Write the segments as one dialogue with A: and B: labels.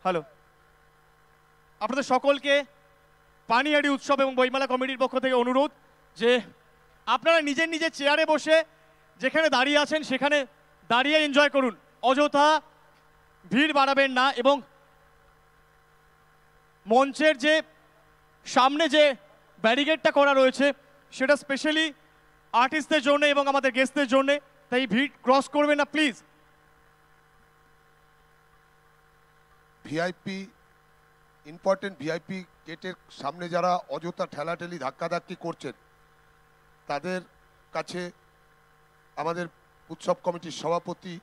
A: Hello, আপনাদের সকলকে পানিহাটি উৎসব এবং বইমেলা কমিটির পক্ষ থেকে অনুরোধ যে আপনারা নিজের নিজের চেয়ারে বসে যেখানে দাঁড়িয়ে আছেন সেখানে দাঁড়িয়ে এনজয় করুন, অযথা ভিড় বাড়াবেন না। এবং মঞ্চের যে সামনে যে ব্যারিকেডটা করা রয়েছে সেটা স্পেশালি আর্টিস্টদের জন্য এবং আমাদের গেস্টদের জন্য, তাই ভিড় ক্রস করবেন না প্লিজ।
B: ভিআইপি ইম্পর্টেন্ট ভিআইপি গেটের সামনে যারা অযথা ঠেলাঠেলি ধাক্কাধাক্কি করছেন তাদের কাছে আমাদের উৎসব কমিটির সভাপতি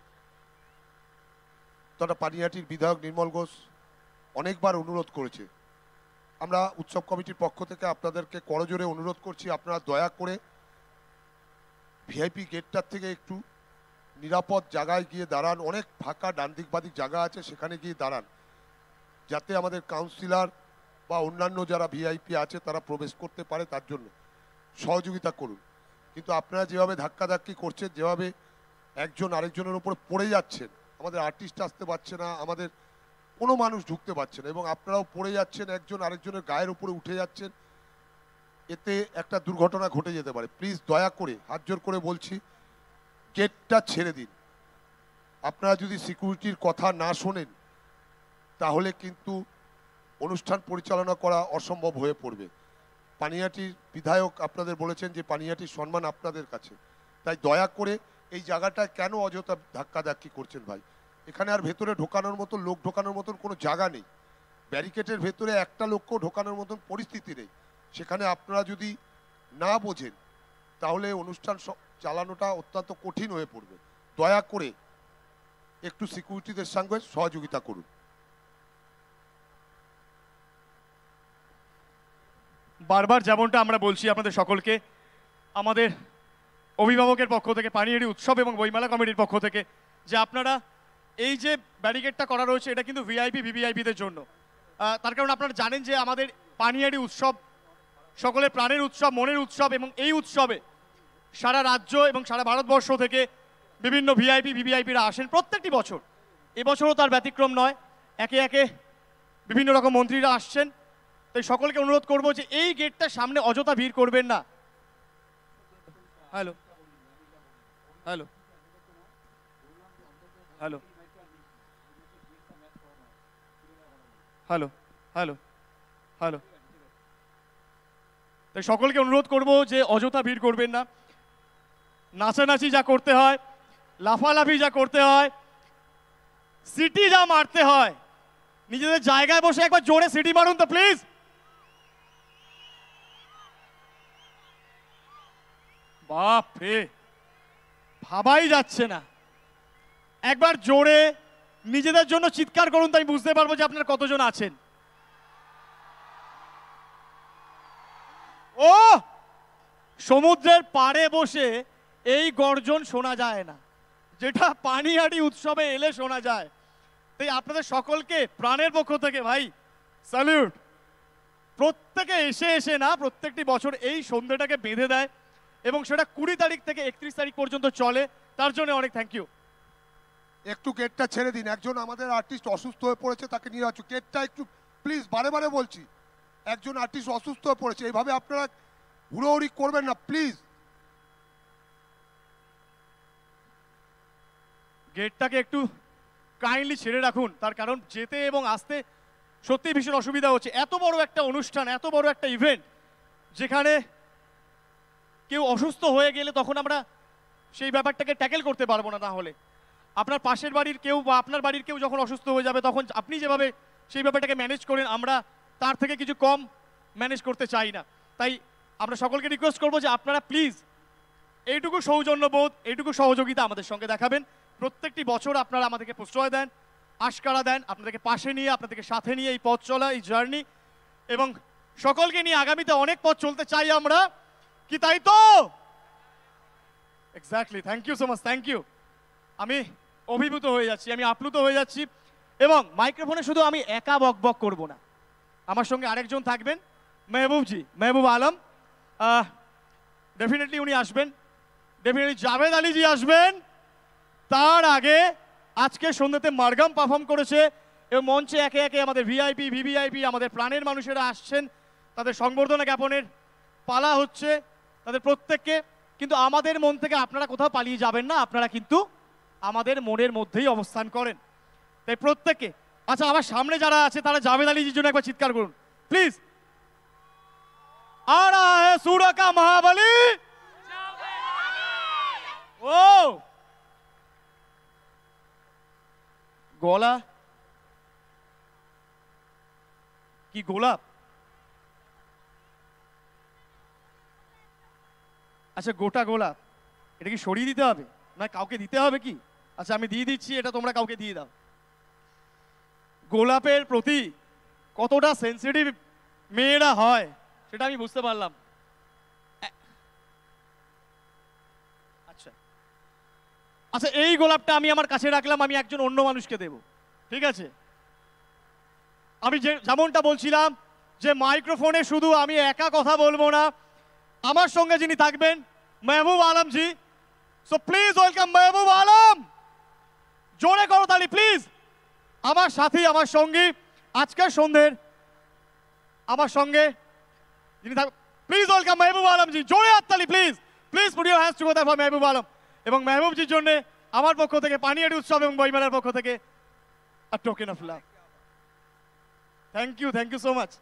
B: তথা পানিহাটির বিধায়ক নির্মল ঘোষ অনেকবার অনুরোধ করেছে। আমরা উৎসব কমিটির পক্ষ থেকে আপনাদেরকে করজোরে অনুরোধ করছি, আপনারা দয়া করে ভিআইপি গেটটার থেকে একটু নিরাপদ জায়গায় গিয়ে দাঁড়ান। অনেক ফাঁকা ডান দিক বাদিক জায়গা আছে, সেখানে গিয়ে দাঁড়ান, যাতে আমাদের কাউন্সিলর বা অন্যান্য যারা ভিআইপি আছে তারা প্রবেশ করতে পারে, তার জন্য সহযোগিতা করুন। কিন্তু আপনারা যেভাবে ধাক্কাধাক্কি করছেন, যেভাবে একজন আরেকজনের উপরে পড়ে যাচ্ছেন, আমাদের আর্টিস্ট আসতে পারছে না, আমাদের কোনো মানুষ ঢুকতে পারছে না এবং আপনারাও পড়ে যাচ্ছেন, একজন আরেকজনের গায়ের উপরে উঠে যাচ্ছেন, এতে একটা দুর্ঘটনা ঘটে যেতে পারে। প্লিজ দয়া করে হাত জোর করে বলছি, গেটটা ছেড়ে দিন। আপনারা যদি সিকিউরিটির কথা না শোনেন তাহলে কিন্তু অনুষ্ঠান পরিচালনা করা অসম্ভব হয়ে পড়বে। পানিহাটির বিধায়ক আপনাদের বলেছেন যে পানিহাটির সম্মান আপনাদের কাছে, তাই দয়া করে এই জায়গাটায় কেন অযথা ধাক্কাধাক্কি করছেন ভাই? এখানে আর ভেতরে ঢোকানোর মতো লোক ঢোকানোর মতন কোনো জায়গা নেই, ব্যারিকেডের ভেতরে একটা লোককেও ঢোকানোর মতন পরিস্থিতি নেই। সেখানে আপনারা যদি না বোঝেন তাহলে অনুষ্ঠান চালানোটা অত্যন্ত কঠিন হয়ে পড়বে। দয়া করে একটু সিকিউরিটিদের সঙ্গে সহযোগিতা করুন।
A: বারবার যেমনটা আমরা বলছি আপনাদের সকলকে, আমাদের অভিভাবকের পক্ষ থেকে, পানিহাটি উৎসব এবং বইমেলা কমিটির পক্ষ থেকে, যে আপনারা এই যে ব্যারিকেডটা করা রয়েছে এটা কিন্তু ভিআইপি ভিভিআইপিদের জন্য। তার কারণ আপনারা জানেন যে আমাদের পানিহাটি উৎসব সকলের প্রাণের উৎসব, মনের উৎসব, এবং এই উৎসবে সারা রাজ্য এবং সারা ভারতবর্ষ থেকে বিভিন্ন ভিআইপি ভিভিআইপিরা আসেন প্রত্যেকটি বছর। এবছরও তার ব্যতিক্রম নয়, একে একে বিভিন্ন রকম মন্ত্রীরা আসছেন। তাই সকলকে অনুরোধ করব যে এই গেটটার সামনে অযথা ভিড় করবেন না। Hello hello hello hello hello hello তাই সকলকে অনুরোধ করব যে অযথা ভিড় করবেন না। নাচানাচি যা করতে হয়, লাফালাফি যা করতে হয়, সিটি যা মারতে হয়, নিজেদের জায়গায় বসে একবার জোরে সিটি মারুন তো প্লিজ। বাপ রে, ভাবাই যাচ্ছে না। একবার জোরে নিজেদের জন্য চিৎকার করুন, তাই বুঝতে পারবো যে আপনারা কতজন আছেন। ও সমুদ্রের পাড়ে বসে এই গর্জন শোনা যায় না, যেটা পানিহাটি উৎসবে এলে শোনা যায়। তাই আপনাদের সকলকে প্রাণের পক্ষ থেকে ভাই স্যালিউট। প্রত্যেকে এসে এসে না, প্রত্যেকটি বছর এই সন্ধ্যাটাকে বেঁধে দেয় এবং সেটা 20 তারিখ থেকে 31 তারিখ পর্যন্ত চলে, তার জন্য অনেক থ্যাংক ইউ।
B: একটু গেটটা ছেড়ে দিন, একজন আমাদের আর্টিস্ট অসুস্থ হয়ে পড়েছে, তাকে নিয়ে আসুন। গেটটা একটু প্লিজ, বারে বারে বলছি, একজন আর্টিস্ট অসুস্থ হয়ে পড়েছে, এইভাবে আপনারা হুড়োহুড়ি করবেন না প্লিজ।
A: গেটটাকে একটু কাইন্ডলি ছেড়ে রাখুন, তার কারণ যেতে এবং আসতে সত্যি ভীষণ অসুবিধা হচ্ছে। এত বড় একটা অনুষ্ঠান, এত বড় একটা ইভেন্ট, যেখানে কেউ অসুস্থ হয়ে গেলে তখন আমরা সেই ব্যাপারটাকে ট্যাকেল করতে পারবো না। তাহলে আপনার পাশের বাড়ির কেউ বা আপনার বাড়ির কেউ যখন অসুস্থ হয়ে যাবে তখন আপনি যেভাবে সেই ব্যাপারটাকে ম্যানেজ করেন, আমরা তার থেকে কিছু কম ম্যানেজ করতে চাই না। তাই আমরা সকলকে রিকোয়েস্ট করবো যে আপনারা প্লিজ এইটুকু সৌজন্যবোধ, এইটুকু সহযোগিতা আমাদের সঙ্গে দেখাবেন। প্রত্যেকটি বছর আপনারা আমাদেরকে প্রশ্রয় দেন, আশকারা দেন, আপনাদেরকে পাশে নিয়ে, আপনাদেরকে সাথে নিয়ে এই পথ চলা, এই জার্নি, এবং সকলকে নিয়ে আগামীতে অনেক পথ চলতে চাই আমরা, কি তাই তো? Exactly, thank you so much, thank you. আমি অভিভূত হয়ে যাচ্ছি, আমি আপ্লুত হয়ে যাচ্ছি। এবং মাইক্রোফোনে শুধু আমি একা বক বক করবো না, আমার সঙ্গে আরেকজন থাকবেন, মেহবুবজি, মেহবুব আলম। ডেফিনেটলি উনি আসবেন, ডেফিনেটলি জাভেদ আলীজি আসবেন। তার আগে আজকে সন্ধ্যাতে মারগাম পারফর্ম করেছে এবং মঞ্চে একে একে আমাদের ভিআইপি ভিভিআইপি আমাদের প্রাণের মানুষেরা আসছেন, তাদের সংবর্ধনা জ্ঞাপনের পালা হচ্ছে তাদের প্রত্যেককে। কিন্তু আমাদের মন থেকে আপনারা কোথাও পালিয়ে যাবেন না, আপনারা কিন্তু আমাদের মনের মধ্যেই অবস্থান করেন। তাই প্রত্যেককে, আচ্ছা আমার সামনে যারা আছে তারা জাভেদ আলীজির জন্য একবার চিৎকার করুন প্লিজ। आ रहा है सूरत का महाबली, ও গলা কি গোলাপ? আচ্ছা গোটা গোলাপ, এটা কি সরিয়ে দিতে হবে না কাউকে দিতে হবে কি? আচ্ছা আমি দিয়ে দিচ্ছি, এটা তোমরা কাউকে দিয়ে দাও। গোলাপের প্রতি কতটা সেন্সিটিভ মেয়েরা হয় সেটা আমি বুঝতে পারলাম। আচ্ছা আচ্ছা এই গোলাপটা আমি আমার কাছে রাখলাম, আমি একজন অন্য মানুষকে দেব, ঠিক আছে? আমি যেমনটা বলছিলাম যে মাইক্রোফোনে শুধু আমি একা কথা বলবো না, আমার সঙ্গে যিনি থাকবেন Mehboob Alam ji. So please welcome Mehboob Alam, জোরে করো তালি প্লিজ। আমার সাথী, আমার সঙ্গী আজকের সন্ধ্যের, আমার সঙ্গে যিনি থাকবেন, প্লিজ ওয়েলকাম মেহবুব আলম জি, জোরে হাততালি please. Please put your hands together for Mehboob Alam. এবং মেহবুবজির জন্য আমার পক্ষ থেকে পানিহাটি উৎসব এবং বইমেলার পক্ষ থেকে a token of love. Thank you so much.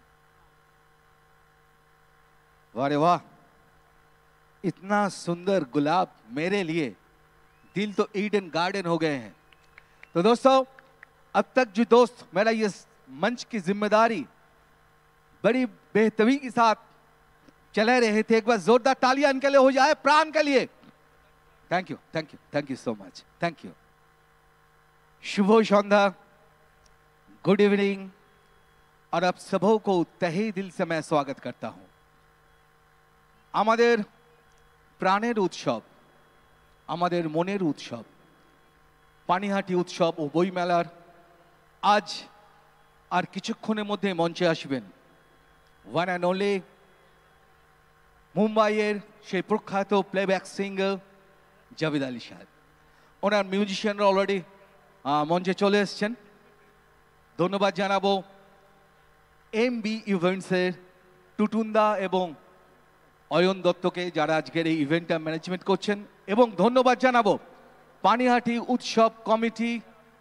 C: वाह वाह, इतना सुंदर गुलाब मेरे लिए, दिल तो ईडन गार्डन हो गए हैं। तो दोस्तों अब तक जो दोस्त मेरा ये मंच की जिम्मेदारी बड़ी बेहतरी के साथ चले रहे थे, एक बार जोरदार तालियां इनके लिए हो जाए, प्राण के लिए। Thank you so much, thank you. शुभ सन्ध्या, गुड इवनिंग, और अब सबों को तहे दिल से मैं स्वागत करता हूं। আমাদের প্রাণের উৎসব, আমাদের মনের উৎসব পানিহাটি উৎসব ও বইমেলার আজ আর কিছুক্ষণের মধ্যে মঞ্চে আসবেন ওয়ান অ্যান্ড অনলি মুম্বাইয়ের সেই প্রখ্যাত প্লেব্যাক সিঙ্গার জাভেদ আলী সাহেব। ওনার মিউজিশিয়ানরা অলরেডি মঞ্চে চলে এসছেন। ধন্যবাদ জানাবো এমবি ইভেন্টসের টুটুন্দা এবং অয়ন দত্তকে যারা আজকের এই ইভেন্টটা ম্যানেজমেন্ট করছেন, এবং ধন্যবাদ জানাবো পানিহাটি উৎসব কমিটি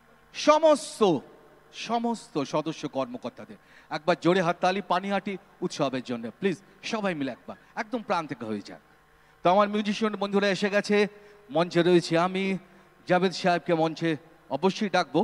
C: সমস্ত সদস্য কর্মকর্তাদের। একবার জোরে হাততালি পানিহাটি উৎসবের জন্য প্লিজ, সবাই মিলে একবার একদম প্রাণ থেকে হয়ে যাক। তো আমার মিউজিশিয়ান বন্ধুরা এসে গেছে, মঞ্চে রয়েছে আমি, জাভেদ সাহেবকে মঞ্চে অবশ্যই ডাকবো।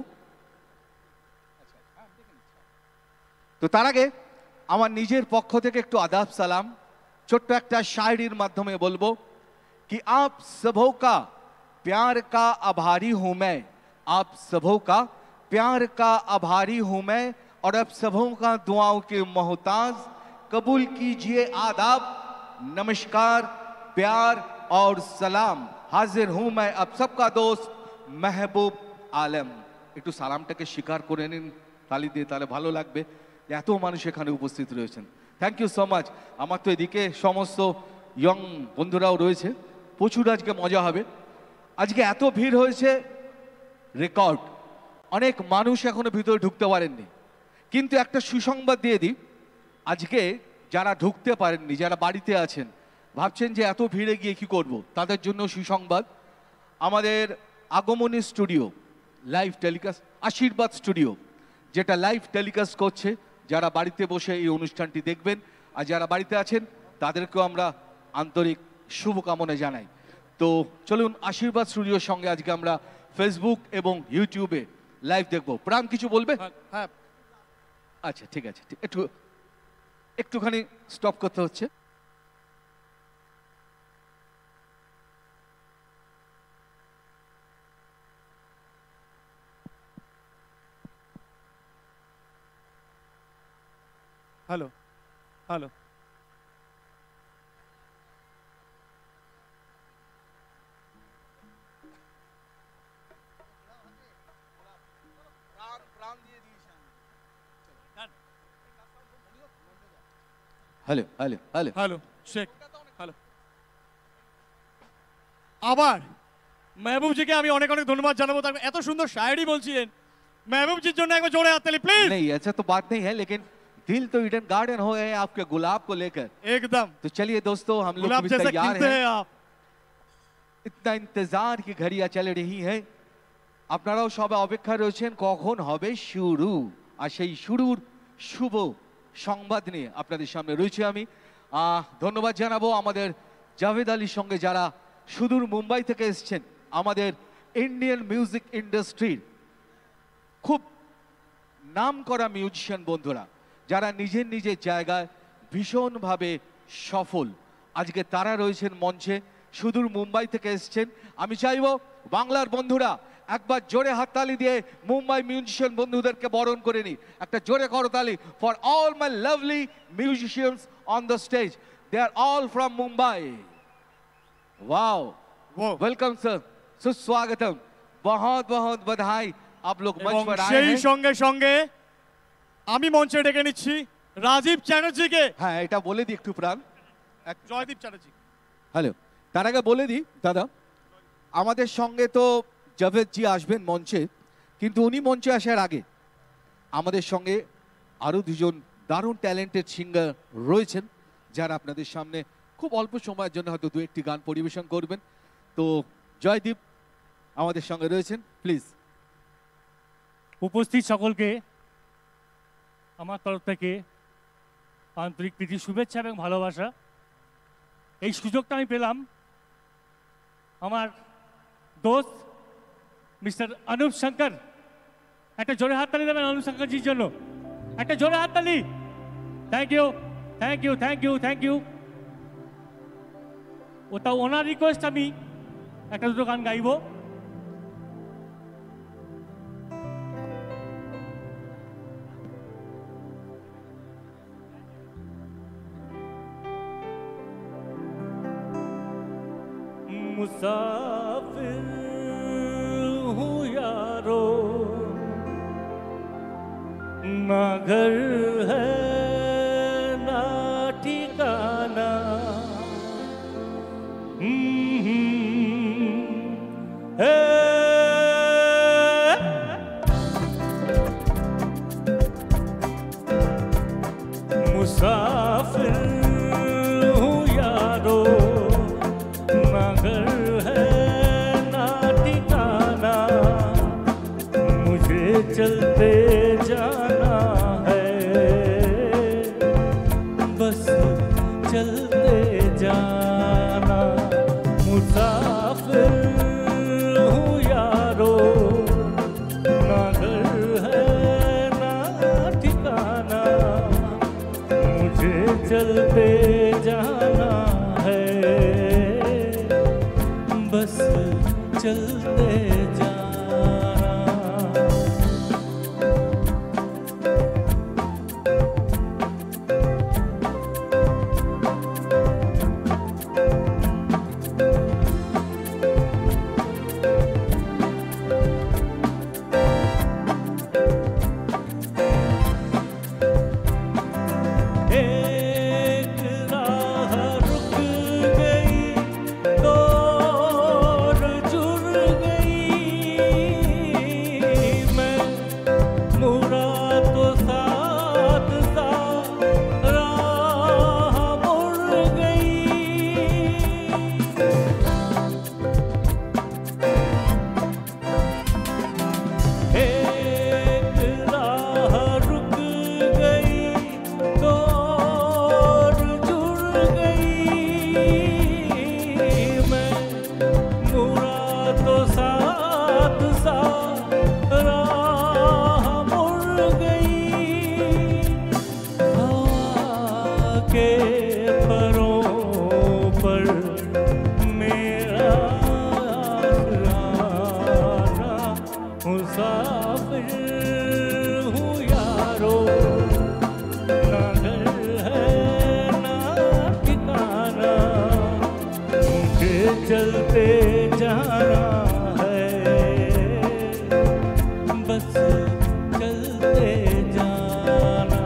C: তো তার আগে আমার নিজের পক্ষ থেকে একটু আদাব সালাম ছোট্ট একটা शायरीर माध्यमे बोलबो कि आप सबों का प्यार का आभारी हूं मैं, आप सबों का प्यार का आभारी हूं मैं, और अब सबों का दुआओं के मोहताज, कबूल कीजिए आदाब, नमस्कार, प्यार और सलाम। हाजिर हूं मैं अब सबका दोस्त মেহবুব আলম। একটু সালামটাকে স্বীকার করে নিন, তালি দিয়ে, তাহলে ভালো লাগবে। এত মানুষ এখানে উপস্থিত রয়েছেন, থ্যাংক ইউ সো মাচ। আমার তো এদিকে সমস্ত ইয়ং বন্ধুরাও রয়েছে, প্রচুর আজকে মজা হবে। আজকে এত ভিড় হয়েছে রেকর্ড, অনেক মানুষ এখনো ভিতরে ঢুকতে পারেননি। কিন্তু একটা সুসংবাদ দিয়ে দিই, আজকে যারা ঢুকতে পারেননি, যারা বাড়িতে আছেন, ভাবছেন যে এত ভিড়ে গিয়ে কি করব, তাদের জন্য সুসংবাদ। আমাদের Agomoni studio live telecast, Ashirbad studio যেটা লাইভ টেলিকাস্ট করছে, যারা বাড়িতে বসে এই অনুষ্ঠানটি দেখবেন আর যারা বাড়িতে আছেন তাদেরকেও আমরা আন্তরিক শুভকামনা জানাই। তো চলুন আশীর্বাদ স্টুডিওর সঙ্গে আজকে আমরা ফেসবুক এবং ইউটিউবে লাইভ দেখব। প্রাণ কিছু বলবে?
A: হ্যাঁ
C: আচ্ছা ঠিক আছে, একটুখানি স্টপ করতে হচ্ছে।
A: Hello hello,
C: hello hello hello
A: hello Sheikh, hello. আবার মেহবুবজিকে আমি অনেক অনেক ধন্যবাদ জানাবো, তার এত সুন্দর শায়েরি বলছিলেন। महबूब जी জন্য একবার জোরে হাততালি প্লিজ।
C: नहीं ऐसा तो बात नहीं है, लेकिन दिल तो ईडन गार्डन हो गए हैं आपके गुलाब को लेकर।
A: एकदम
C: तो चलिए दोस्तों, हम लोग
A: गुलाब
C: भी
A: जैसा
C: तैयार
A: खिलते
C: हैं।
A: हैं आप।
C: इतना इंतजार की घड़ियां चल रही हैं, আপনারাও সবাই অপেক্ষা রয়েছেন কখন হবে শুরু। আর সেই শুরুর শুভ সংবাদ নিয়ে আপনাদের সামনে রয়েছে আমি। ধন্যবাদ জানাবো আমাদের জাভেদ আলীর সঙ্গে, যারা সুদূর মুম্বাই থেকে এসেছেন, আমাদের ইন্ডিয়ান মিউজিক ইন্ডাস্ট্রির খুব নাম করা মিউজিশিয়ান বন্ধুরা, যারা নিজের নিজের জায়গায় ভীষণভাবে সফল। আজকে তারা রয়েছেন মঞ্চে, সুদূর মুম্বাই থেকে এসেছেন। আমি চাইবো বাংলার বন্ধুরা একবার জোরে হাততালি দিয়ে মুম্বাই মিউজিশিয়ান বন্ধুদেরকে বরণ করে নি। একটা জোরে করতালি for all my lovely musicians on the stage. They are all from Mumbai. Wow, welcome sir, सुस्वागतम, बहुत बहुत बधाई, आप लोग मंच पर आए
A: সেই
C: हैं।
A: সঙ্গে সঙ্গে আমি মঞ্চে ডেকে নিচ্ছি রাজীব চ্যাটার্জিকে।
C: হ্যাঁ, এটা বলে দিই একটু প্রাণ।
A: জয়দীপ চ্যাটার্জি।
C: হ্যালো, তার আগে বলে দিই দাদা, আমাদের সঙ্গে তো জাভেদ জি আসবেন মঞ্চে, কিন্তু উনি মঞ্চে আসার আগে আমাদের সঙ্গে আরও দুজন দারুণ ট্যালেন্টেড সিঙ্গার রয়েছেন, যারা আপনাদের সামনে খুব অল্প সময়ের জন্য হয়তো দু একটি গান পরিবেশন করবেন। তো জয়দীপ আমাদের সঙ্গে রয়েছেন, প্লিজ।
D: উপস্থিত সকলকে আমার তরফ থেকে আন্তরিক প্রীতি, শুভেচ্ছা এবং ভালোবাসা। এই সুযোগটা আমি পেলাম আমার দোস্ত মিস্টার অনুপ শঙ্কর, একটা জোরে হাততালি দেবেন অনুপ শঙ্করজির জন্য, একটা জোরে হাততালি। Thank you, thank you, thank you, thank you. ওটা ওনার রিকোয়েস্ট, আমি একটা দুটো গান গাইব। मुसाफिर हूँ यारो, ना घर है ना ठिकाना, है मुसाफिर हूँ यारो, ना घर है ना ठिकाना, मुझे चलते जाना है, बस चलते जाना। मुसाफिर हूँ यारो, ना घर है ना ठिकाना, मुझे चलते जाना है, बस चलते जाना। एक राह रुक गई, दौड़ जुड़ गई, मैं मुड़ा तो साथ साथ राह मुड़ गई। एक राह रुक गई, दौड़ जुड़ गई, मैं मुड़ा तो साथ साथ राह मुड़ गई। हवा के परों पर मेरा आसराना, मुसाफिर हूँ यारो, ना घर है ना ठिकाना, मुझे चलते जाना है, बस चलते जाना।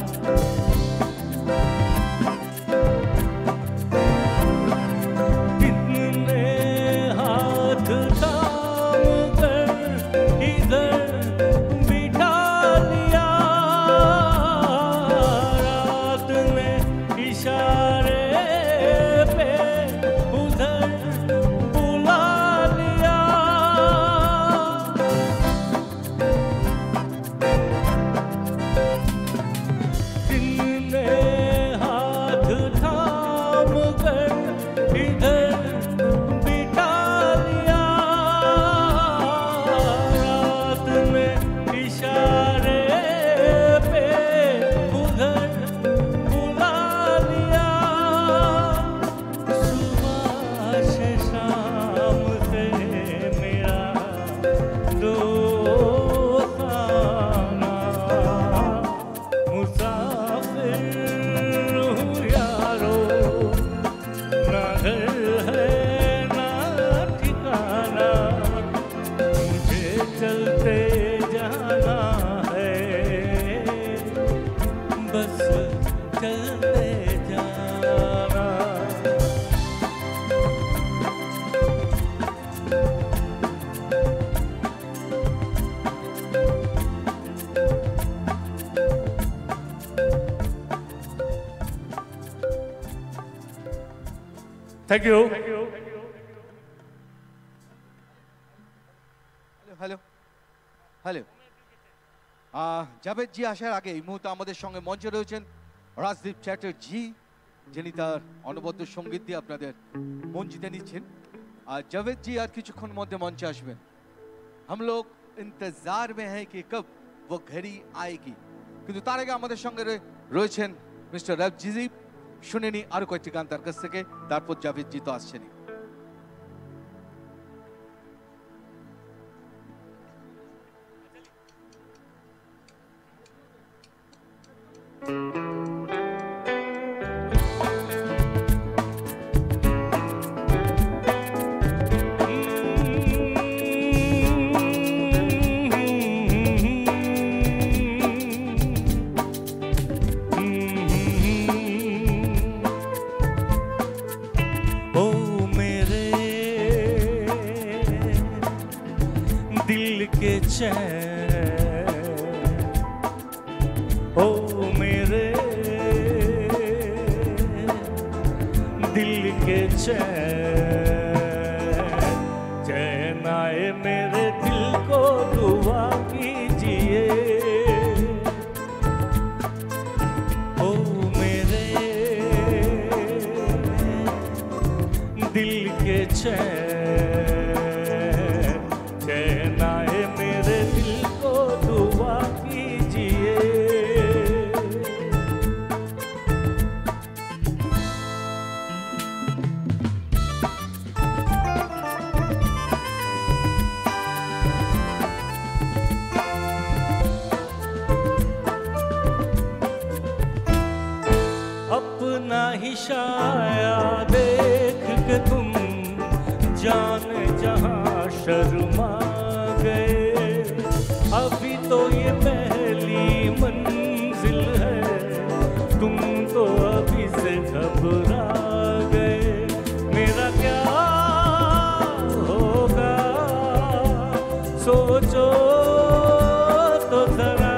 D: कितने हाथ थाम कर इधर भी इशारे पे उधर बुला लिया। दिन ने हाथ थाम कर इधर बिठा लिया। रात में इशारे पे उधर बुला लिया। सुबह से शाम से मेरा दोस्ताना मुसाफिर हूँ यारो, ना घर है ना ठिकाना, मुझे चलते जाना है, बस चलते जाना। Thank you.
C: Hello hello Javed ji আসার আগে এই মুহূর্তে আমাদের সঙ্গে মঞ্চে রয়েছেন রাজদীপ চ্যাটার্জি, যিনি তার অনবদ্য সঙ্গীত দিয়ে আপনাদের মন জিতে নিচ্ছেন। আর জাভেদ জি আর কিছুক্ষণ মধ্যে মঞ্চে আসবেন। हम लोग इंतजार में हैं कि कब वो घड़ी आएगी, কিন্তু তার আগে আমাদের সঙ্গে রয়েছেন মিস্টার রাজদীপ। শুনে নি আরো কয়েকটি গান তার কাছ থেকে, তারপর জাভেদ জি তো আসছেনই।
D: ओ मेरे दिल के चैन, ओ मेरे दिल के चैन, चैन आए मेरे दिल को दुआ कीजिए। ओ मेरे दिल के चैन, चैन आए मेरे दिल को दुआ कीजिए। अपना ही शाया देख के तुम जाने जहां शर्मा गए। अभी तो ये पहली मंजिल है, तुम तो अभी से घबरा गए। मेरा क्या होगा सोचो तो जरा,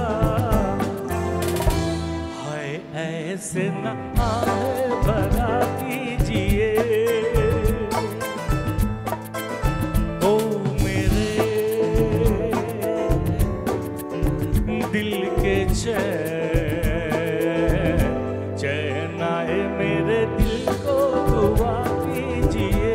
D: हाय ऐसे न आए भरा कीजिए। ओ मेरे दिल के चैन, चैन आए मेरे दिल को दुआ कीजिए।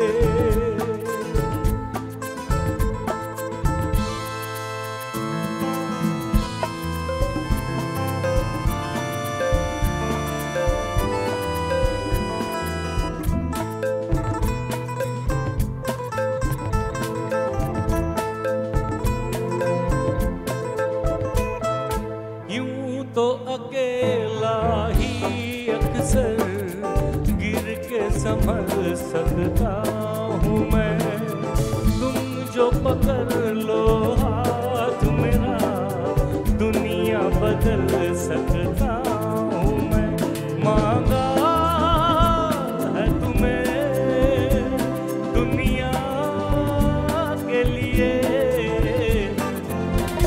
D: यूं तो अकेला ही अक्सर गिर के संभल सकता हूँ मैं। तुम जो पकड़ लो हाथ मेरा, दुनिया बदल सकता हूँ मैं। मांगा है तुम्हें दुनिया के लिए,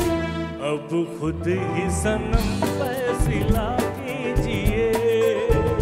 D: अब खुद ही सनम फैसला कीजिए।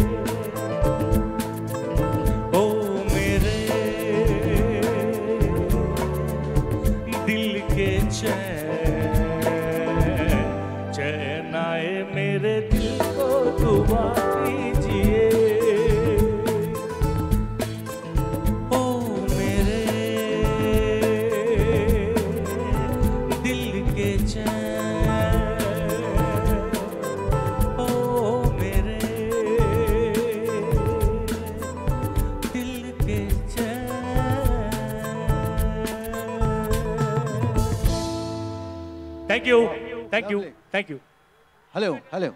D: Thank you thank you thank you.
C: Hello hello,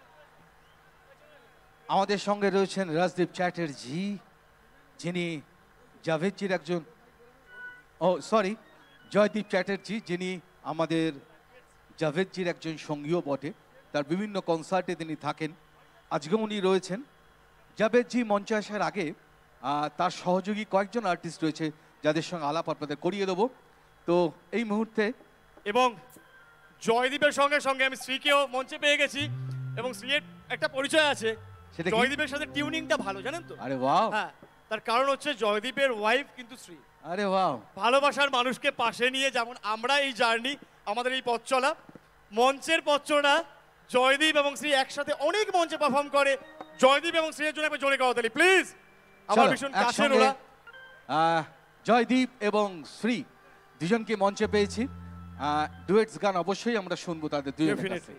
C: আমাদের সঙ্গে রয়েছেন রাজদীপ চ্যাটার্জি, যিনি জাভেদজির একজন, ও সরি, জয়দীপ চ্যাটার্জি, যিনি আমাদের জাভেদজির একজন সঙ্গীও বটে। তার বিভিন্ন কনসার্টে তিনি থাকেন, আজকে উনি রয়েছেন। জাভেদজি মঞ্চে আসার আগে তার সহযোগী কয়েকজন আর্টিস্ট রয়েছে যাদের সঙ্গে আলাপ আপনাদের করিয়ে দেবো। তো এই মুহূর্তে
A: এবং জয়দীপের সঙ্গে সঙ্গে আমি শ্রীকেও মঞ্চে পেয়ে গেছি, এবং শ্রীয়ের একটা পরিচয় আছে,
C: সেটা কি?
A: জয়দীপের সাথে টিউনিংটা ভালো, জানেন তো?
C: আরে ওয়াও,
A: হ্যাঁ, তার কারণ হচ্ছে জয়দীপের ওয়াইফ কিন্তু শ্রী।
C: আরে ওয়াও,
A: ভালোবাসার মানুষকে পাশে নিয়ে যেমন আমরা এই জার্নি, আমাদের এই পথ চলা, মঞ্চের পথ চলা, জয়দীপ এবং শ্রী একসাথে অনেক মঞ্চে পারফর্ম করে। জয়দীপ এবং শ্রীয়ের জন্য একবার জোরে করতালি প্লিজ। আমার
C: চলো,
A: ভীষণ কাছের
C: একসঙ্গে,
A: ওরা।
C: জয়দীপ এবং শ্রী দুজনকে মঞ্চে পেয়েছি। ডুয়েটস গান অবশ্যই আমরা শুনবো তাদের দুজনের কাছে।
A: Definitely.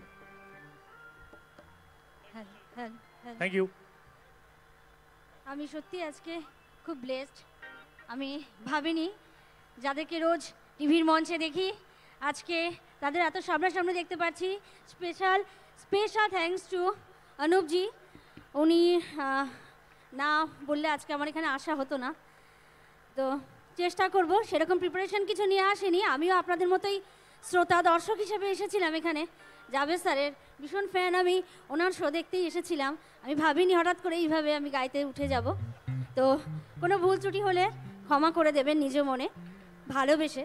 D: Thank you.
E: আমি সত্যি আজকে খুব ব্লেসড। আমি ভাবিনি যাদেরকে রোজ টিভির মঞ্চে দেখি আজকে তাদের এত সামনাসামনি দেখতে পাচ্ছি। Special thanks to Anupji. উনি না বললে আজকে আমার এখানে আসা হতো না। তো চেষ্টা করব, সেরকম প্রিপারেশন কিছু নিয়ে আসেনি, আমিও আপনাদের মতোই শ্রোতা দর্শক হিসেবে এসেছিলাম এখানে। জাভেদ স্যারের ভীষণ ফ্যান আমি, ওনার শো দেখতেই এসেছিলাম। আমি ভাবিনি হঠাৎ করে এইভাবে আমি গাইতে উঠে যাব। তো কোনো ভুল ত্রুটি হলে ক্ষমা করে দেবেন নিজ মনে, ভালোবেসে।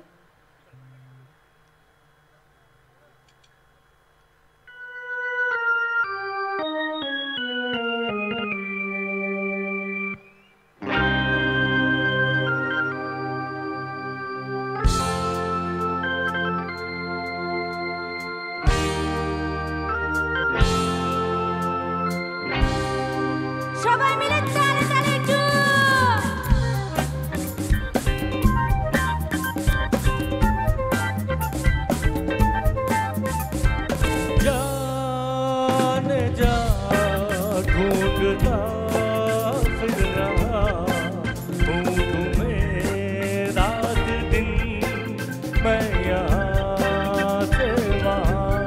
E: সবাই মিলে তালে তালে একটু।
D: जाने जा ढूंढता फिर रहा हूँ तुम्हें रात दिन, मैं यहाँ से वहाँ।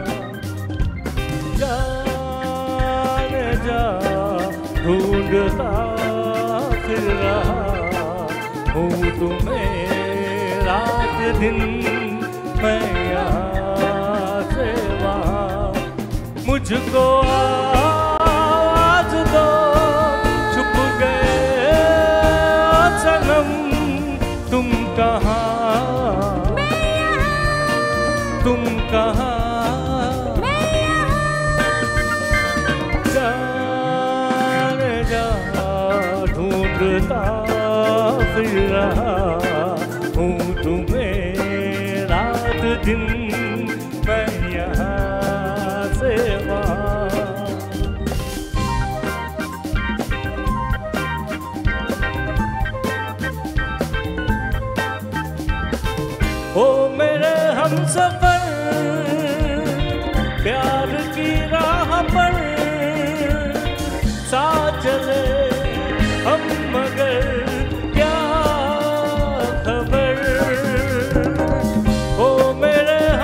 D: जाने जा ढूंढता फिर रहा हूँ तुम्हें रात दिन, मैं यहाँ से वहाँ। मुझको आवाज दो, छुप गए सनम, तुम कहाँ, तुम कहाँ। जाने जा ढूंढता फिर रहा हूँ तुम्हें रात दिन, मैं यहाँ से वहाँ। ओ मेरे हमसफर प्यार की राह पर साथ चले हम, मगर क्या खबर। ओ मेरे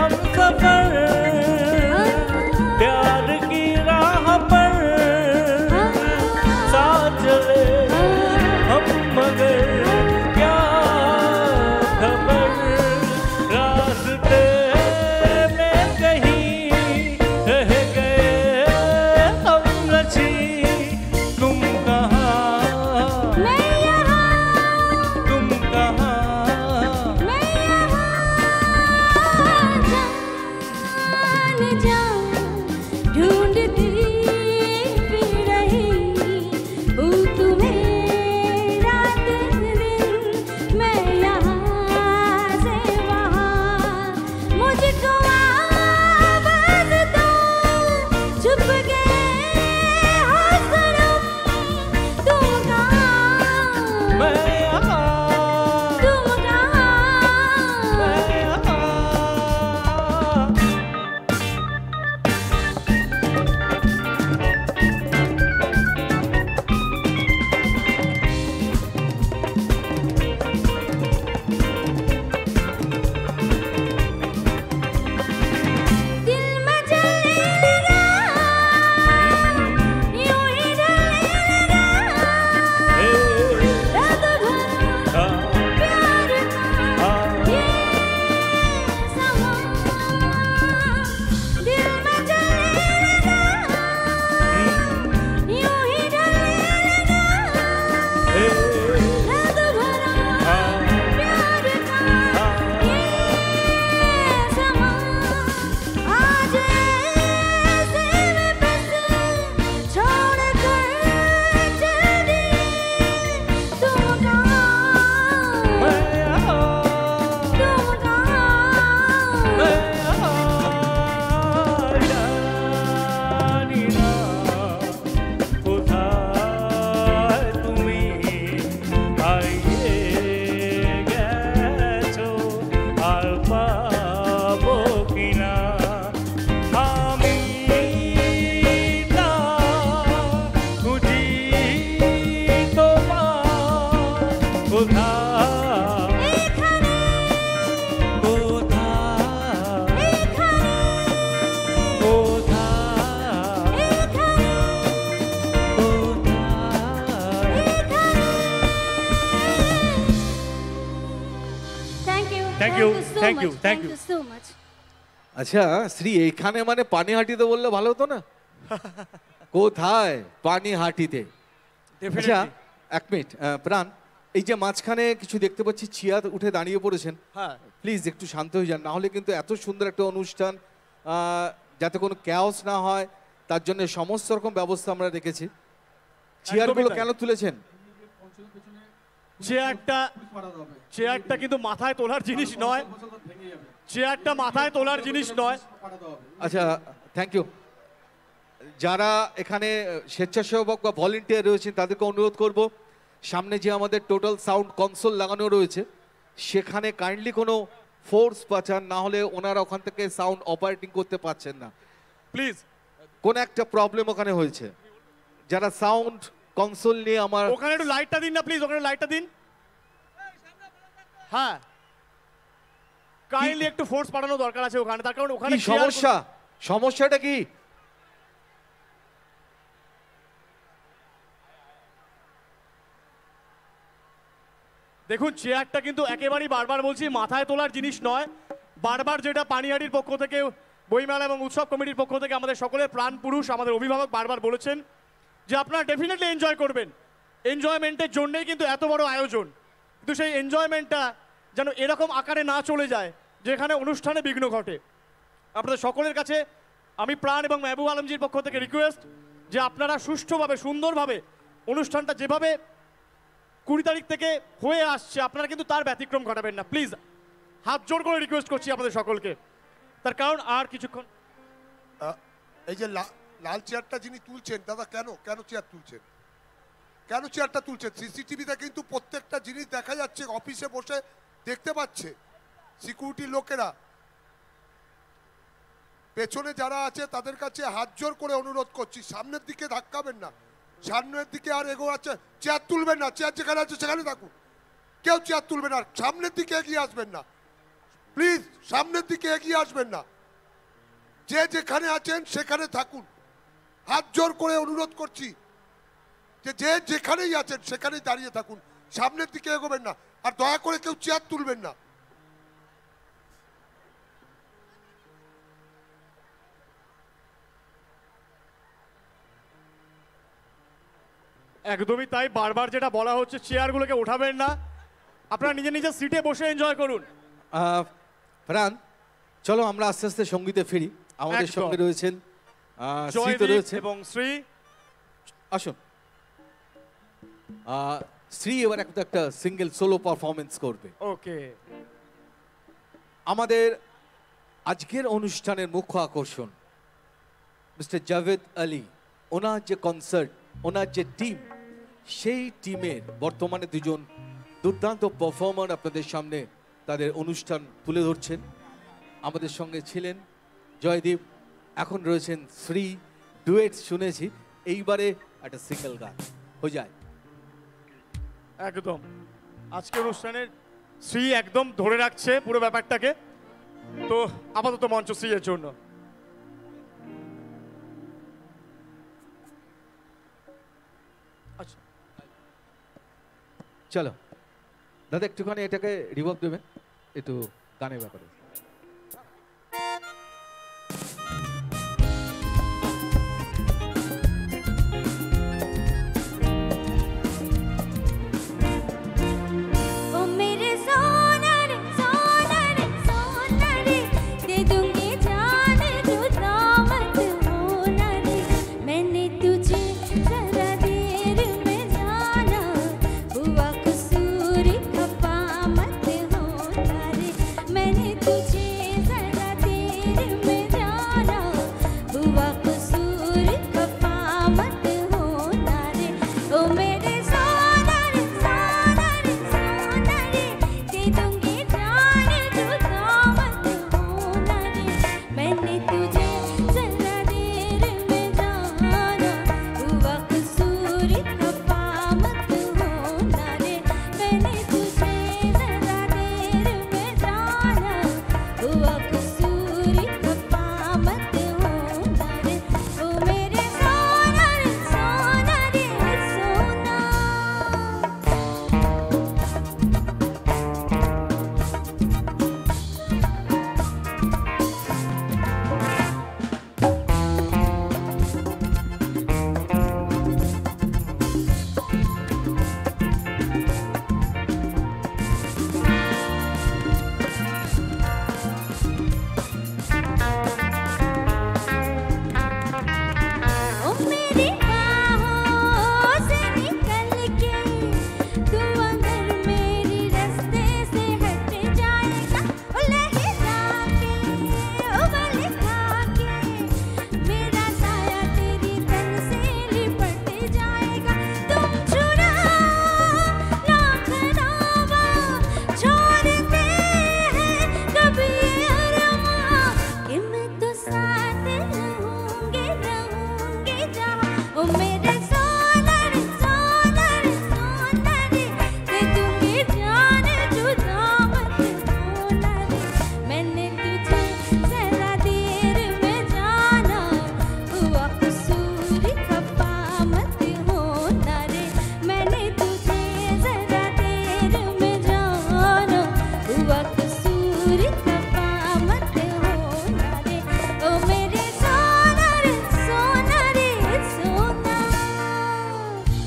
D: thank you
E: much.
D: Thank
E: Thank
D: you
E: you so much.
C: আচ্ছা শ্রী, এইখানে মানে পানিহাটিতে বললে ভালো হতো না? কোথায়? পানিহাটিতে। আচ্ছা এক মিনিট, প্রাণ, এই যে মাঝখানে কিছু দেখতে পাচ্ছি চেয়ার উঠে দাঁড়িয়ে পড়েছেন,
A: হ্যাঁ
C: প্লিজ একটু শান্ত হয়ে যান, না হলে কিন্তু এত সুন্দর একটা অনুষ্ঠান যাতে কোনো ক্যাওস না হয় তার জন্য সমস্ত রকম ব্যবস্থা আমরা রেখেছি। চেয়ারগুলো
A: তাই।
C: কেন তুলেছেন?
A: চেয়ারটা কিন্তু মাথায় তোলার জিনিস নয়, চেয়ারটা মাথায় তোলার জিনিস নয়।
C: আচ্ছা থ্যাংক ইউ। যারা এখানে স্বেচ্ছাসেবক বা ভলেন্টিয়ার রয়েছেন তাদেরকে অনুরোধ করব, সামনে যে আমাদের টোটাল সাউন্ড কনসোল লাগানো রয়েছে সেখানে কাইন্ডলি কোনো ফোর্স পাচান, না হলে ওনারা ওখান থেকে সাউন্ড অপারেটিং করতে পারছেন না।
A: প্লিজ
C: কোন একটা প্রবলেম ওখানে হয়েছে, যারা সাউন্ড কনসোল নিয়ে আমার
A: ওখানে একটু লাইটটা দিন না প্লিজ, ওখানে লাইটটা দিন। হ্যাঁ কাইন্ডলি একটু ফোর্স পাঠানো দরকার আছে ওখানে, তার কারণ ওখানে
C: কি সমস্যা, সমস্যাটা কি?
A: দেখুন চেয়ারটা কিন্তু একেবারেই বারবার বলছি মাথায় তোলার জিনিস নয়। বারবার যেটা পানিহাটির পক্ষ থেকে, বইমেলা এবং উৎসব কমিটির পক্ষ থেকে আমাদের সকলের প্রাণ পুরুষ আমাদের অভিভাবক বারবার বলেছেন যে আপনারা ডেফিনেটলি এনজয় করবেন, এনজয়মেন্টের জন্যই কিন্তু এত বড় আয়োজন, কিন্তু সেই এনজয়মেন্টটা যেন এরকম আকারে না চলে যায় যেখানে অনুষ্ঠানে বিঘ্ন ঘটে। আপনাদের সকলের কাছে আমি প্রাণ এবং মেহবুব আলমজির পক্ষ থেকে রিকোয়েস্ট যে আপনারা সুষ্ঠুভাবে সুন্দরভাবে অনুষ্ঠানটা যেভাবে 20 তারিখ থেকে হয়ে আসছে আপনারা কিন্তু তার ব্যতিক্রম ঘটাবেন না, প্লিজ হাত জোর করে রিকোয়েস্ট করছি আপনাদের সকলকে। তার কারণ আর কিছুক্ষণ
B: এই যে লাল চেয়ারটা যিনি তুলছেন দাদা, কেন কেন চেয়ার তুলছেন, কেন চেয়ারটা তুলছেন? সিসিটিভিতে কিন্তু প্রত্যেকটা জিনিস দেখা যাচ্ছে, অফিসে বসে দেখতে পাচ্ছে সিকিউরিটি লোকেরা। পেছনে যারা আছে তাদের কাছে হাত জোর করে অনুরোধ করছি, সামনের দিকে ধাক্কাবেন না, সামনের দিকে আর এগোচ্ছে, চেয়ার তুলবেন না, চেয়ার যেখানে আছে সেখানে থাকুন, কেউ চেয়ার তুলবেন না, সামনের দিকে এগিয়ে আসবেন না, প্লিজ সামনের দিকে এগিয়ে আসবেন না, যে যেখানে আছেন সেখানে থাকুন, হাত জোর করে অনুরোধ করছি যে যে যেখানেই আছেন সেখানেই দাঁড়িয়ে থাকুন, সামনের দিকে এগোবেন না, আর দয়া করে কেউ চেয়ার তুলবেন না।
A: একদমই তাই, বারবার যেটা বলা হচ্ছে চেয়ারগুলোকে ওঠাবেন না, আপনারা নিজে নিজে সিটে বসে এনজয় করুন।
C: প্রাণ, চলো আমরা আস্তে আস্তে সঙ্গীতে ফিরি। আমাদের
A: একদম।
C: সঙ্গে রয়েছেন শ্রী তো
A: জয়দীপ
C: রয়েছে,
A: এবং শ্রী।
C: আসুন। শ্রী এবার একটা সিঙ্গেল সোলো পারফরমেন্স করবে।
A: ওকে,
C: আমাদের আজকের অনুষ্ঠানের মুখ্য আকর্ষণ মিস্টার জাভেদ আলী, ওনার যে কনসার্ট, ওনার যে টিম, সেই টিমের বর্তমানে দুজন দুর্দান্ত পারফর্মার আপনাদের সামনে তাদের অনুষ্ঠান তুলে ধরছেন। আমাদের সঙ্গে ছিলেন জয়দীপ, এখন রয়েছেন শ্রী। ডুয়েট শুনেছি, এইবারে একটা সিঙ্গেল গান হয়ে যায়।
A: একদম আজকে অনুষ্ঠানের শ্রী একদম ধরে রাখছে পুরো ব্যাপারটাকে, তো আপাতত মঞ্চ শ্রী এর জন্য। আচ্ছা
C: চলো দাদা, একটুখানি এটাকে রিভার্ব দেবেন একটু গানের ব্যাপারে।
E: ओ मेरे सोना रे सोना रे सोना रे, दे दूंगी जान जुदा मत होना रे, मैंने तुझे जरा देर में जाना, हुआ कसूर खपा मत होना रे, मैंने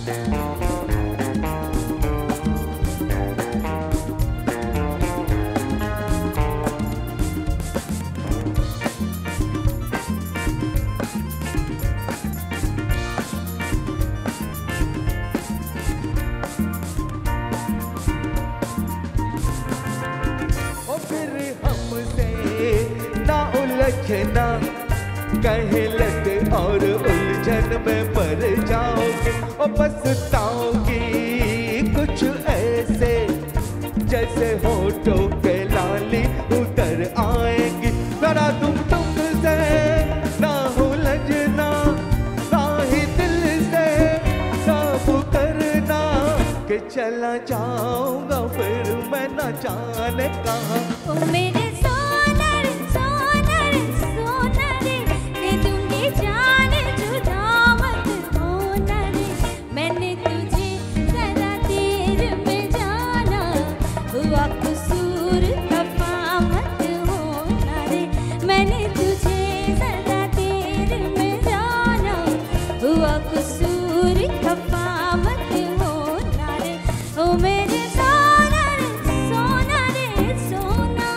C: ओ फिर हमसे ना उलझना, कहलत और उलझन में पड़ जाओगे। ओ पछताओगी कुछ ऐसे जैसे होठों के लाली उतर आएंगी। जरा तुमसे ना उलझना, ना ही दिल से साफ करना कि चला जाऊंगा फिर मैं न जाने कहाँ।
E: ओ मेरे सोनर सोनर सोनर, दे दूंगी जान जुदा मत होना रे। मैंने तुझे जरा देर में जाना, हुआ कसूर खफा मत होना रे। मैंने तुझे जरा देर में जाना, हुआ कसूर खफा मत होना रे। ओ मेरे सोनर सोना रे सोना।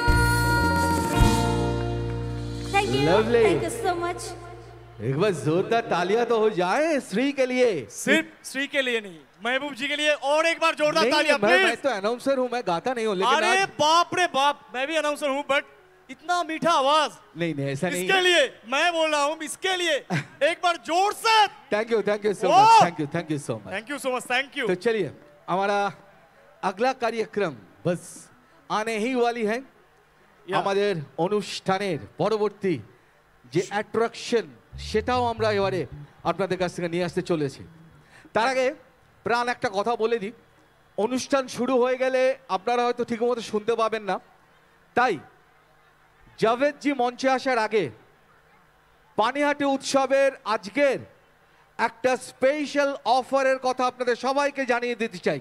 E: Thank you,
C: Lovely.
E: Thank you so much.
C: एक बार जोरदार तालियां तो हो जाए श्री के लिए।
A: सिर्फ श्री के लिए नहीं, महबूब जी के लिए और एक बार जोरदार
C: नहीं,
A: तालियां
C: मैं
A: प्लीज।
C: तो अनाउंसर हूँ, मैं गाता नहीं हूँ, लेकिन
A: अरे
C: आज
A: बाप रे बाप, मैं भी अनाउंसर हूँ बट इतना मीठा आवाज
C: नहीं नहीं ऐसा नहीं।
A: इसके लिए मैं बोल रहा हूँ, इसके लिए एक बार जोर से
C: thank you so
A: oh!
C: Much, thank you so much.
A: Thank you so much, thank you.
C: तो चलिए हमारा अगला कार्यक्रम बस आने ही वाली है। আমাদের অনুষ্ঠানের পরবর্তী যে অ্যাট্রাকশন সেটাও আমরা এবারে আপনাদের কাছ থেকে নিয়ে আসতে চলেছি। তার আগে প্রাণ একটা কথা বলে দিই, অনুষ্ঠান শুরু হয়ে গেলে আপনারা হয়তো ঠিকমতো শুনতে পাবেন না, তাই জাভেদ জি মঞ্চে আসার আগে পানিহাটি উৎসবের আজকের একটা স্পেশাল অফারের কথা আপনাদের সবাইকে জানিয়ে দিতে চাই।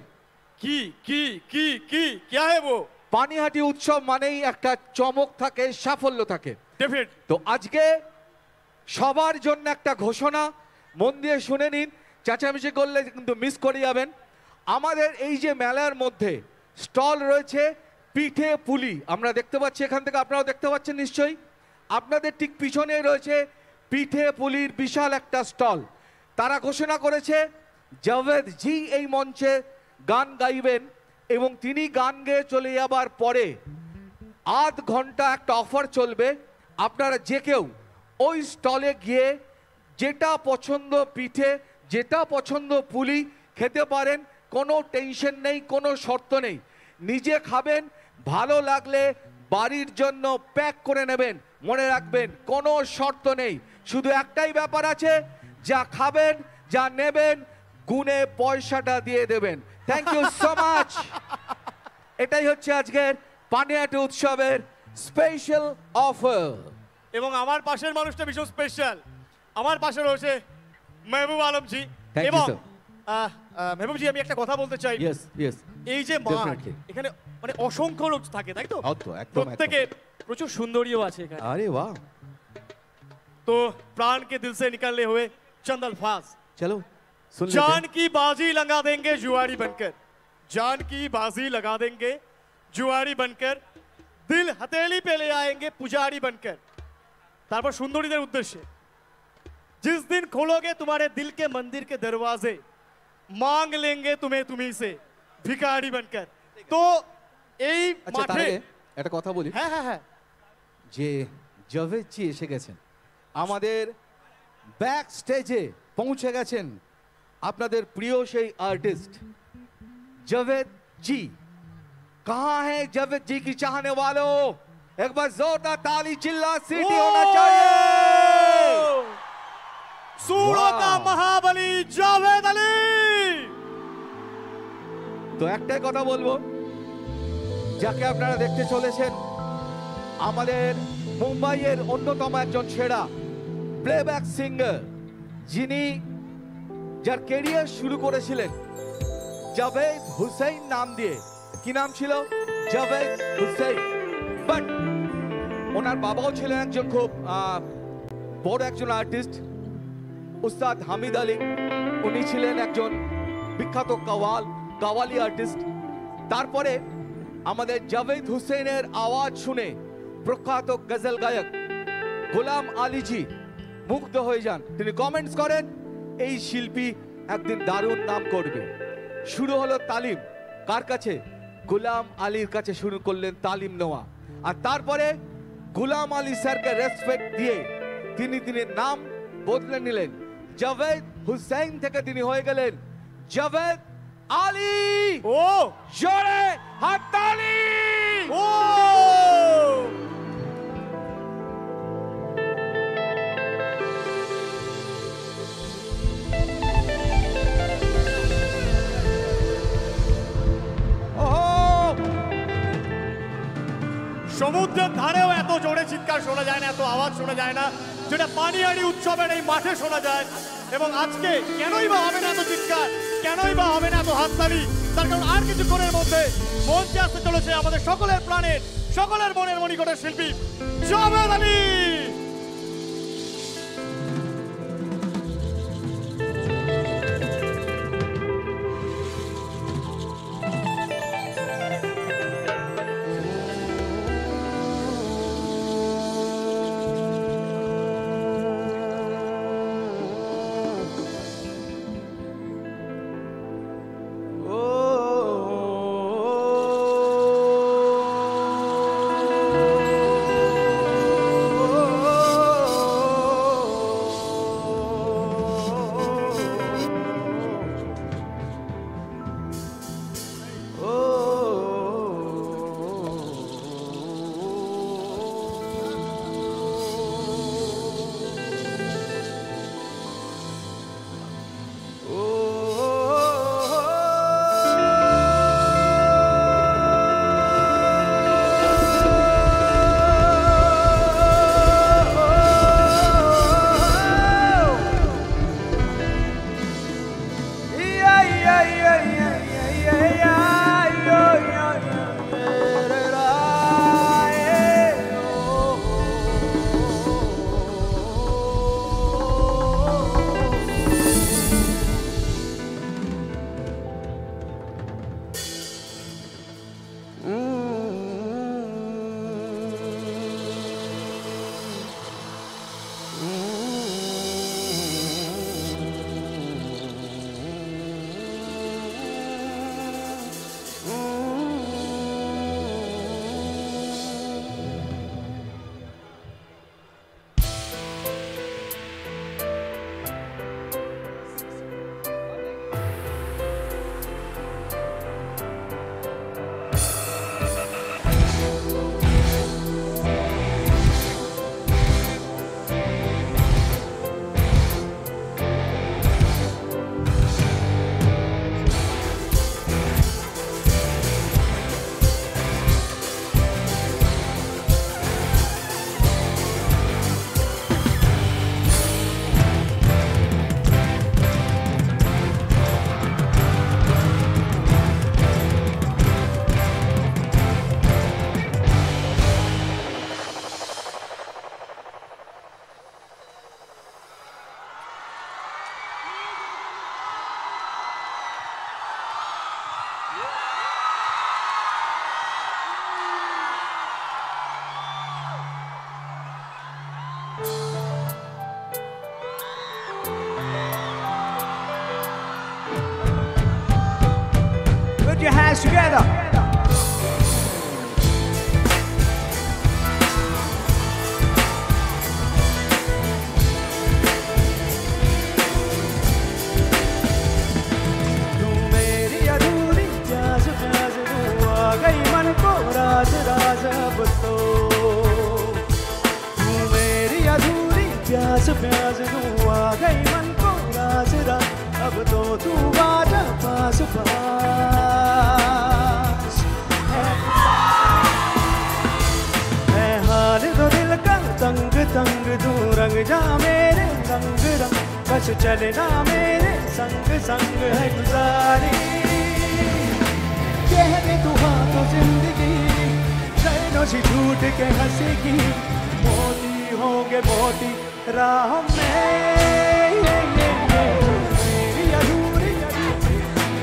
A: কি क्या है वो?
C: পানিহাটি উৎসব মানেই একটা চমক থাকে, সাফল্য থাকে।
A: डेफिनेट।
C: তো আজকে সবার জন্য একটা ঘোষণা, মন দিয়ে শুনে নিন, চেঁচামেচি করলে কিন্তু মিস করে যাবেন। আমাদের এই যে মেলার মধ্যে স্টল রয়েছে পিঠে পুলি, আমরা দেখতে পাচ্ছি এখান থেকে, আপনারাও দেখতে পাচ্ছেন নিশ্চয়ই। আপনাদের ঠিক পিছনে রয়েছে পিঠে পুলির বিশাল একটা স্টল। তারা ঘোষণা করেছে জাভেদ জি এই মঞ্চে গান গাইবেন এবং তিনি গান গেয়ে চলে যাবার পরে আধ ঘন্টা একটা অফার চলবে। আপনারা যে কেউ ওই স্টলে গিয়ে যেটা পছন্দ পিঠে, যেটা পছন্দ পুলি খেতে পারেন, কোনো টেনশন নেই, কোনো শর্ত নেই। নিজে খাবেন, ভালো লাগলে বাড়ির জন্য প্যাক করে নেবেন। মনে রাখবেন কোনো শর্ত নেই, শুধু একটাই ব্যাপার আছে, যা খাবেন যা নেবেন গুনে পয়সাটা দিয়ে দেবেন। Thank you so much. এটাই হচ্ছে আজকের পানিহাটি উৎসবের স্পেশাল অফার।
A: এবং আমার পাশের মানুষটা ভীষণ স্পেশাল, আমার পাশে রয়েছে মেহবুব আলম জি।
C: Thank you,
A: এবং
C: sir.
A: মেহবুব জি, আমি একটা কথা বলতে চাই।
C: ইয়েস
A: এই যে মাঠ,
C: Definitely.
A: এখানে মানে অসংখ্য লোক থাকে, তাই তো?
C: একদম
A: প্রত্যেকে প্রচুর সুন্দরীও আছে এখানে।
C: আরে বাহ,
A: तो प्राण के दिल से निकलने हुए चंद अल्फाज,
C: চলো सुन लेते
A: जान
C: हैं।
A: की बाजी लगा देंगे जुआरी बनकर, जान की बाजी लगा देंगे जुआरी बनकर, दिल हथेली पे ले आएंगे पुजारी बनकर। तारपर सुंदरीদের उद्देश्य, जिस दिन खोलोगे तुम्हारे दिल के मंदिर के दरवाजे, मांग लेंगे तुम्हें तुम्ही से भिखारी बनकर। तो এই
C: আচ্ছা তার
A: মাঠে
C: আগে একটা কথা বলি,
A: হ্যাঁ হ্যাঁ হ্যাঁ,
C: যে জাভেদ জি এসে গেছেন, আমাদের ব্যাক স্টেজে পৌঁছে গেছেন আপনাদের প্রিয় সেই আর্টিস্ট জাভেদ জি। कहाँ है जावेद जी की चाहने वालों? एक बार जोरदार ताली चिल्ला सीटी होना चाहिए।
A: सूरों का
C: वाह।
A: महाबली जावेद अली।
C: তো একটাই কথা বলবো, যাকে আপনারা দেখতে চলেছেন আমাদের মুম্বাইয়ের অন্যতম একজন সেরা প্লেব্যাক সিঙ্গার, যিনি যার ক্যারিয়ার শুরু করেছিলেন জাভেদ হুসেইন নাম দিয়ে। কি নাম ছিল? জাভেদ হুসেইন। বাট ওনার বাবাও ছিলেন একজন খুব বড় একজন আর্টিস্ট, উস্তাদ হামিদ আলী। উনি ছিলেন একজন বিখ্যাত কাওয়ালি আর্টিস্ট। তারপরে আমাদের জাভেদ হুসেনের আওয়াজ শুনে প্রখ্যাত গজল গায়ক গোলাম আলীজি মুগ্ধ হয়ে যান। তিনি কমেন্টস করেন এই শিল্পী একদিন দারুণ নাম করবে। শুরু হলো তালিম, কার কাছে? গোলাম আলীর কাছে শুরু করলেন তালিম নেওয়া। আর তারপরে গোলাম আলী স্যারকে রেসপেক্ট দিয়ে তিনি নাম বদলে নিলেন। জাভেদ হুসেন থেকে তিনি হয়ে গেলেন জাভেদ আলী।
A: ও
C: জোরে হাততালি।
A: ও সমুদ্রের ধারেও এত জোরে চিৎকার শোনা যায় না, এত আওয়াজ শোনা যায় না, যেটা পানিহাড়ি উৎসবের এই মাঠে শোনা যায়। এবং আজকে কেনই বা হবে না এত চিৎকার, কেনই বা হবে না এত হাততালি? তার কারণ আর কিছুক্ষণের মধ্যে মঞ্চে আসতে চলেছে আমাদের সকলের প্রাণের, সকলের মনের মণিকোটের শিল্পী Javed Ali.
F: Put your hands together. तू मेरी अधूरी प्यास प्यास तू आ गई मन को राज राज अब तो तू मेरी अधूरी प्यास प्यास तू आ गई मन को राज राज अब तो तू आजा पास पास है हाल तो दिल का तंग तंग तू रंग जा मेरे रंग रंग बस चलना मेरे संग संग है गुजारी कह दे तू हाँ तो जिंदगी नैनों से झूठ के हंसेगी मोती होंगे मोती राह में मेरी अधूरी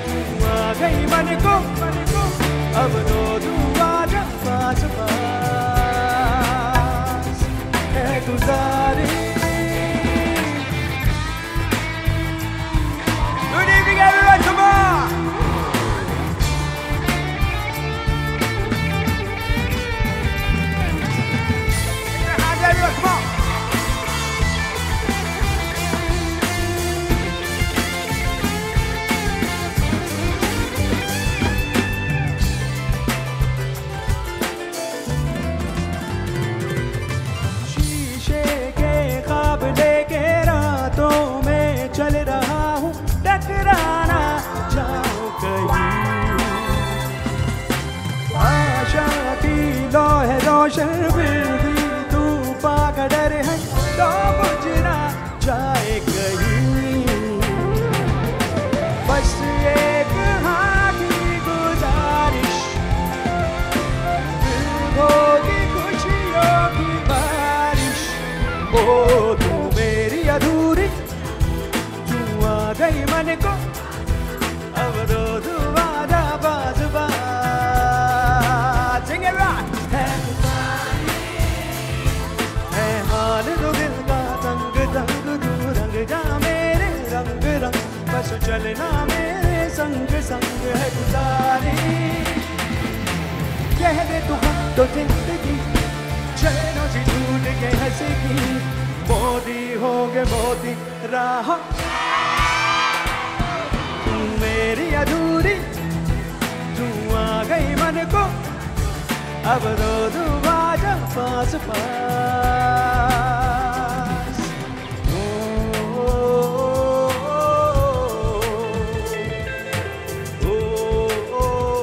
F: रोशन फिर भी तू पाका डर है तो बुझना जाए कहीं। बस एक हाँ की गुजारिश फिर होगी खुशियों की बारिश। ओ तू मेरी अधूरी तू आ गई मन को अब रो तू आजा बाज बाज। Sing it right. है हाल तो दिल का तंग तंग तू रंग जा मेरे रंग रंग बस चलना मेरे संग संग है गुजारी। कह दे तू हम तो जिंदगी चैनों से छूट के हंसेगी मोदी हो गए मोदी राह तू मेरी अधूरी तू आ गई मन को अब रो तू आजा पास पास। ओ, ओ, ओ, ओ,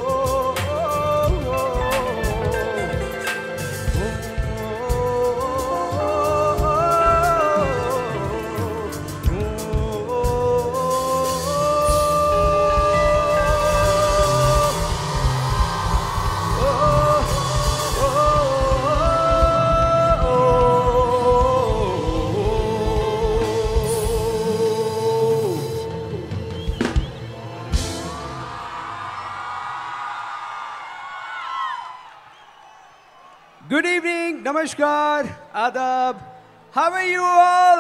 F: Good evening, namaskar, adab. How are you all?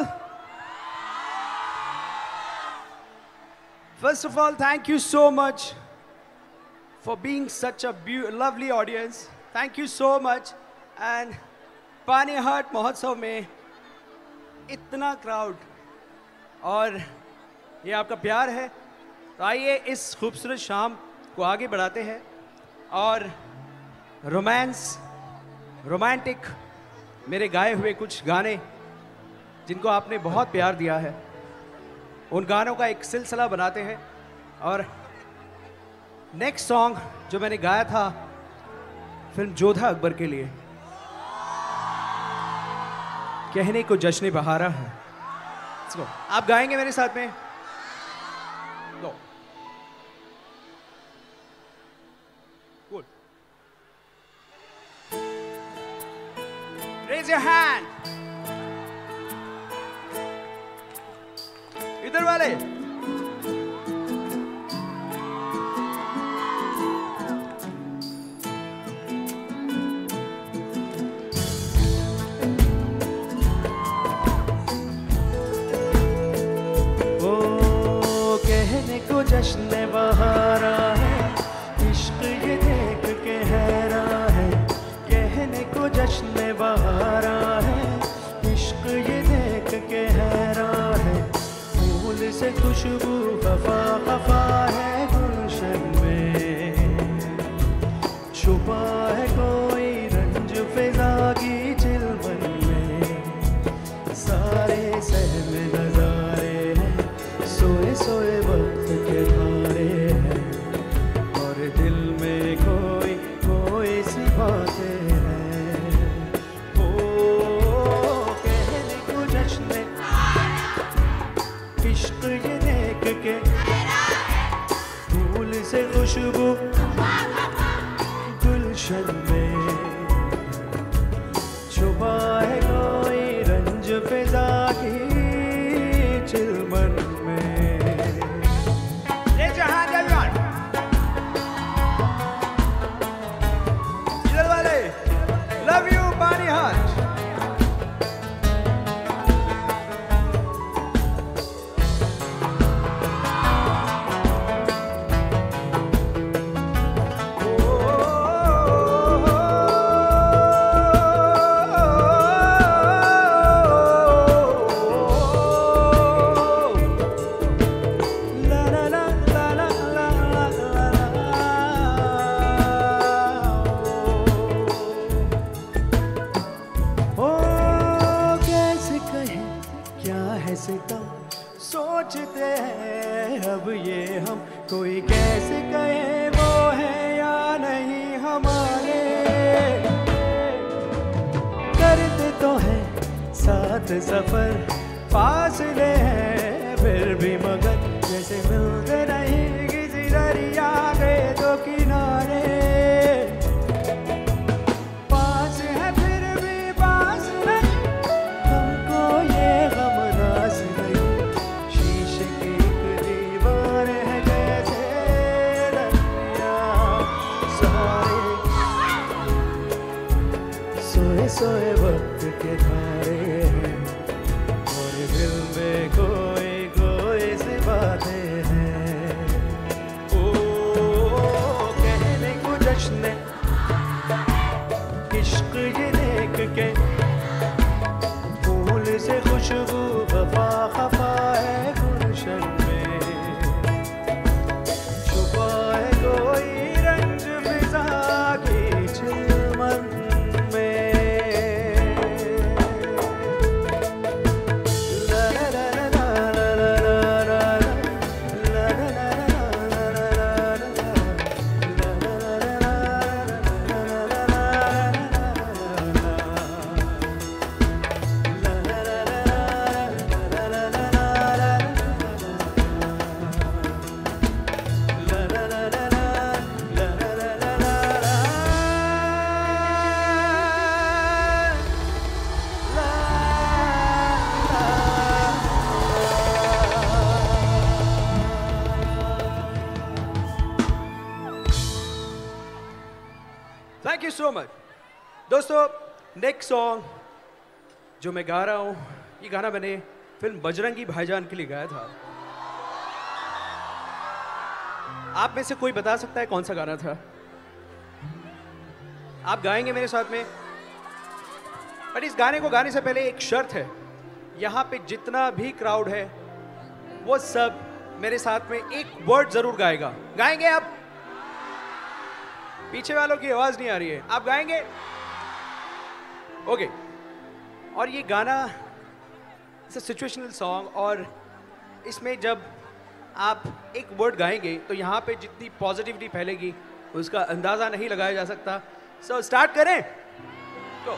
F: First of all, thank you so much for being such a lovely audience. Thank you so much. And पानीहाट महोत्सव में इतना क्राउड और ये आपका प्यार है, तो आइए इस खूबसूरत शाम को आगे बढ़ाते हैं और रोमांटिक मेरे गाए हुए कुछ गाने जिनको आपने बहुत प्यार दिया है उन गानों का एक सिलसिला बनाते हैं। और नेक्स्ट सॉन्ग जो मैंने गाया था फिल्म जोधा अकबर के लिए, कहने को जश्न बहारा है। Let's go. आप गाएंगे मेरे साथ में? Go. Good. Raise your hand. इधर वाले जश्न बहारा है, इश्क ये देख के हैरान है। कहने को जश्न बहारा है, इश्क ये देख के हैरान है। फूल से खुशबू खफा खफा है गुलशन में, छुपा है कोई रंज फिजा की चिलवन में। सारे सहम नजारे हैं, सोए सोए वक्त के धारे हैं, और दिल में कोई कोई सी बातें हैं। ओ कहने को जश्न इश्क ये देख के, फूल से खुशबू गुलशन में, छुपा है कोई रंज फिजा की चिलमन में। Raise your hand, everyone. इधर वाले, love you, पानीहाट। सोचते हैं अब ये हम, कोई कैसे कहे वो है या नहीं हमारे। तो है साथ सफर, फासले हैं फिर भी मगर जैसे मिलते नहीं किसी दरिया के दो किनारे। पास है फिर भी पास नहीं, हमको ये गम रास नहीं। शीशे की एक दीवार है जैसे दरिया, सोए सोए वक्त के धारे हैं और दिल में कोई कोई सी बातें हैं। ओ कहने को जश्न इश्क ये देख के, फूल से खुशबू खफा खफा है गुलशन में, छुपा है कोई रंज फिजा की चिलमन में। Thank you so much. दोस्तों नेक्स्ट सॉन्ग जो मैं गा रहा हूँ, ये गाना मैंने फिल्म बजरंगी भाईजान के लिए गाया था। आप में से कोई बता सकता है कौन सा गाना था? आप गाएंगे मेरे साथ में, बट इस गाने को गाने से पहले एक शर्त है। यहाँ पे जितना भी क्राउड है वो सब मेरे साथ में एक वर्ड जरूर गाएगा। गाएंगे आप? पीछे वालों की आवाज नहीं आ रही है, आप गाएंगे? ओके। और ये गाना सिचुएशनल सॉन्ग, और इसमें जब आप एक वर्ड गाएंगे तो यहाँ पे जितनी पॉजिटिविटी फैलेगी उसका अंदाजा नहीं लगाया जा सकता। सो स्टार्ट करें? तो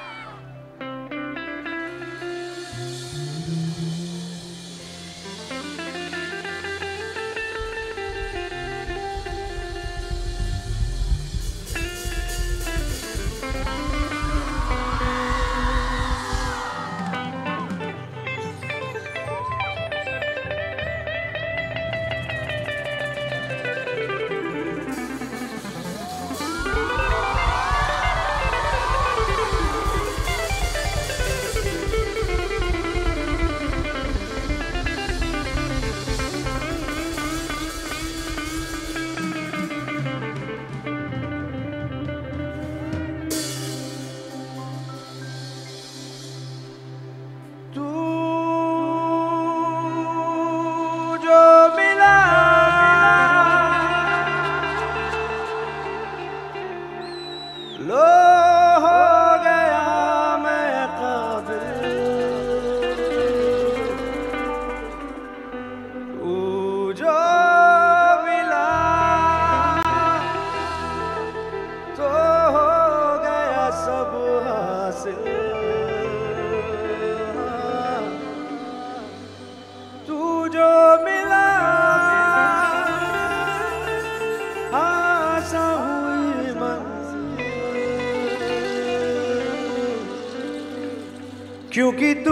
F: क्योंकि तू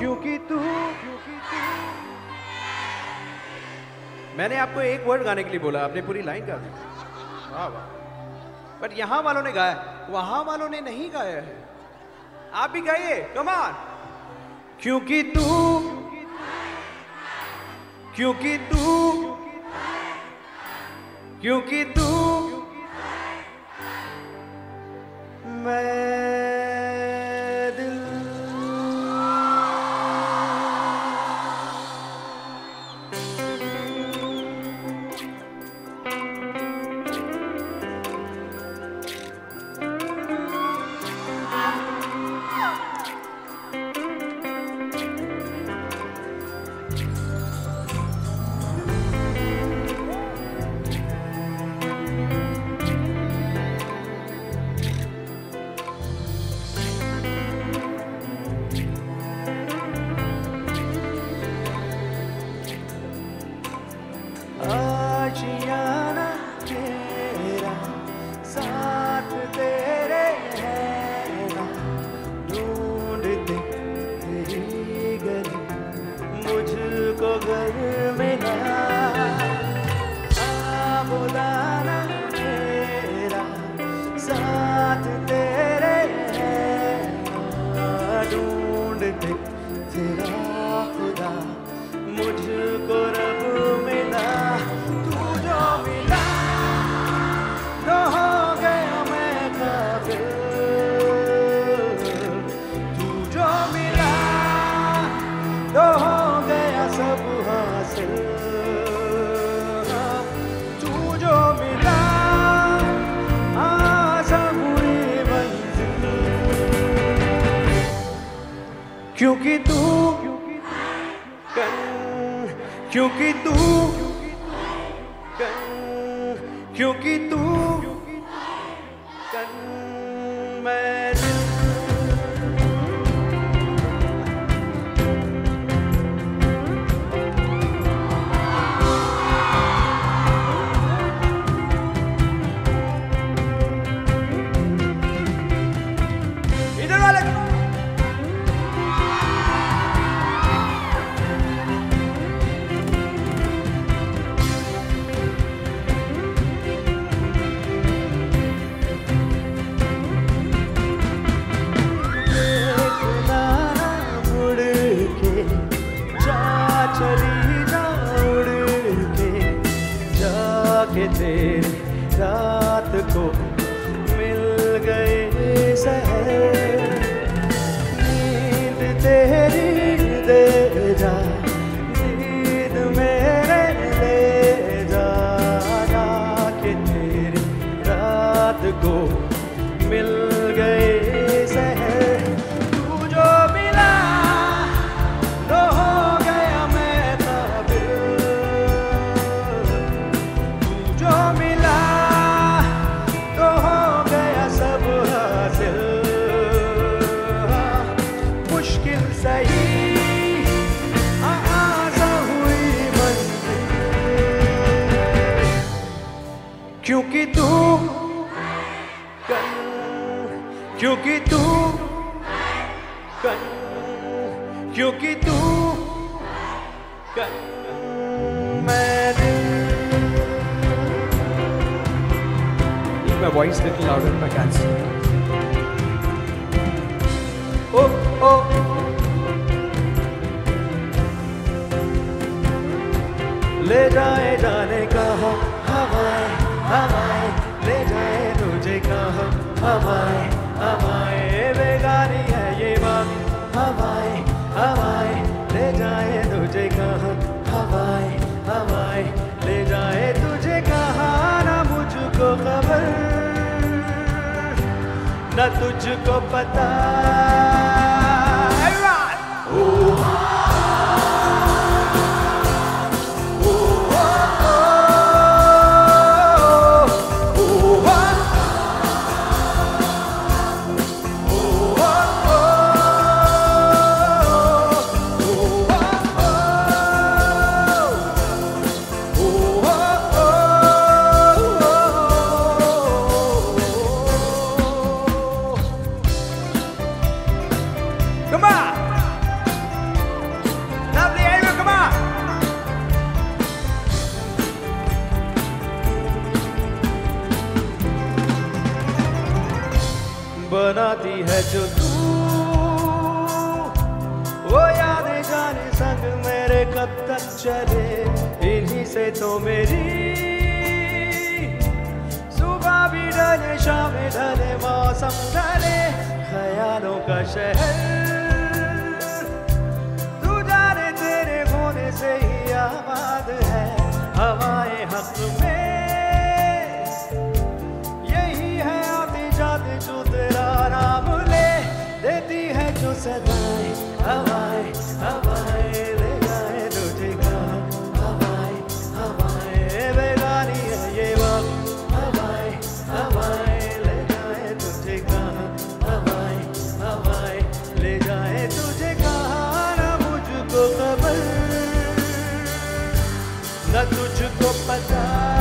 F: मैंने आपको एक वर्ड गाने के लिए बोला, आपने पूरी लाइन गा दी। वाह वाह। बट यहाँ वालों ने गाया, वहां वालों ने नहीं गाया है। आप भी गाइए, कम ऑन। क्योंकि तू क्योंकि तू क्योंकि तू क्योंकि तू मैं इधर वाले चली जा उड़ के जाके तेरी रात को मिल गए सहर नींद तेरी दे जा नींद मेरे ले जा जाके तेरी रात को मिल गए सहर तू जो मिला तो हो गया मैं काबिल तू जो मिला तो हो गया सब हासिल मुश्किल सही आसान हुई मंजिल क्योंकि तू क्योंकि तू क्योंकि तू मैं
G: Need my voice little louder if I can.
F: ओ ले जाए जाने कहा हवाएं हवाएं ले जाए तुझे कहा हवाएं हवाएं बेगानी है ये बात हवाएं हवाएं ले जाए तुझे कहा हवाएं हवाएं ले जाए तुझे कहा ना मुझको खबर न तुझको पता Come on! Lovely Ava, come on! बनाती है जो तू वो यादें जाने संग मेरे कब तक चले इन्हीं से तो मेरी सुबह भी ढले शाम ढले मौसम ढले ख्यालों का शहर से ही आबाद है हवाएं हक में यही है आते जाते जो तेरा नाम ले देती है जो सदाएं हवाएं हवाएं ले जाए तुझे कहा हवाएं हवाएं बेगानी है ये वक्त हवाएं हवाएं ले जाए तुझे कहा हवाएं हवाएं ले जाए तुझे कहा ना मुझको खबर न तुझको पता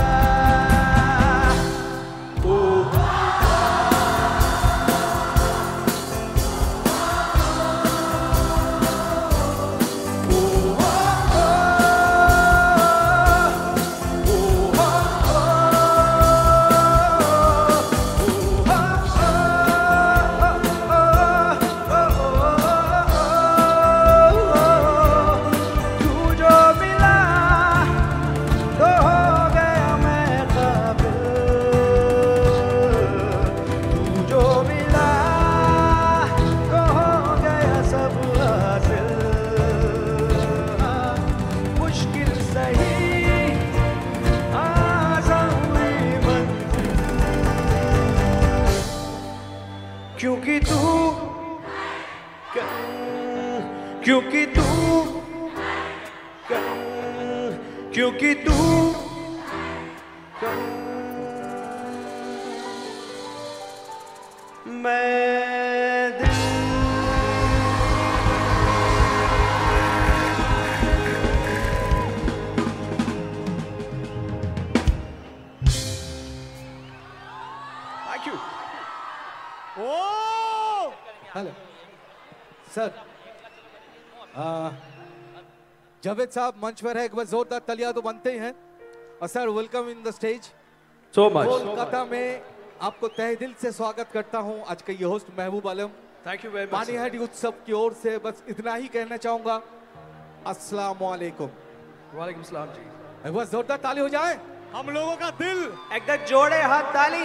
F: क्योंकि तू मैं दिल thank you.
A: Oh
C: hello sir, Javed साहब मंच पर है, एक बार जोरदार तालियां तो बनते ही हैं। और sir welcome in the stage.
F: So much.
C: Kolkata में आपको तहे दिल से स्वागत करता हूं। आज का ये host Mehboob Alam,
F: thank you very much.
C: Panihati उत्सव की ओर से बस इतना ही कहना चाहूंगा, अस्सलाम वालेकुम।
F: वालेकुम सलाम जी।
C: एक बार जोरदार ताली हो जाए।
A: हम लोगों का दिल
F: एकदम जोड़े हाथ ताली।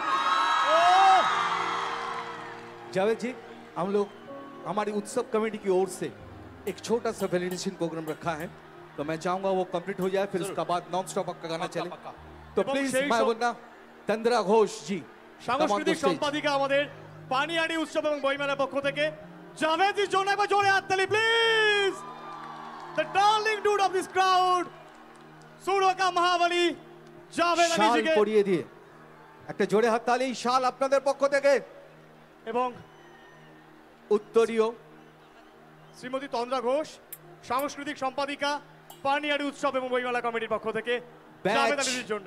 C: जावेद जी, हम लोग हमारी उत्सव कमेटी की ओर से एक छोटा सा वैलिडेशन प्रोग्राम रखा है, तो मैं चाहूंगा वो कंप्लीट हो जाए, फिर उसके बाद नॉन स्टॉप आपका गाना चले। तो
A: এবং
C: प्लीज
A: সেই
C: माय
A: সব-
C: वरना तंद्रा घोष जी
A: সাংস্কৃতিক সম্পাদিকা আমাদের পানিহাটি উৎসব এবং বইমেলার পক্ষ থেকে জাভেদের জন্য একবার জোরে হাততালি please. The darling dude of this crowd, সুরকা মহাবলী জাভেদ আলী
C: শাল
A: জিকে
C: পরিয়ে দিয়ে একটা জোরে হাততালি শাল আপনাদের পক্ষ থেকে।
A: এবং
C: উত্তরীয়
A: শ্রীমতী তন্দ্রা ঘোষ, সাংস্কৃতিক সম্পাদিকা পানিহাটি উৎসব এবং বইমেলা কমিটির পক্ষ থেকে
C: Badge.
A: জাভেদ আলীর জন্য।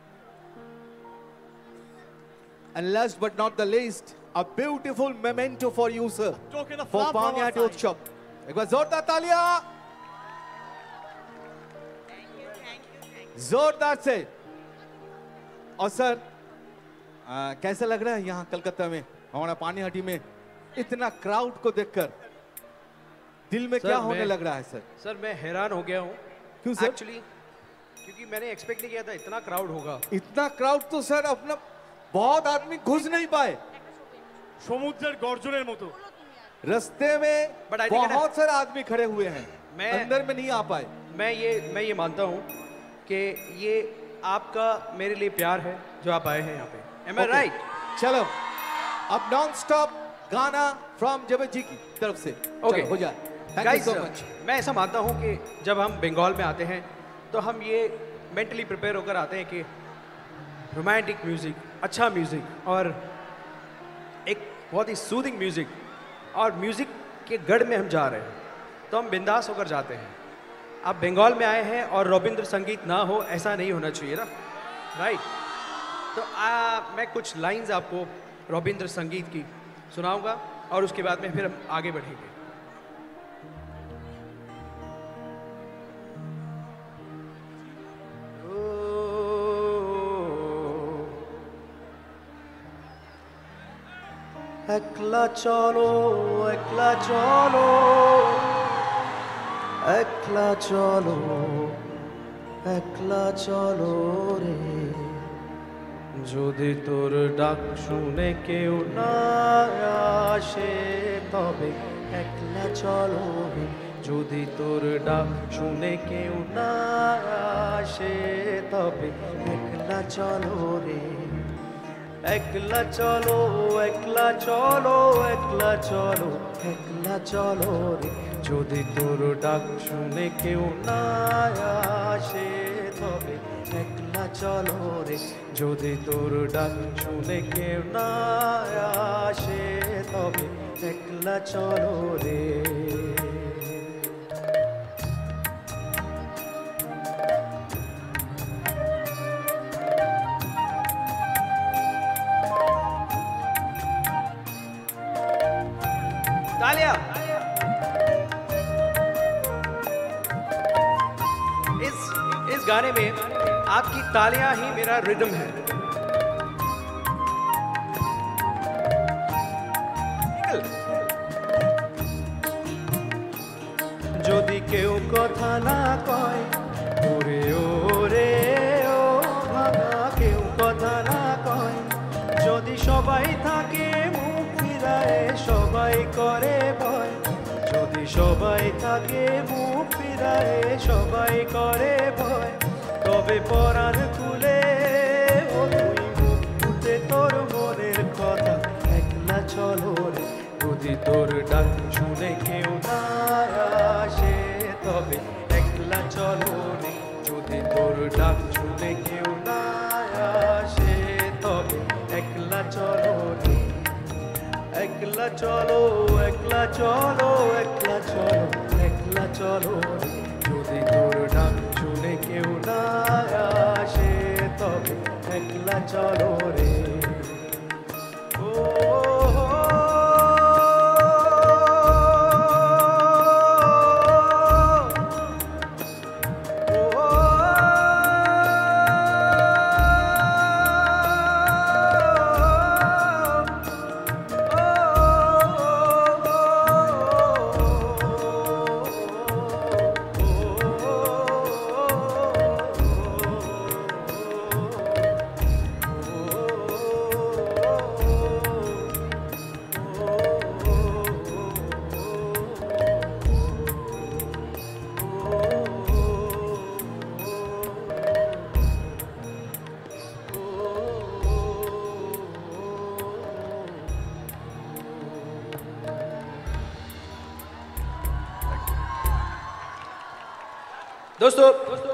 C: and last but not the least a beautiful memento for you sir
A: Token of
C: for
A: love from our
C: Panihati
A: side.
C: उत्सव। एक बार जोरदार तालियां, जोरदार से। और सर कैसा लग रहा है यहाँ कलकत्ता में, हमारा पानीहाटी में इतना क्राउड को देखकर दिल में
F: सर,
C: क्या होने
F: मैं-
C: लग रहा है सर?
F: सर मैं हैरान हो गया हूँ।
C: क्यों सर?
F: एक्चुअली क्योंकि मैंने एक्सपेक्ट नहीं किया था इतना क्राउड होगा।
C: इतना क्राउड तो सर अपना बहुत आदमी घुस नहीं पाए
A: সমুদ্রের গর্জনের মতো।
C: रास्ते में,
F: But I think
C: बहुत सारे आदमी खड़े हुए हैं,
F: मैं-
C: अंदर में नहीं आ पाए।
F: मैं ये मानता हूँ कि ये आपका मेरे लिए प्यार है जो आप आए हैं यहाँ पे। Am I
C: Okay.
F: right?
C: चलो अब नॉन स्टॉप गाना फ्रॉम जावेद जी की तरफ से।
F: Okay.
C: चलो, हो जाए। Thank you
F: Guys,
C: so much.
F: मैं ऐसा मानता हूँ कि जब हम बंगाल में आते हैं तो हम ये मेंटली प्रिपेयर होकर आते हैं कि रोमांटिक म्यूज़िक, अच्छा म्यूज़िक और एक बहुत ही सूदिंग म्यूज़िक और म्यूज़िक के गढ़ में हम जा रहे हैं, तो हम बिंदास होकर जाते हैं। आप बंगाल में आए हैं और रविंद्र संगीत ना हो, ऐसा नहीं होना चाहिए ना, राइट? तो मैं कुछ लाइंस आपको रविंद्र संगीत की सुनाऊंगा और उसके बाद में फिर हम आगे बढ़ेंगे। একলা চলো একলা চলো একলা চলো একলা চলো রে, যদি তোর ডাক শুনে কেউ না আসে তবে একলা চলো রে, যদি তোর ডাক শুনে কেউ না আসে তবে একলা চলো রে, একলা চলো একলা চলো একলা চলো একলা চলো রে, যদি তোর ডাক শুনে কেউ না আসে তবে একলা চলো রে, যদি তোর ডাক শুনে কেউ না আসে তবে একলা চলো রে। तालियां। इस गाने में आपकी तालियां ही मेरा रिदम है। যদি কেউ কথা না কয় ওরে ওরে ও ভাঙা, কেউ কথা না কয়, যদি সবাই থাকে মুখ ফিরায় সবাই করে ভয়, যদি সবাই থাকে মুখ ফিরায় সবাই করে ভয়, তবে পরাণ খুলে ও তুই মুখ ফুটে তোর মনের কথা একলা চলো রে, যদি তোর ডাক শুনে কেউ না একলা চলো একলা চলো একলা চলো একলা চলো যদি তোর ডাক শুনে কেউ না আসে তবে একলা চলো রে दोस्तों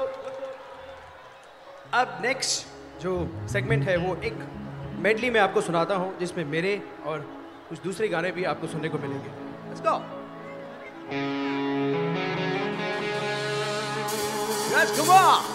F: अब नेक्स्ट जो सेगमेंट है वो एक मेडली में आपको सुनाता हूं जिसमें मेरे और कुछ दूसरे गाने भी आपको सुनने को मिलेंगे। Let's go! Let's come on!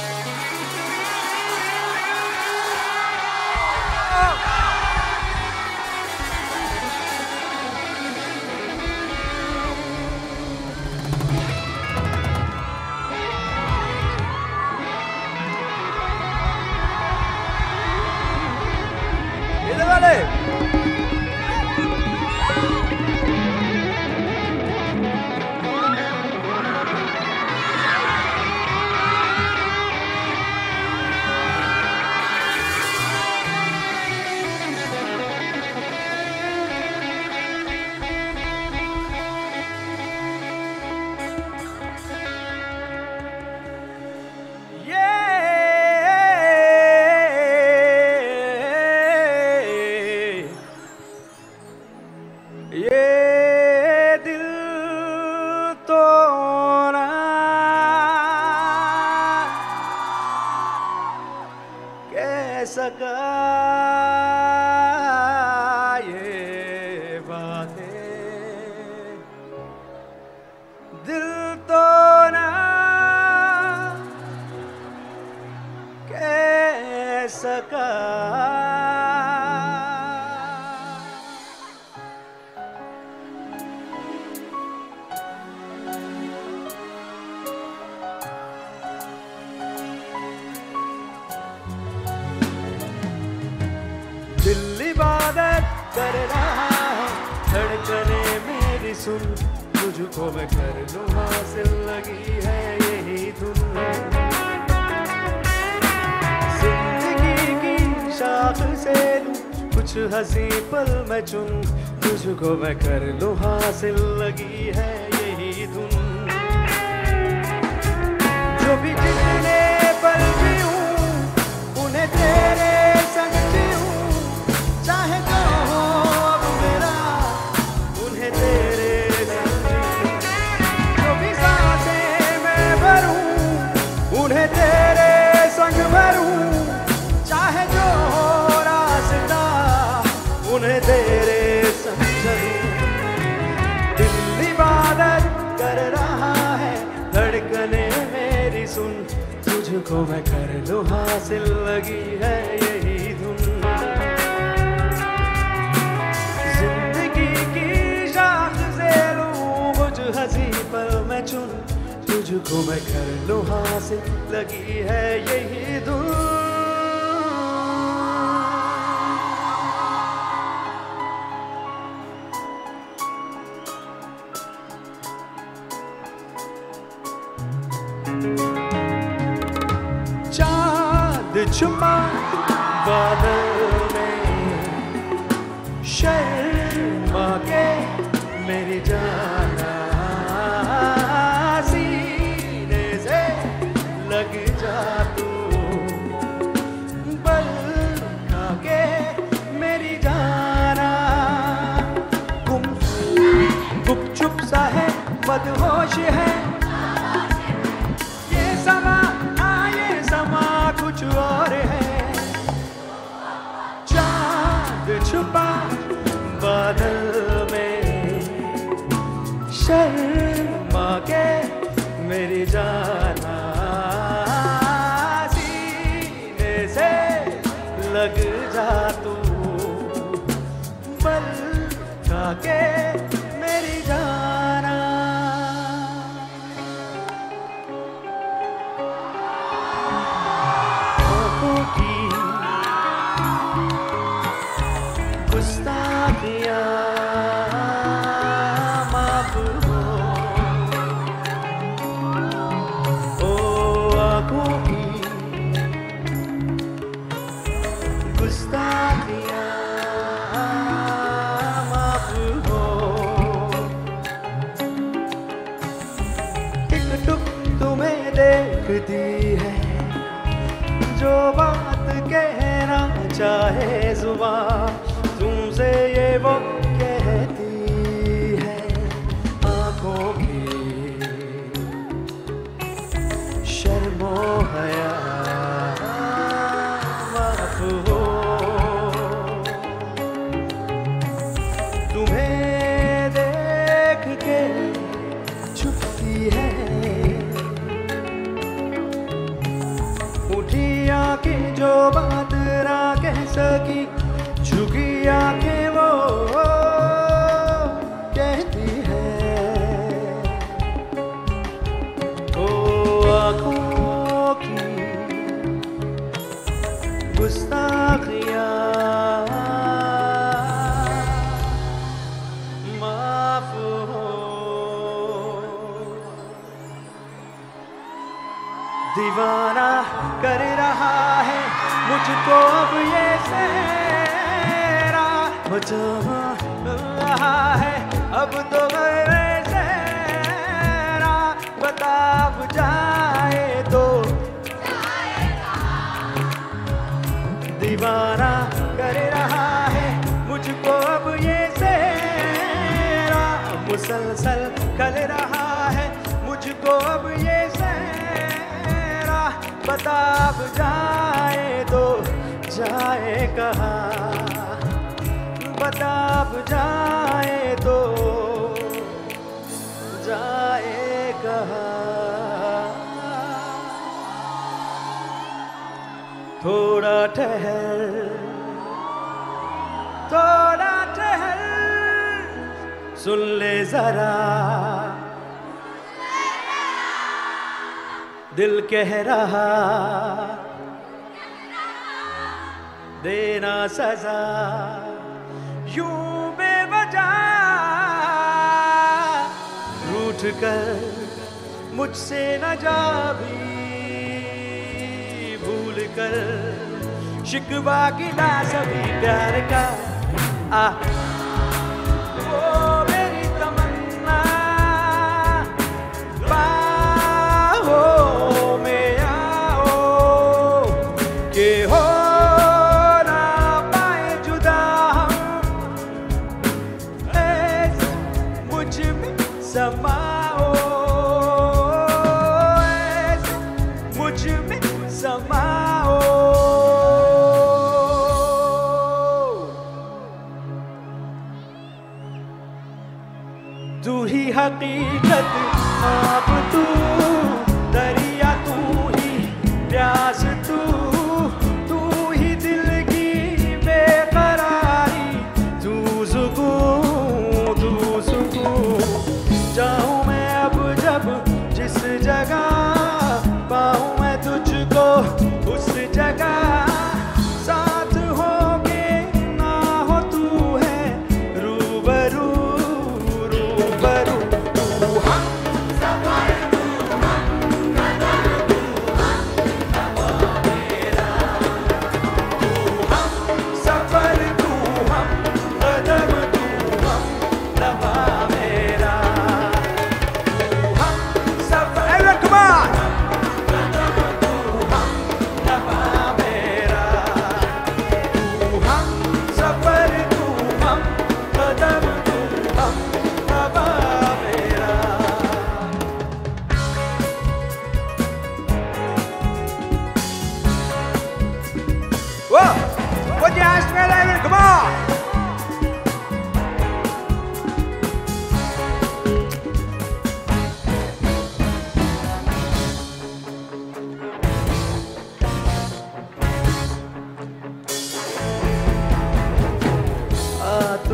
F: तुझको मैं कर लूं हासिल लगी है यही धुन जिंदगी की शाख से लूं कुछ हंसी पल मैं चुन तुझको मैं कर लूं हासिल लगी है यही धुन जो भी जितने पल भी हूँ उन्हें तेरे संग भी हूँ चाहे जो हो अब मेरा उन्हें तेरे उन्हें तेरे संग भरूं चाहे जो हो रास्ता उन्हें तेरे संग चलूं दिल इबादत कर रहा है धड़कने मेरी सुन तुझको मैं कर लूं हासिल लगी है यही धुन जिंदगी की शाख से लूं कुछ हंसी पल मैं चुन तुझको मैं कर लूं हासिल लगी है यही धुन चांद छुपा बादल में शर्मा के मेरी जाना लग जा तू बल खाके मेरी जाना गुपचुप सा है बदहोश है ये समा कुछ और है चांद छुपा बादल शर्मा के मेरी जाना सीने से लग जा तू बल के मेरी जाना आँखों की गुस्ताखियाँ माफ हो ओ आँखों की गुस्ताखियाँ देखती है जो बात कहना चाहे जुबान तुमसे ये वो कहती है आँखों की शर्मो हया माफ हो तुम्हें देख के छुपती है की जो बात ना कह सकी झुकी आंखें वो कहती है ओ आँखों की गुस्ताखियाँ माफ हो दीवाना कर रहा है मुझको अब ये सेरा मुझे रहा है अब तो मेरे सेरा बता जाए तो दीवाना कर रहा है मुझको अब ये सेरा मुसलसल कर रहा है मुझको अब ये बता जाए तो जाए कहाँ बता जाए तो जाए कहाँ थोड़ा ठहर सुन ले जरा दिल कह रहा देना सजा यूं बेवजह रूठ कर मुझसे न जा भी भूल कर शिकवा गिला सभी प्यार का आ ओ मेरी तमन्ना तू ही हकीकत आप तू दरिया तू ही प्यास तू ही दिल की बेकरारी तू सुकून जाऊं मैं अब जब जिस जगह पाऊं मैं तुझको उस जगह साथ हो के ना हो तू है रूबरू तू हम सफर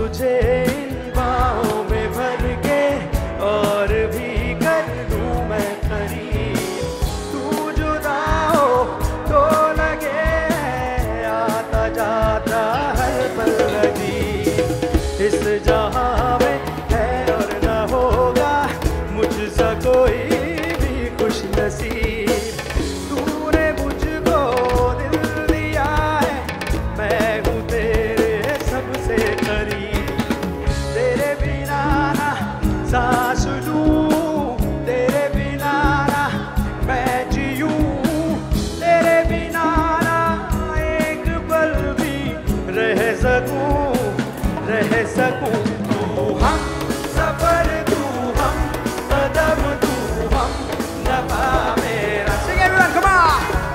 F: तुझे इन बाहों में भर के और भी कर दूं मैं करीब। तू जुदा हो तो लगे आता जाता हर पल अजीब। इस जहां में है और न होगा मुझसे कोई भी खुश नसीब। तूने मुझको दिल दिया है, मैं हूँ तेरे सबसे करीब। तेरे बिना ना सांस लूं, तेरे बिना ना मैं जीऊं, तेरे बिना ना एक पल भी रह सकूं, रह सकूं। तू हम सफर, तू हम कदम, तू हम नफा मेरा। Sing everyone, come on!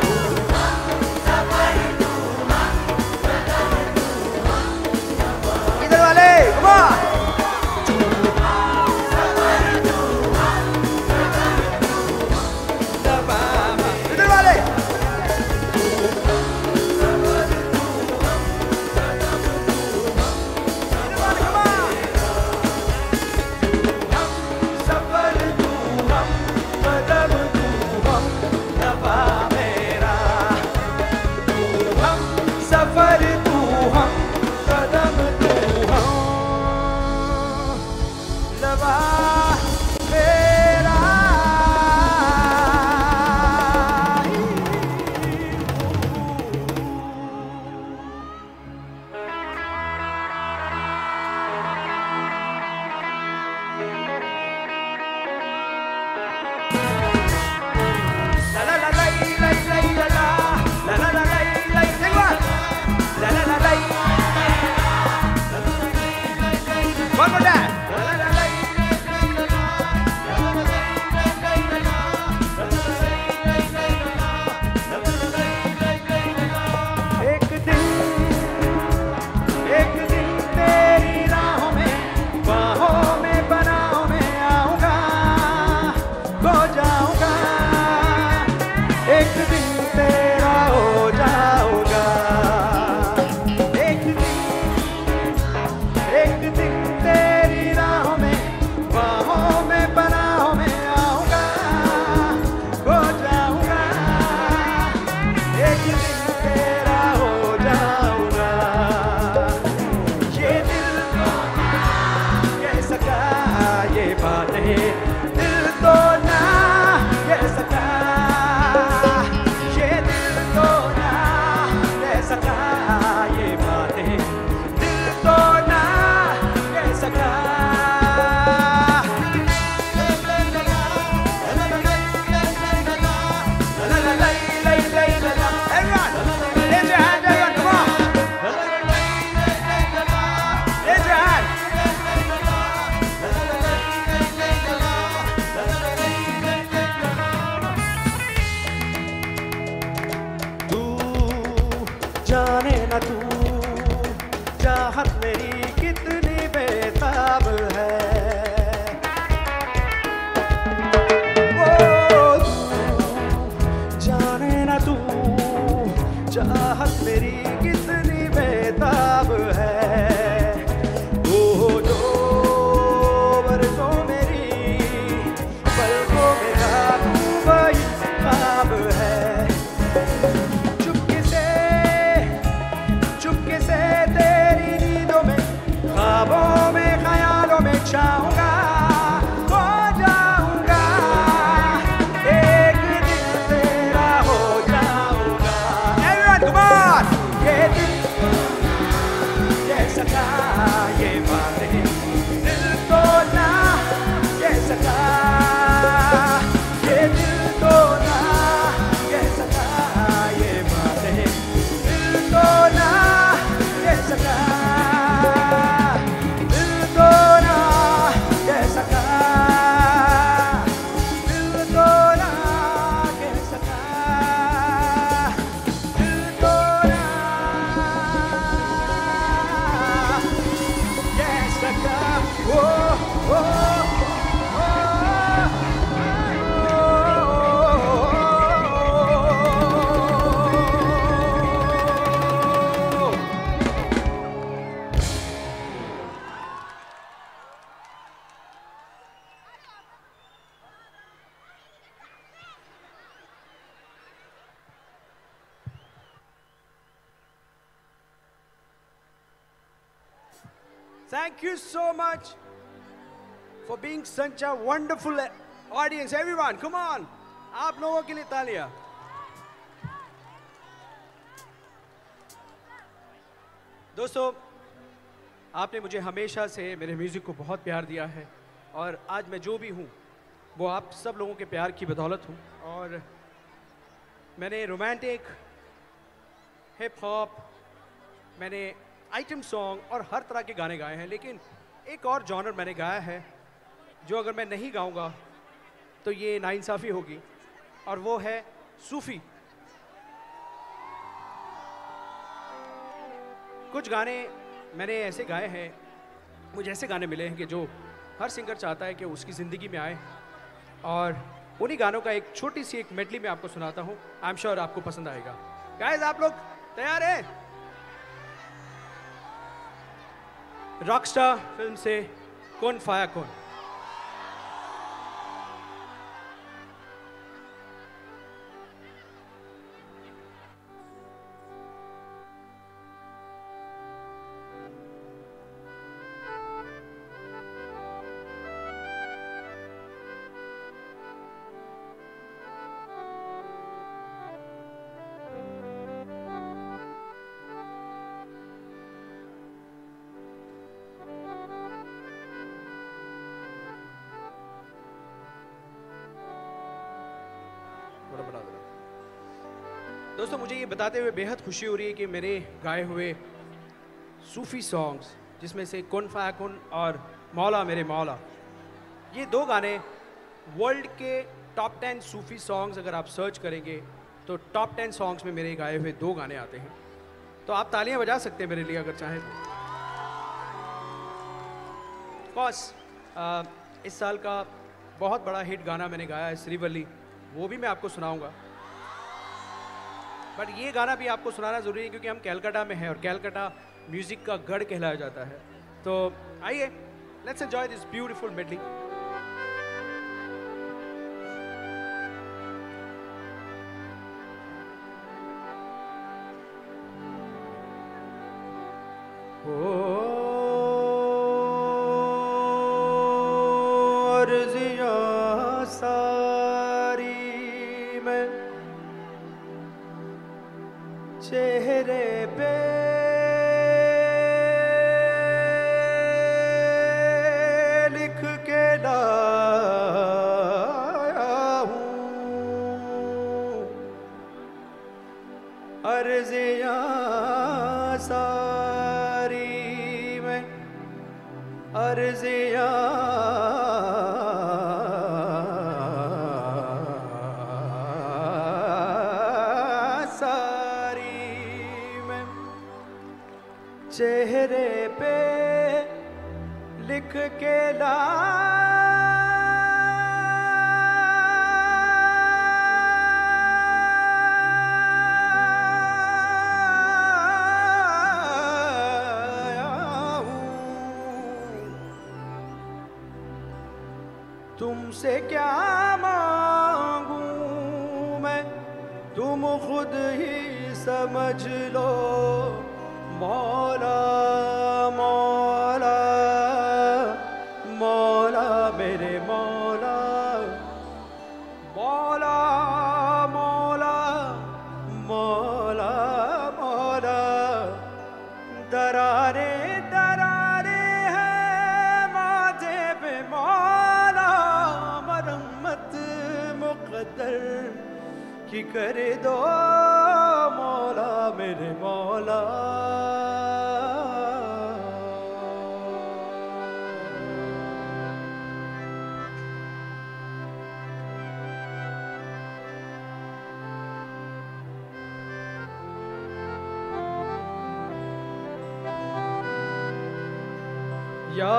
F: इधर वाले, come on! इधर वाले! सफर तू हम कदम, तू हम नफा मेरा। तू हम सफर, तू हम कदम, तू हम नफा मेरा। La la la la la la la la la la la la la. Take one. La la la la. One more time. La la la la. एक दिन तेरी राहों में, बाहों में, बनाओ में आऊंगा, खो जाऊंगा। एक दिन तेरा हो जाऊंगा। एक दिन तेरी राहों में, बाहों में, बनाओ में आऊंगा, खो जाऊंगा। एक दिन तेरा हो जाऊंगा। ये दिल कह सका ये बातें, दिल तो ना कह सका। ये दिल तो ना कह सका ये बातें, दिल तो ना कह सका। Everyone, raise your hand, everyone, come on. Raise your hand. तू जाने न तू चाहत मेरी कितनी बेताब है। ओ तू जाने न तू चाहत मेरी कितनी बेताब है। ओ जो बरसों मेरी पलकों में काबू वही ख्वाब है। चुपके से तेरी नींदों में, ख्वाबों में, ख्यालों में छाऊंगा, खो जाऊंगा। एक दिन तेरा हो जाऊंगा। Everyone, come on! ये दिल Thank you so much for being such a wonderful audience. Everyone, come on. आप लोगों के लिए तालियां. दोस्तों, आपने मुझे हमेशा से मेरे म्यूजिक को बहुत प्यार दिया है और आज मैं जो भी हूँ वो आप सब लोगों के प्यार की बदौलत हूँ. और मैंने रोमांटिक, हिप हॉप, मैंने आइटम सॉन्ग और हर तरह के गाने गाए हैं, लेकिन एक और जॉनर मैंने गाया है जो अगर मैं नहीं गाऊंगा तो ये नाइंसाफ़ी होगी, और वो है सूफ़ी. कुछ गाने मैंने ऐसे गाए हैं, मुझे ऐसे गाने मिले हैं कि जो हर सिंगर चाहता है कि उसकी ज़िंदगी में आए, और उन्हीं गानों का एक छोटी सी एक मेडली मैं आपको सुनाता हूँ. आई एम श्योर आपको पसंद आएगा. गाइस, आप लोग तैयार हैं? रॉकस्टार फिल्म से कौन फाया कौन. दोस्तों, मुझे ये बताते हुए बेहद खुशी हो रही है कि मेरे गाए हुए सूफ़ी सॉन्ग्स, जिसमें से कुन फाया कुन और मौला मेरे मौला, ये दो गाने वर्ल्ड के टॉप 10 सूफ़ी सॉन्ग्स अगर आप सर्च करेंगे तो टॉप 10 सॉन्ग्स में मेरे गाए हुए दो गाने आते हैं. तो आप तालियां बजा सकते हैं मेरे लिए अगर चाहें तो. बस इस साल का बहुत बड़ा हिट गाना मैंने गाया है, श्रीवल्ली, वो भी मैं आपको सुनाऊंगा. बट ये गाना भी आपको सुनाना ज़रूरी है क्योंकि हम कैलकाटा में हैं और कैलकाटा म्यूज़िक का गढ़ कहलाया जाता है. तो आइए, let's enjoy this beautiful medley. अर्ज़ियाँ सारी मैं चेहरे पे लिख के लाया हूँ. अर्ज़ियाँ सारी मैं, अर्ज़ियाँ चेहरे पे लिख के लाया हूँ. तुमसे क्या मांगूं मैं, तुम खुद ही समझ लो. मौला मौला मौला मेरे मौला, मौला मौला मौला मौला. दरारे दरारे हैं माथे पे मौला, मरम्मत मुक़द्दर की कर दो मौला मेरे मौला. या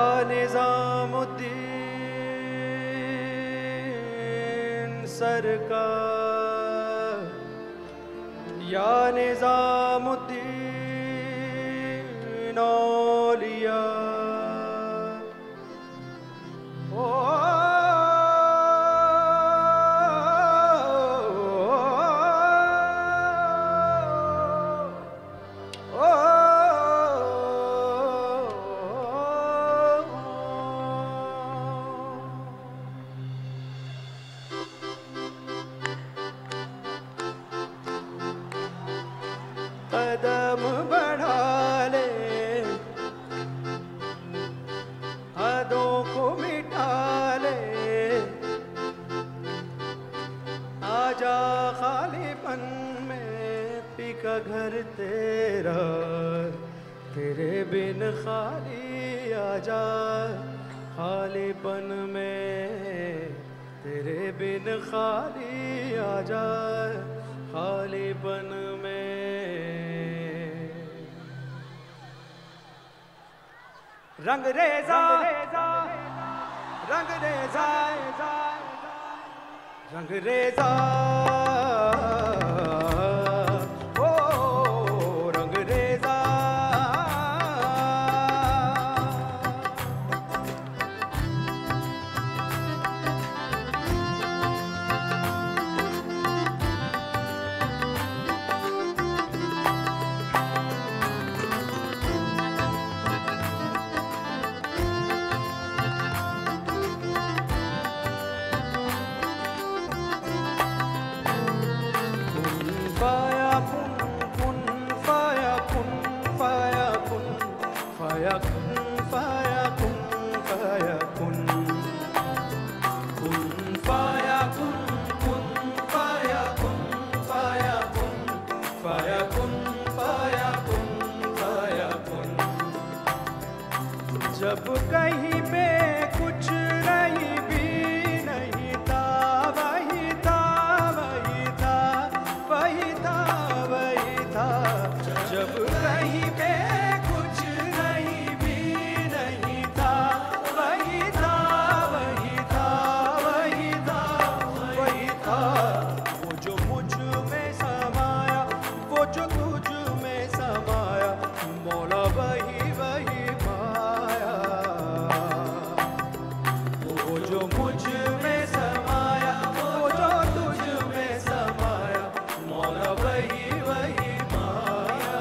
F: निज़ामुद्दीन सरकार, या निज़ामुद्दीन औलिया. ओ कदम बढ़ा ले, हदों को मिटा ले, आजा खालीपन में पीका घर तेरा, तेरे बिन खाली आजा खालीपन में, तेरे बिन खाली आजा खालीपन में। रंग रेजा रंग रेजा रंग रेजा ओ रंग रेजा। जब कहीं पे कुछ नहीं भी नहीं था, वही था वही था वही था वही था। जब कहीं पे कुछ नहीं भी नहीं था, वही था वही था वही था वही था। वो जो मुझ में समाया, वो जो तुझ में समाया, मौला वही वही पाया। वो जो मुझ में समाया, वो जो तुझ में समाया, मौला वही वही पाया।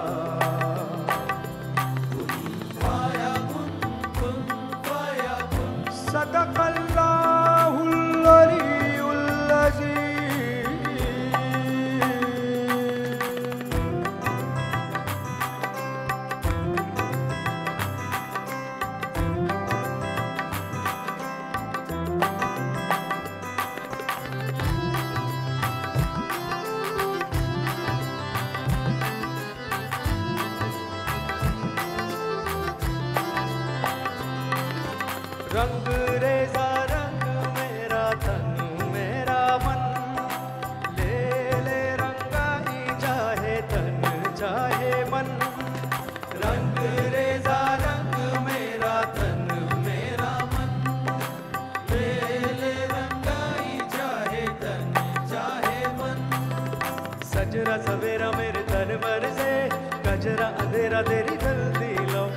F: पाया कुन पाया कुन। सदक़ल्लाहुल अलीयुल अज़ीम। रंग रेजा रंग मेरा तन मेरा मन, ले ले रंगाई चाहे तन चाहे मन। रंग रेजा रंग मेरा तन मेरा मन, ले ले रंगाई चाहे तन चाहे मन। सजरा सवेरा मेरे तन पर से, कजरा अंधेरा तेरी गलती लो।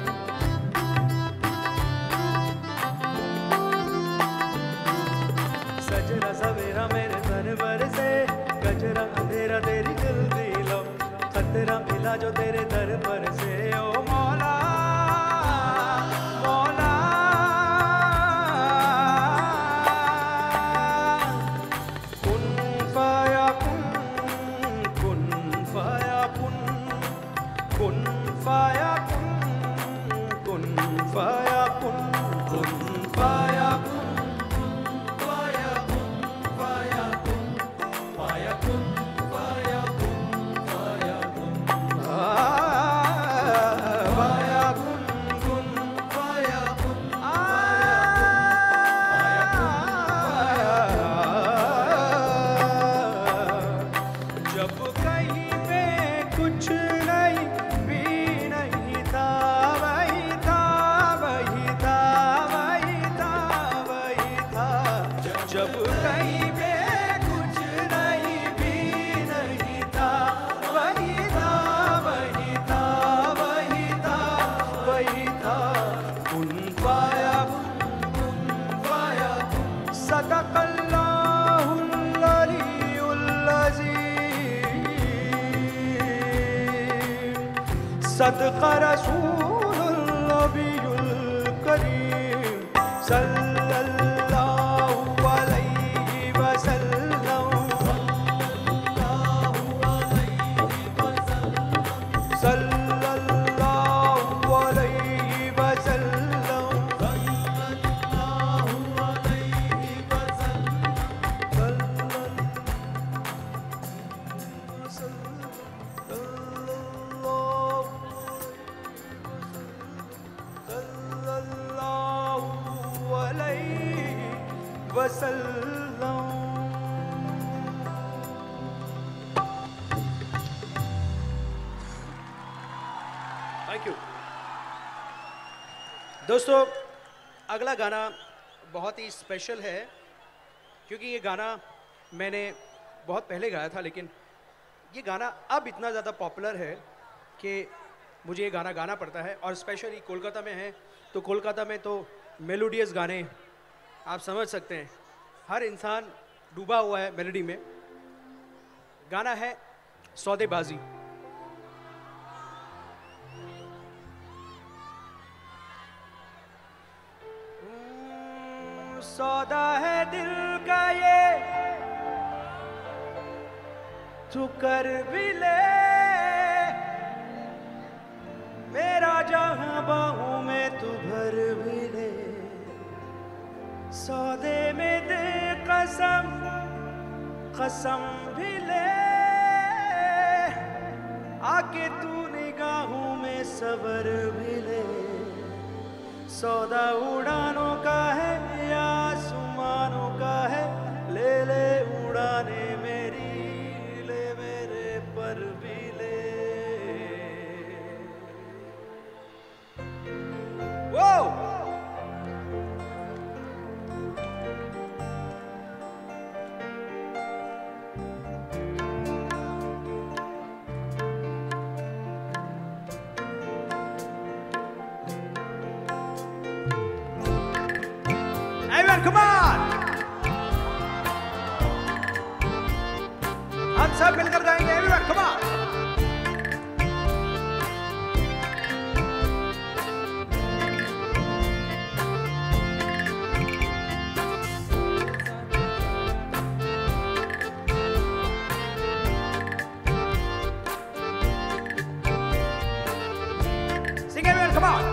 F: सजरा सवेरा मेरे तन पर से, गजरा अंधेरा तेरी जल्दी लो। खतरा मिला जो तेरे दर पर से, ओ मौला मौला। कुन फाया कुन, कुन फाया कुन, कुन फाया कुन, कुन फाया कुन, कुन फाया कुन। जब कहीं पे कुछ नहीं भी नहीं था, वही था वही था वही था वही था। जब कहीं पे कुछ नहीं भी नहीं था, वही था वही था वही था वही था। कुन पाया कुन पाया। सदक़ल्लाहुल अलीयुल अज़ीम। सदक़ा रसूलुल नबीयुल करीम सल्लल्लाहु अलैहि वसल्लम। वसल्लम। थैंक यू दोस्तों। अगला गाना बहुत ही स्पेशल है क्योंकि ये गाना मैंने बहुत पहले गाया था, लेकिन ये गाना अब इतना ज़्यादा पॉपुलर है कि मुझे ये गाना गाना पड़ता है। और स्पेशली कोलकाता में है तो कोलकाता में तो मेलोडियस गाने आप समझ सकते हैं, हर इंसान डूबा हुआ है मेलोडी में। गाना है सौदेबाजी। सौदा है दिल का ये तू कर भी ले, मेरा जहां बाहों में तू भर भी ले। सौदे में दे कसम, कसम भी ले, आके तू निगाहों में सबर भी ले। सौदा उड़ानों का है या आसमानों का है, ले ले उड़ाने मेरी, ले मेरे पर भी ले। वो everyone come on, हम सब मिलकर गाएंगे। everyone come on। Sing everyone come on।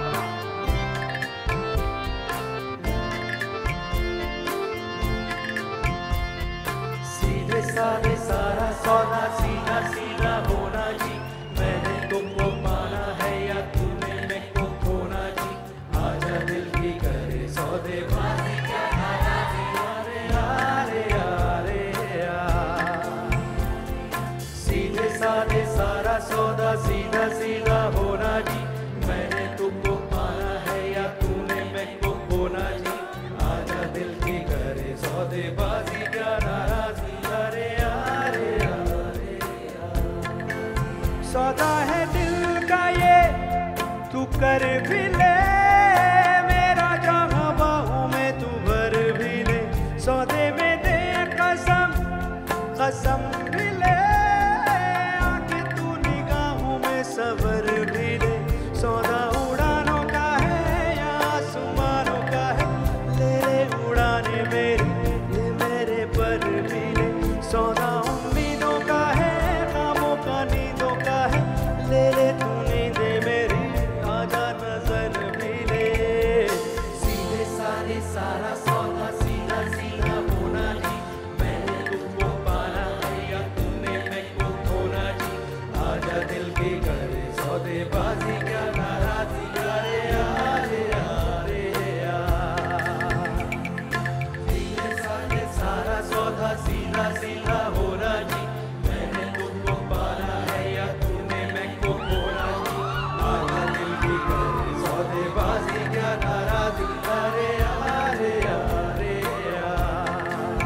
F: सारे सारा सौदा सीधा सीधा होना जी, मैंने तुमको पाना है या तूने मेरे को खोना जी। आजा दिल की करे सौदेबाजी, क्या नाराजी, अरे यारे यारे यार। सीधे साधे सारा सौदा सीधा सीधा होना जी, मैंने तुमको पाना है या तूने मेरे को खोना जी। आजा दिल की करे सौदेबाजी, क्या नाराजी, अरे यारे यारे यार। सौदा है दिल का ये तू कर भी ले, मेरा जहां बाहों में तू भर भी ले। सौदे में दे कसम, कसम भी ले, आके तू निगाहों में सबर भी ले। सौदा उड़ानों का है या आसमानों का है, ले ले उड़ाने मेरी, ले मेरे पर भी ले। सौदा उम्मीदों का है, ख्वाबों का नींदों का है, ले ले तू नींदे मेरी, आजा नजर भी ले। सीधे सारे सारा सौदा सीधा सीधा होना जी, मैंने तुमको पाना है या तूने मेरे को खोना जी। आजा दिल की करे सौदेबाजी, क्या नाराजी, अरे यारे यारे यार। सीधे सारे सारा सौदा सीधा सीधा होना जी, मैंने तुमको पाना है या तूने मेरे को खोना जी। आजा दिल की करे सौदेबाजी, क्या नाराजी, अरे यारे यारे यार।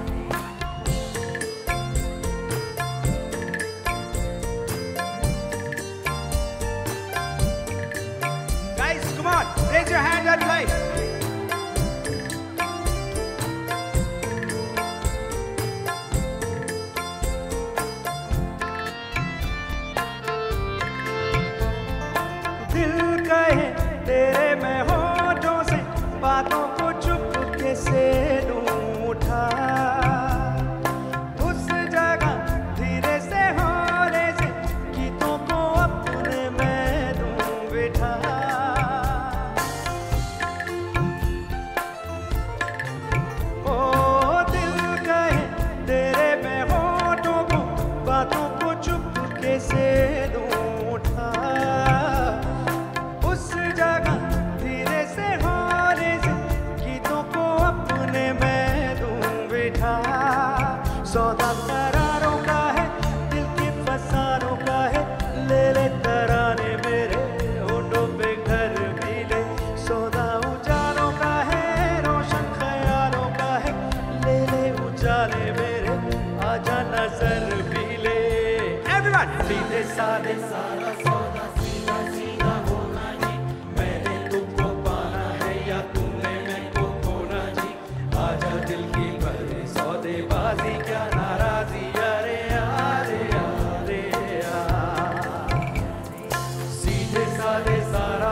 F: Guys, come on, raise your hand and play. दिल कहे तेरे मैं होठों से बातों को चुपके से लूं उठा, उस जगह धीरे से होने से गीतों को अपने मैं लूं बिठा। ओ दिल कहे तेरे मैं होठों को बातों को चुपके से लूं उठा, उस जगह धीरे से होने से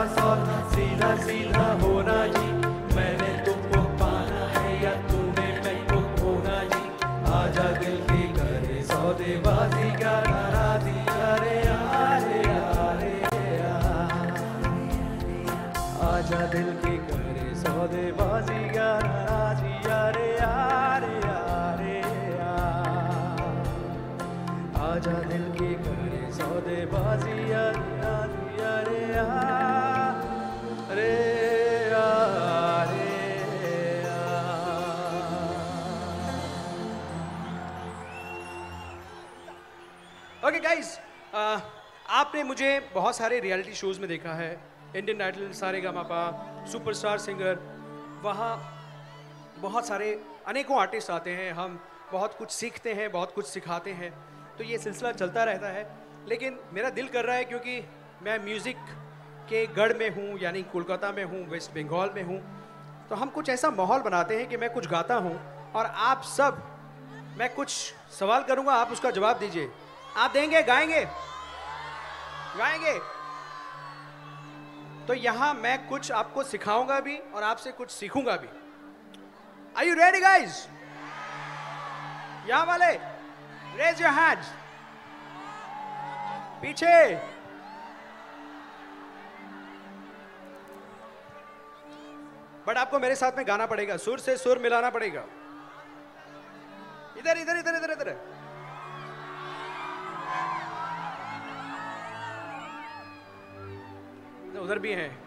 F: पास और सीधा सीधा होना जी, मैंने तुमको पाना है या तूने मेरे को खोना जी, आजा दिल की करे सौदेबाजी का नारा दिया रे यारे यारे यार, आजा दिल की करे सौदेबाजी का नारा दिया रे यारे यारे यार, आजा दिल की करे सौदेबाजी यार रे यार रे यार रे यार। ओके गाइस, आपने मुझे बहुत सारे रियलिटी शोज में देखा है, Indian Idol, Sa Re Ga Ma Pa, Superstar Singer, वहाँ बहुत सारे अनेकों आर्टिस्ट आते हैं, हम बहुत कुछ सीखते हैं, बहुत कुछ सिखाते हैं, तो ये सिलसिला चलता रहता है। लेकिन मेरा दिल कर रहा है, क्योंकि मैं म्यूज़िक के गढ़ में हूँ, यानी कोलकाता में हूँ, वेस्ट बंगाल में हूँ, तो हम कुछ ऐसा माहौल बनाते हैं कि मैं कुछ गाता हूँ और आप सब, मैं कुछ सवाल करूँगा, आप उसका जवाब दीजिए। आप देंगे? गाएंगे? गाएंगे? तो यहाँ मैं कुछ आपको सिखाऊंगा भी और आपसे कुछ सीखूंगा भी। Are you ready guys? यहाँ वाले raise your hands. पीछे बट आपको मेरे साथ में गाना पड़ेगा, सुर से सुर मिलाना पड़ेगा। इधर इधर इधर इधर इधर उधर भी हैं।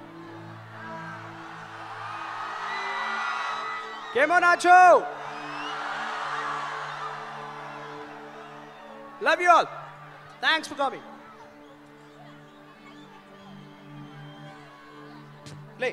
F: केमो नाचो, love you all, thanks for coming. Play.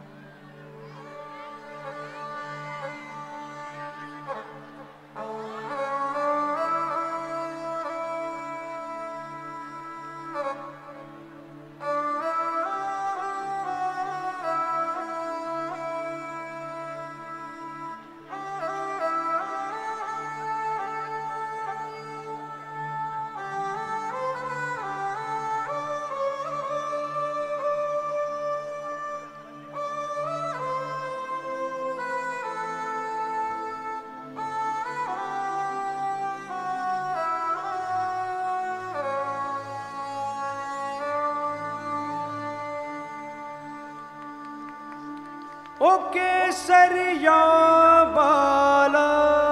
F: ओ केसरिया बाला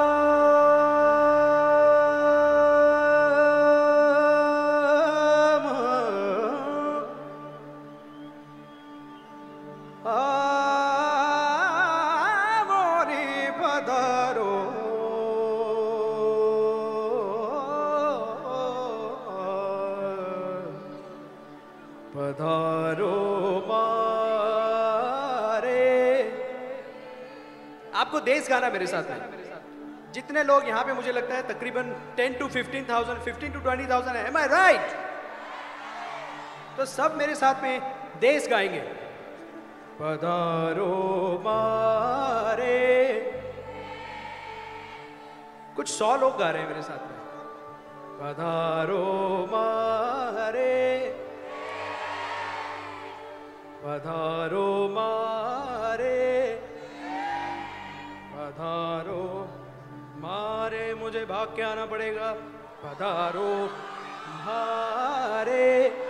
F: मोरी पधारो पधारो आपको देश गाना मेरे साथ है। जितने लोग यहाँ पे मुझे लगता है तकरीबन 10 to 15,000, 15 to 20,000 है। Am I right? तो सब मेरे साथ में देश गाएंगे। पधारो मारे, कुछ 100 लोग गा रहे हैं मेरे साथ में। पधारो मारे, पधारो मारे, पधारो मारे, मुझे भाग के आना पड़ेगा। पधारो मारे,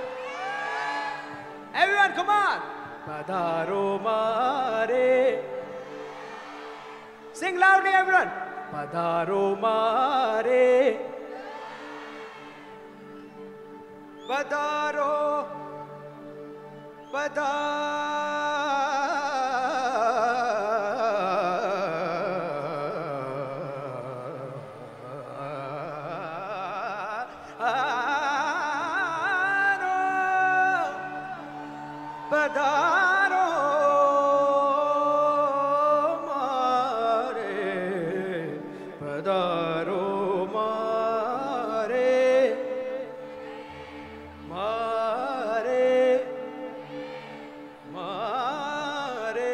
F: everyone come on, पधारो मारे, sing loudly everyone, पधारो मारे, पधारो पधारो मारे, पधारो मारे, मारे मारे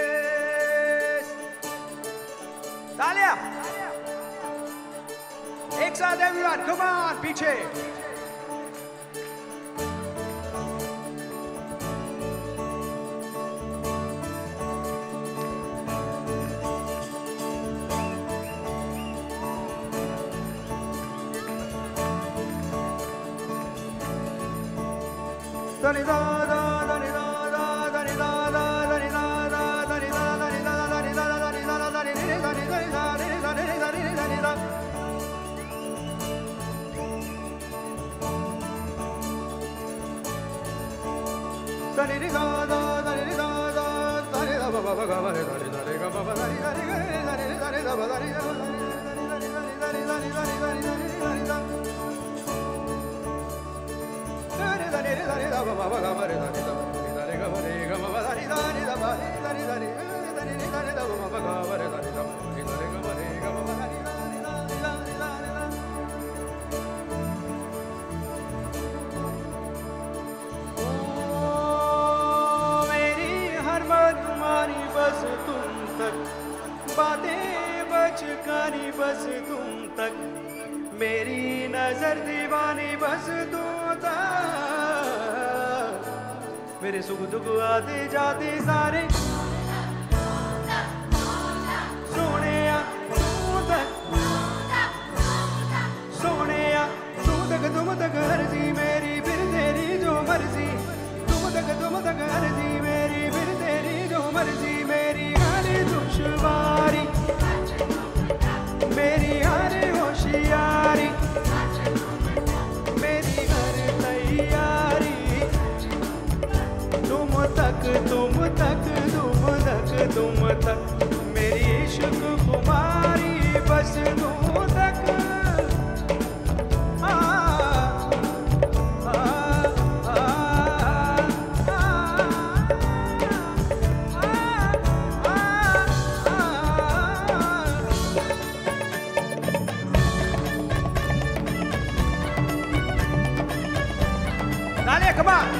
F: देश। तालियां। एक साथ एवरीवन, कम ऑन, पीछे। बचकानी बस तुम तक, मेरी नजर दीवानी बस तुम तक, मेरे सुख दुख आते जाते सारे सोने तू तक, सोने तू तक, तुम तक हर्जी मेरी फिर तेरी जो मर्जी, तुम तक हर्जी मेरी फिर तेरी जो मर्जी, मेरी हर दुश्वारी मेरी हर होशियारी मेरी हर तैयारी तुम तक तुम तक तुम तक तुम तक, मेरी इश्क खुमारी बस तुम तक। Come on.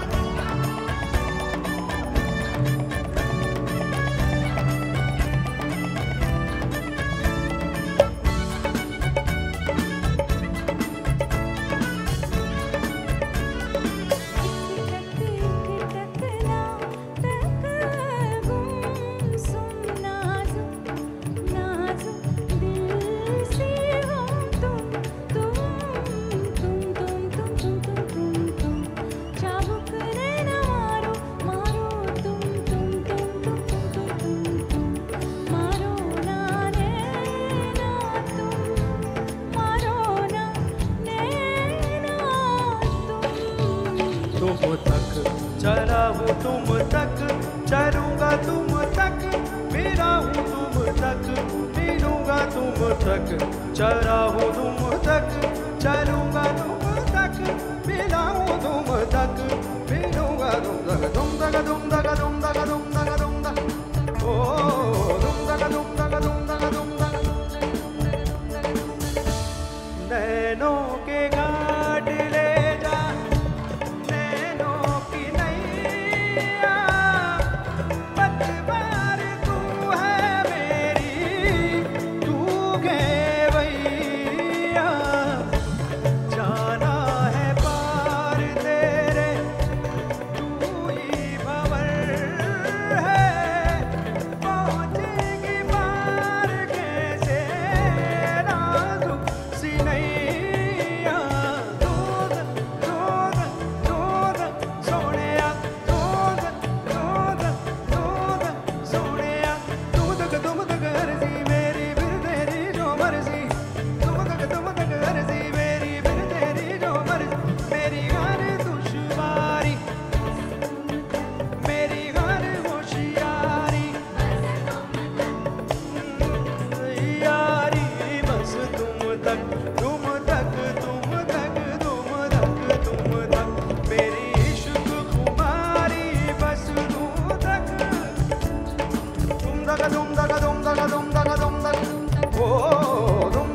F: चला हूँ तुम तक, चलूंगा तुम तक, मेरा हूँ तुम तक, मिलूंगा तुम तक, चला हूँ तुम तक, चलूंगा तुम तक, मिला हूँ तुम तक, मिलूंगा तुम तक, तुम तक तुम तक तुम तक तुम तक तुम तक, ओ तुम तक तुम तक तुम तक तुम तक, नैनों के घाट ले जा dum da dum da dum da dum da dum da, oh.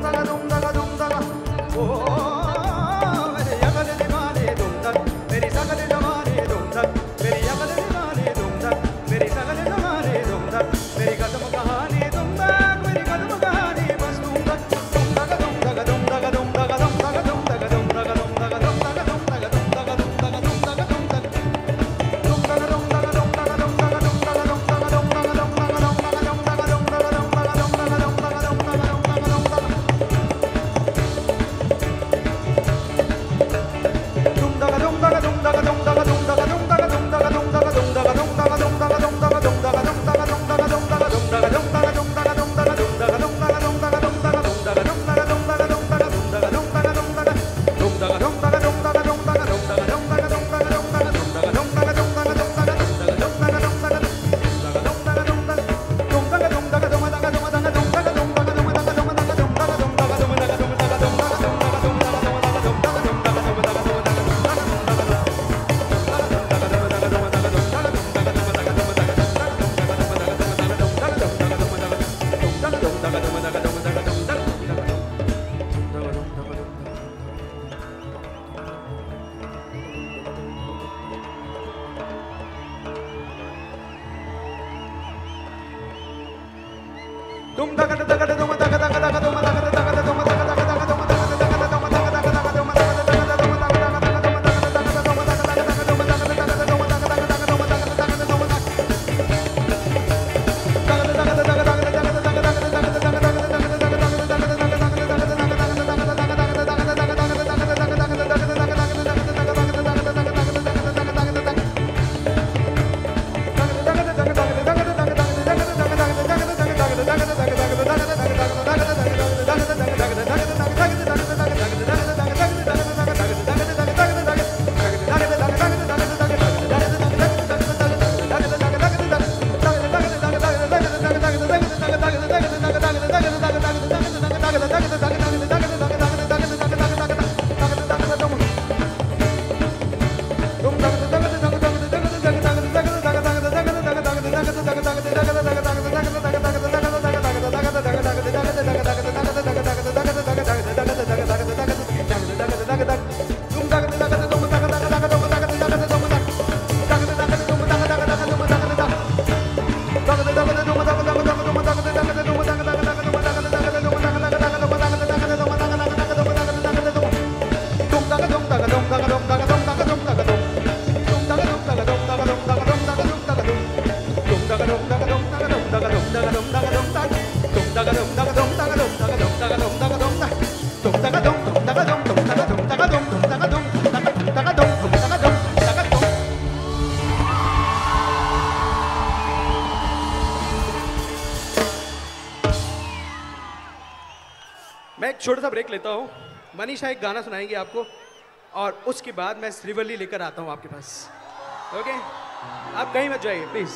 F: मैं एक छोटा सा ब्रेक लेता हूँ। मनीषा एक गाना सुनाएंगे आपको और उसके बाद मैं श्रीवल्ली लेकर आता हूँ आपके पास। ओके, आप कहीं मत जाइए please.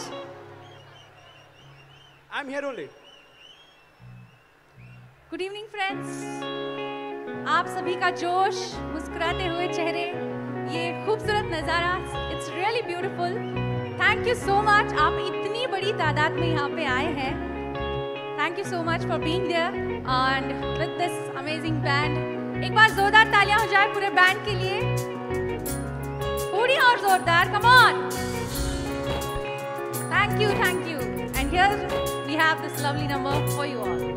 F: I am here only.
G: Good evening friends, आप सभी का जोश, मुस्कुराते हुए चेहरे, ये खूबसूरत नज़ारा, it's really beautiful. Thank you so much, आप इतनी बड़ी तादाद में यहाँ पे आए हैं। Thank you so much for being there and with this amazing band. एक बार जोरदार तालियां हो जाए पूरे बैंड के लिए, थोड़ी और जोरदार, come on. Thank you and here we have this lovely number for you all.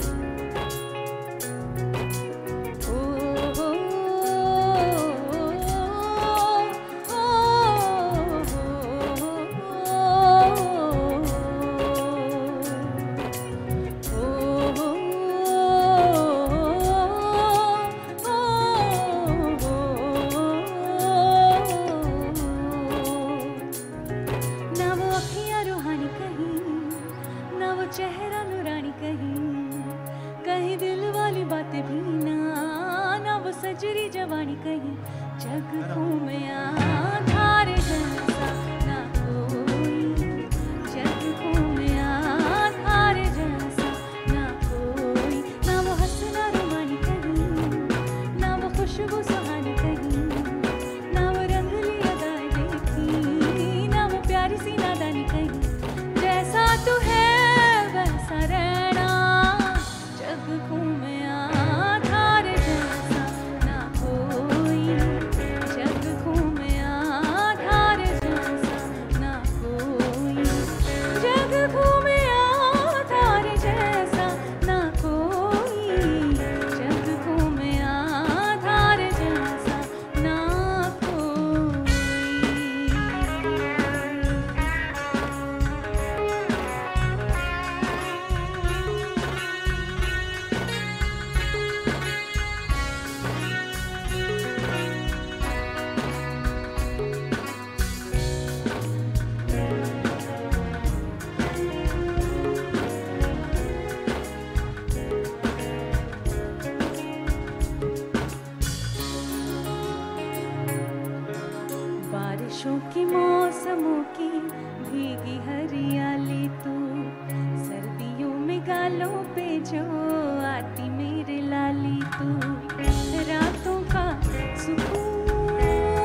H: सजरी जवानी कहीं जग घूमया धारे जैसा ना कोई, जग घूमया धारे जैसा ना कोई। ना वो हंसना रोमानी कहीं, ना वो खुशबू सुहानी कहीं, ना वो रंगली अदाएं देखी, ना वो प्यारी सी नादानी कहीं। जैसा तू है वैसा रहना, जग घूमया धारे जैसा ना कोई, जग घूमया धारे जैसा ना कोई, जग घूमया धारे जैसा ना कोई, जग घूमया धारे जैसा ना कोई। बारिशों की मौसमों की भीगी हरियाली तू, सर्दियों में गालों पे जो आती मेरे लाली तू। रातों का सुकून,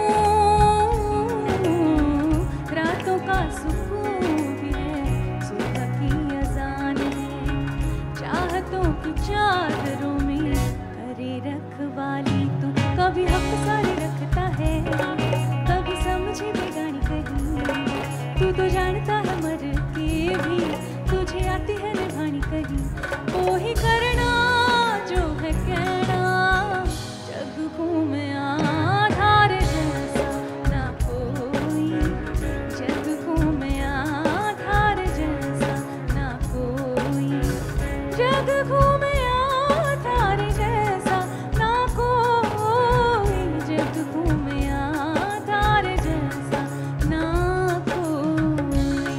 H: रातों का सुकून भी है, सुबह की अजान है, चाहतों की चादरों में करे रखवाली तू। कभी हक सारे रखता है, कभी समझे बेगानी कहीं, तू तो जानता है मर के भी तुझे आती है निभानी कहीं। वो ही करना जो है कहना, जग घूमया धारे जैसा ना कोई, जग घूमया धारे जैसा ना कोई, जग घूमया धारे जैसा ना कोई, जग घूमया धारे जैसा ना कोई।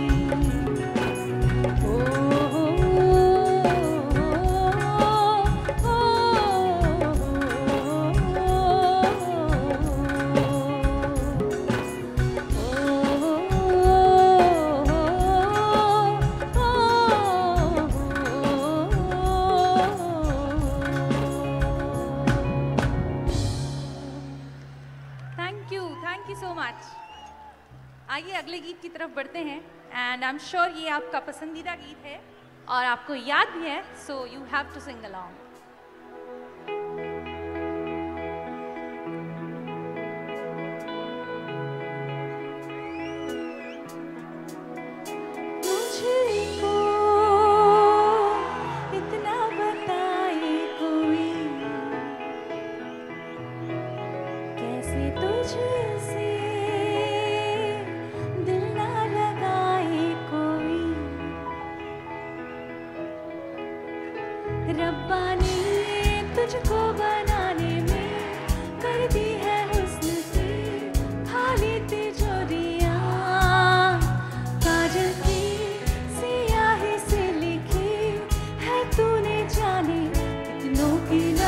G: Thank you so much. आइए अगले गीत की तरफ बढ़ते हैं एंड आई एम श्योर ये आपका पसंदीदा गीत है और आपको याद भी है, so you have to sing along.
H: मुझको इतना बताए कोई, कैसे तुझसे दिल ना लगाए कोई। रब्बा ने तुझको बनाने में कर दी है हुस्न की खाली तिजोरियां, काजल की सियाही से लिखी है तूने जाने कितनों की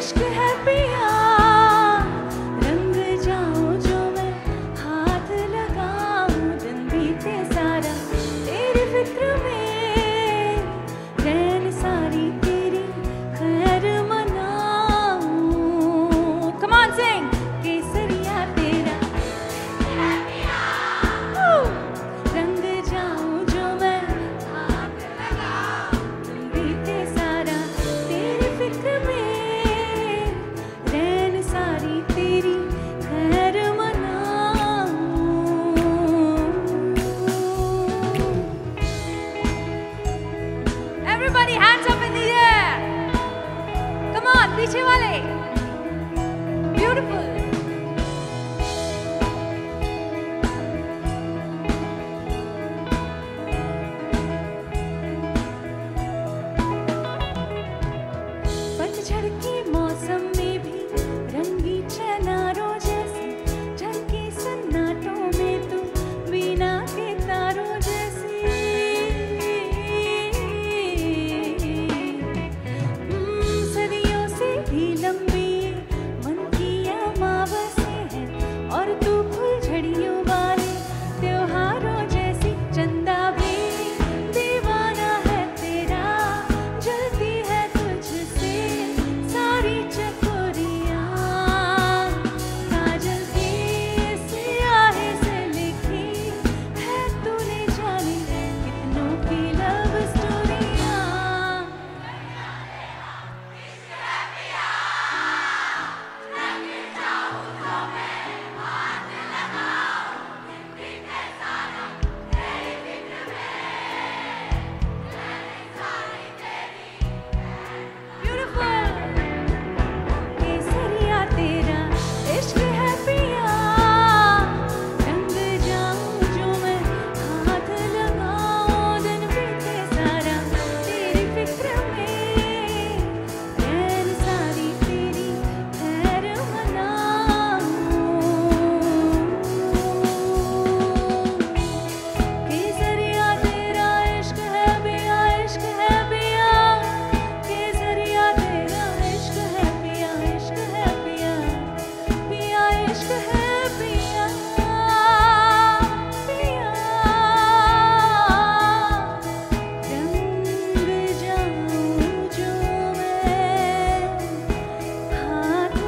H: इश्क है पिया रंग जाऊं जो मैं हाथ लगाऊं दिन बीते सारा तेरी फिक्र में रैन सारी तेरी खैर मनाऊं come on sing केसरिया तेरा रंग जाऊं जो मैं हाथ लगाऊं बीते सारा तेरी फिक्र में रैन सारी तेरी खैर मनाऊं Everybody hands up in the air come on पीछे वाले beautiful पतझड़ के मौसम में भी रंगी चनारों जैसी झलके सन्नाटों में तू बिना के तारों जैसी सदियों से भी लंबी मन की अमावस्या है और तू फुलझड़ियों वाले त्योहारों जैसी चंदा भी दीवाना है तेरा जलती है तुझसे सारी चकोरियां काजल की स्याही से लिखी है तूने जानी कितनों की लव स्टोरियां Beautiful केसरिया तेरा इश्क है पिया रंग जाऊं जो मैं हाथ लगाऊं दिन बीते सारा तेरी फिक्र में रैन सारी तेरी खैर मनाऊं केसरिया तेरा इश्क है पिया केसरिया तेरा इश्क है पिया पिया इश्क है पिया पिया रंग जाऊं जो मैं हाथ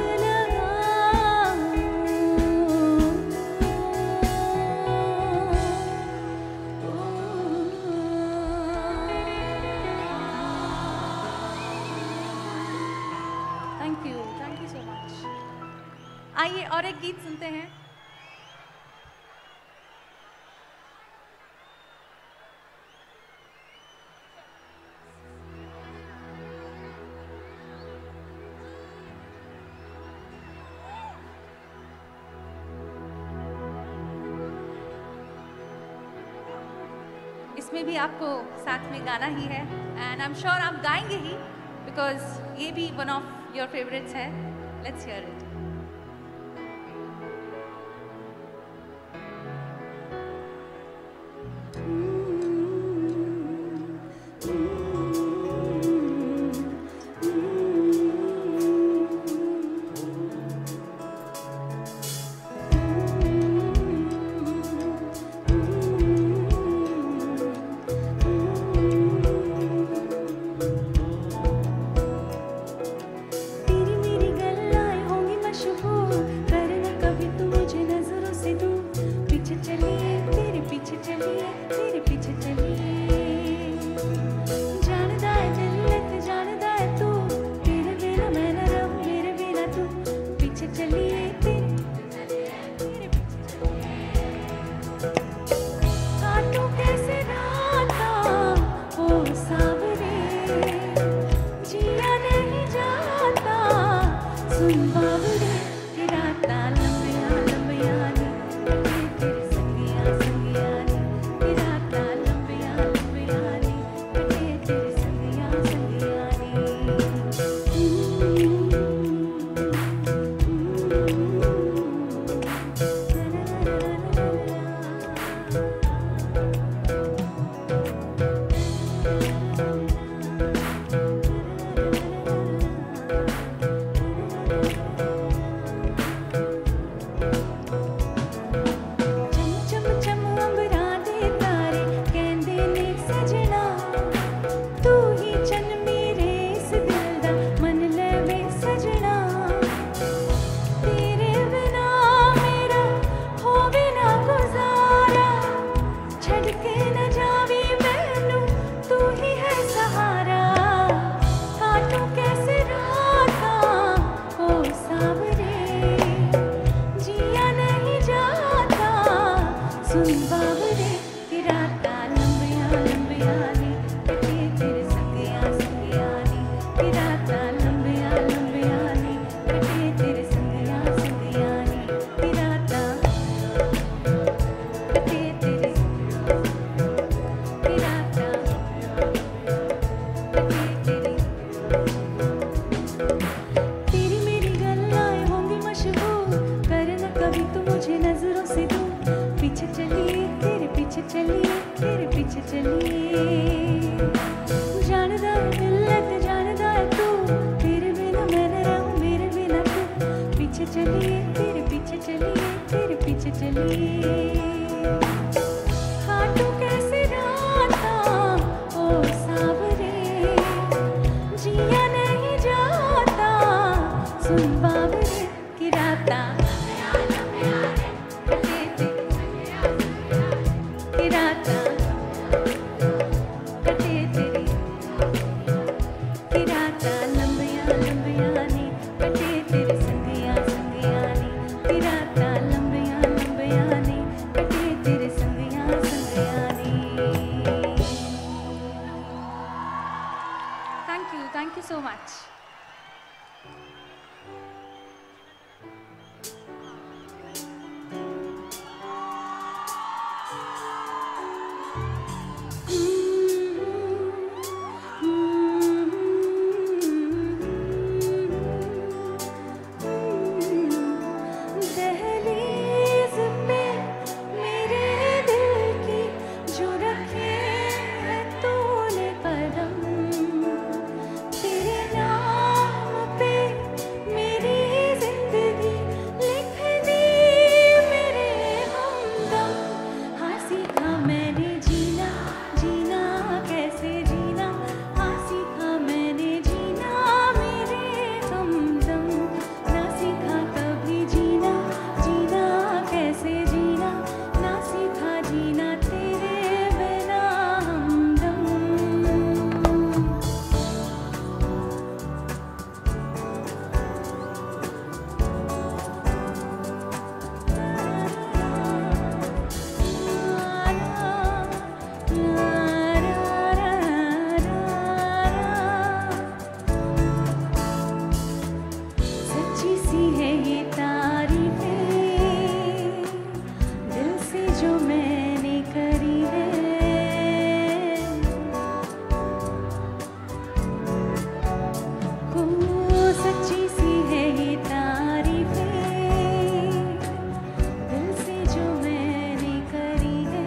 H: लगाऊं थैंक यू सो मच आइए और एक गीत सुनते हैं इसमें भी आपको साथ में गाना ही है एंड आई एम श्योर आप गाएंगे ही बिकॉज ये भी वन ऑफ योर फेवरेट्स है लेट्स हियर इट तेरी मेरी गल्लाएं होंगी मशहूर करना कभी तू मुझे नजरों से दूर पीछे चलिए तेरे पीछे चलिए तेरे पीछे चलिए जानदा है दिल ते जानदा है तू तेरे बिना मैं न रहूं मेरे बिना तू पीछे चलिए तेरे पीछे चलिए काटूं कैसे राता ओ सावरे जिया नहीं जाता सुन बाबरे तेरा ताल लंबिया लंबिया नी तेरे संगिया संगिया नी तेरा ताल लंबिया लंबिया नी तेरे संगिया संगिया नी
G: Thank you so much.
H: दहलीज पे मेरे दिल की जो रखे है तूने कदम, तेरे नाम पे मेरी जिंदगी लिख दी मेरे हमदम। हाँ सीखा मैंने जीना, जीना कैसे जीना, हाँ सीखा मैंने जीना मेरे हमदम। ना सीखा कभी जीना, जीना कैसे जीना, ना सीखा जीना तेरे बिना हमदम। सच्ची सी है ये तारीफें दिल से जो मैंने करी है, हो सच्ची सी है ये तारीफें दिल से जो मैंने करी है।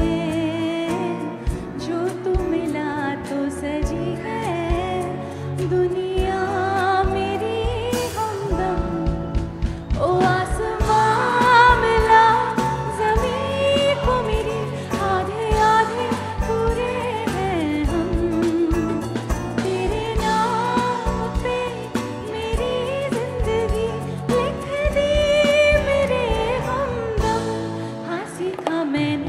H: जो तू मिला तो सजी है दुनिया मेरी हमदम। ओ आसमां मिला ज़मीं को मेरी, आधे आधे पूरे हैं हम। तेरे नाम पे मेरी जिंदगी लिख दी मेरे हमदम। हाँ सीखा मैंने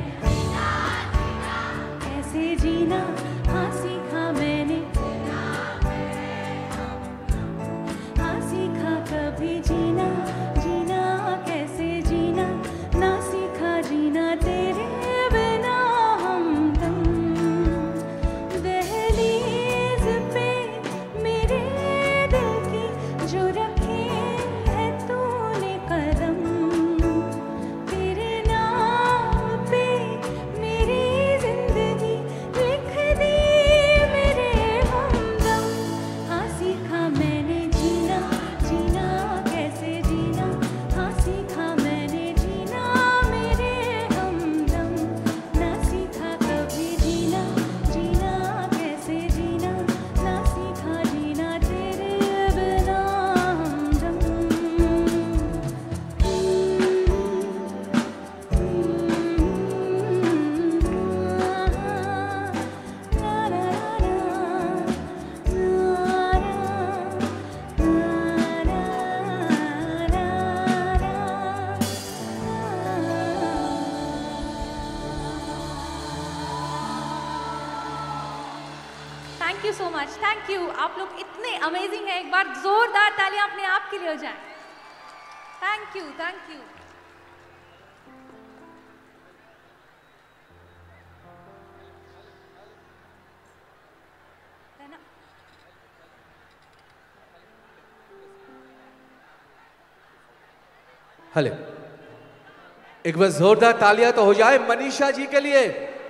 H: कैसे जीना, हाँ सीखा मैंने, हाँ सीखा कभी जीना, जीना कैसे जीना, ना सीखा जीना तेरे बिना हमदम। दहलीज पे मेरे दिल की जो रखे है तूने कदम, तेरे नाम पे मेरी जिंदगी लिख दी मेरे हमदम। हाँ सीखा मैंने जीना, जीना कैसे जीना, हाँ सीखा मैंने जीना मेरे हमदम। ना सीखा कभी जीना, जीना कैसे जीना, ना सीखा जीना तेरे बिना हमदम।
G: Thank you so much. Thank you. आप लोग इतने अमेजिंग हैं, एक बार जोरदार तालियां अपने आप के लिए हो जाएं। Thank you. Thank you. है ना?
C: हेलो, एक बार जोरदार तालियां तो हो जाए मनीषा जी के लिए।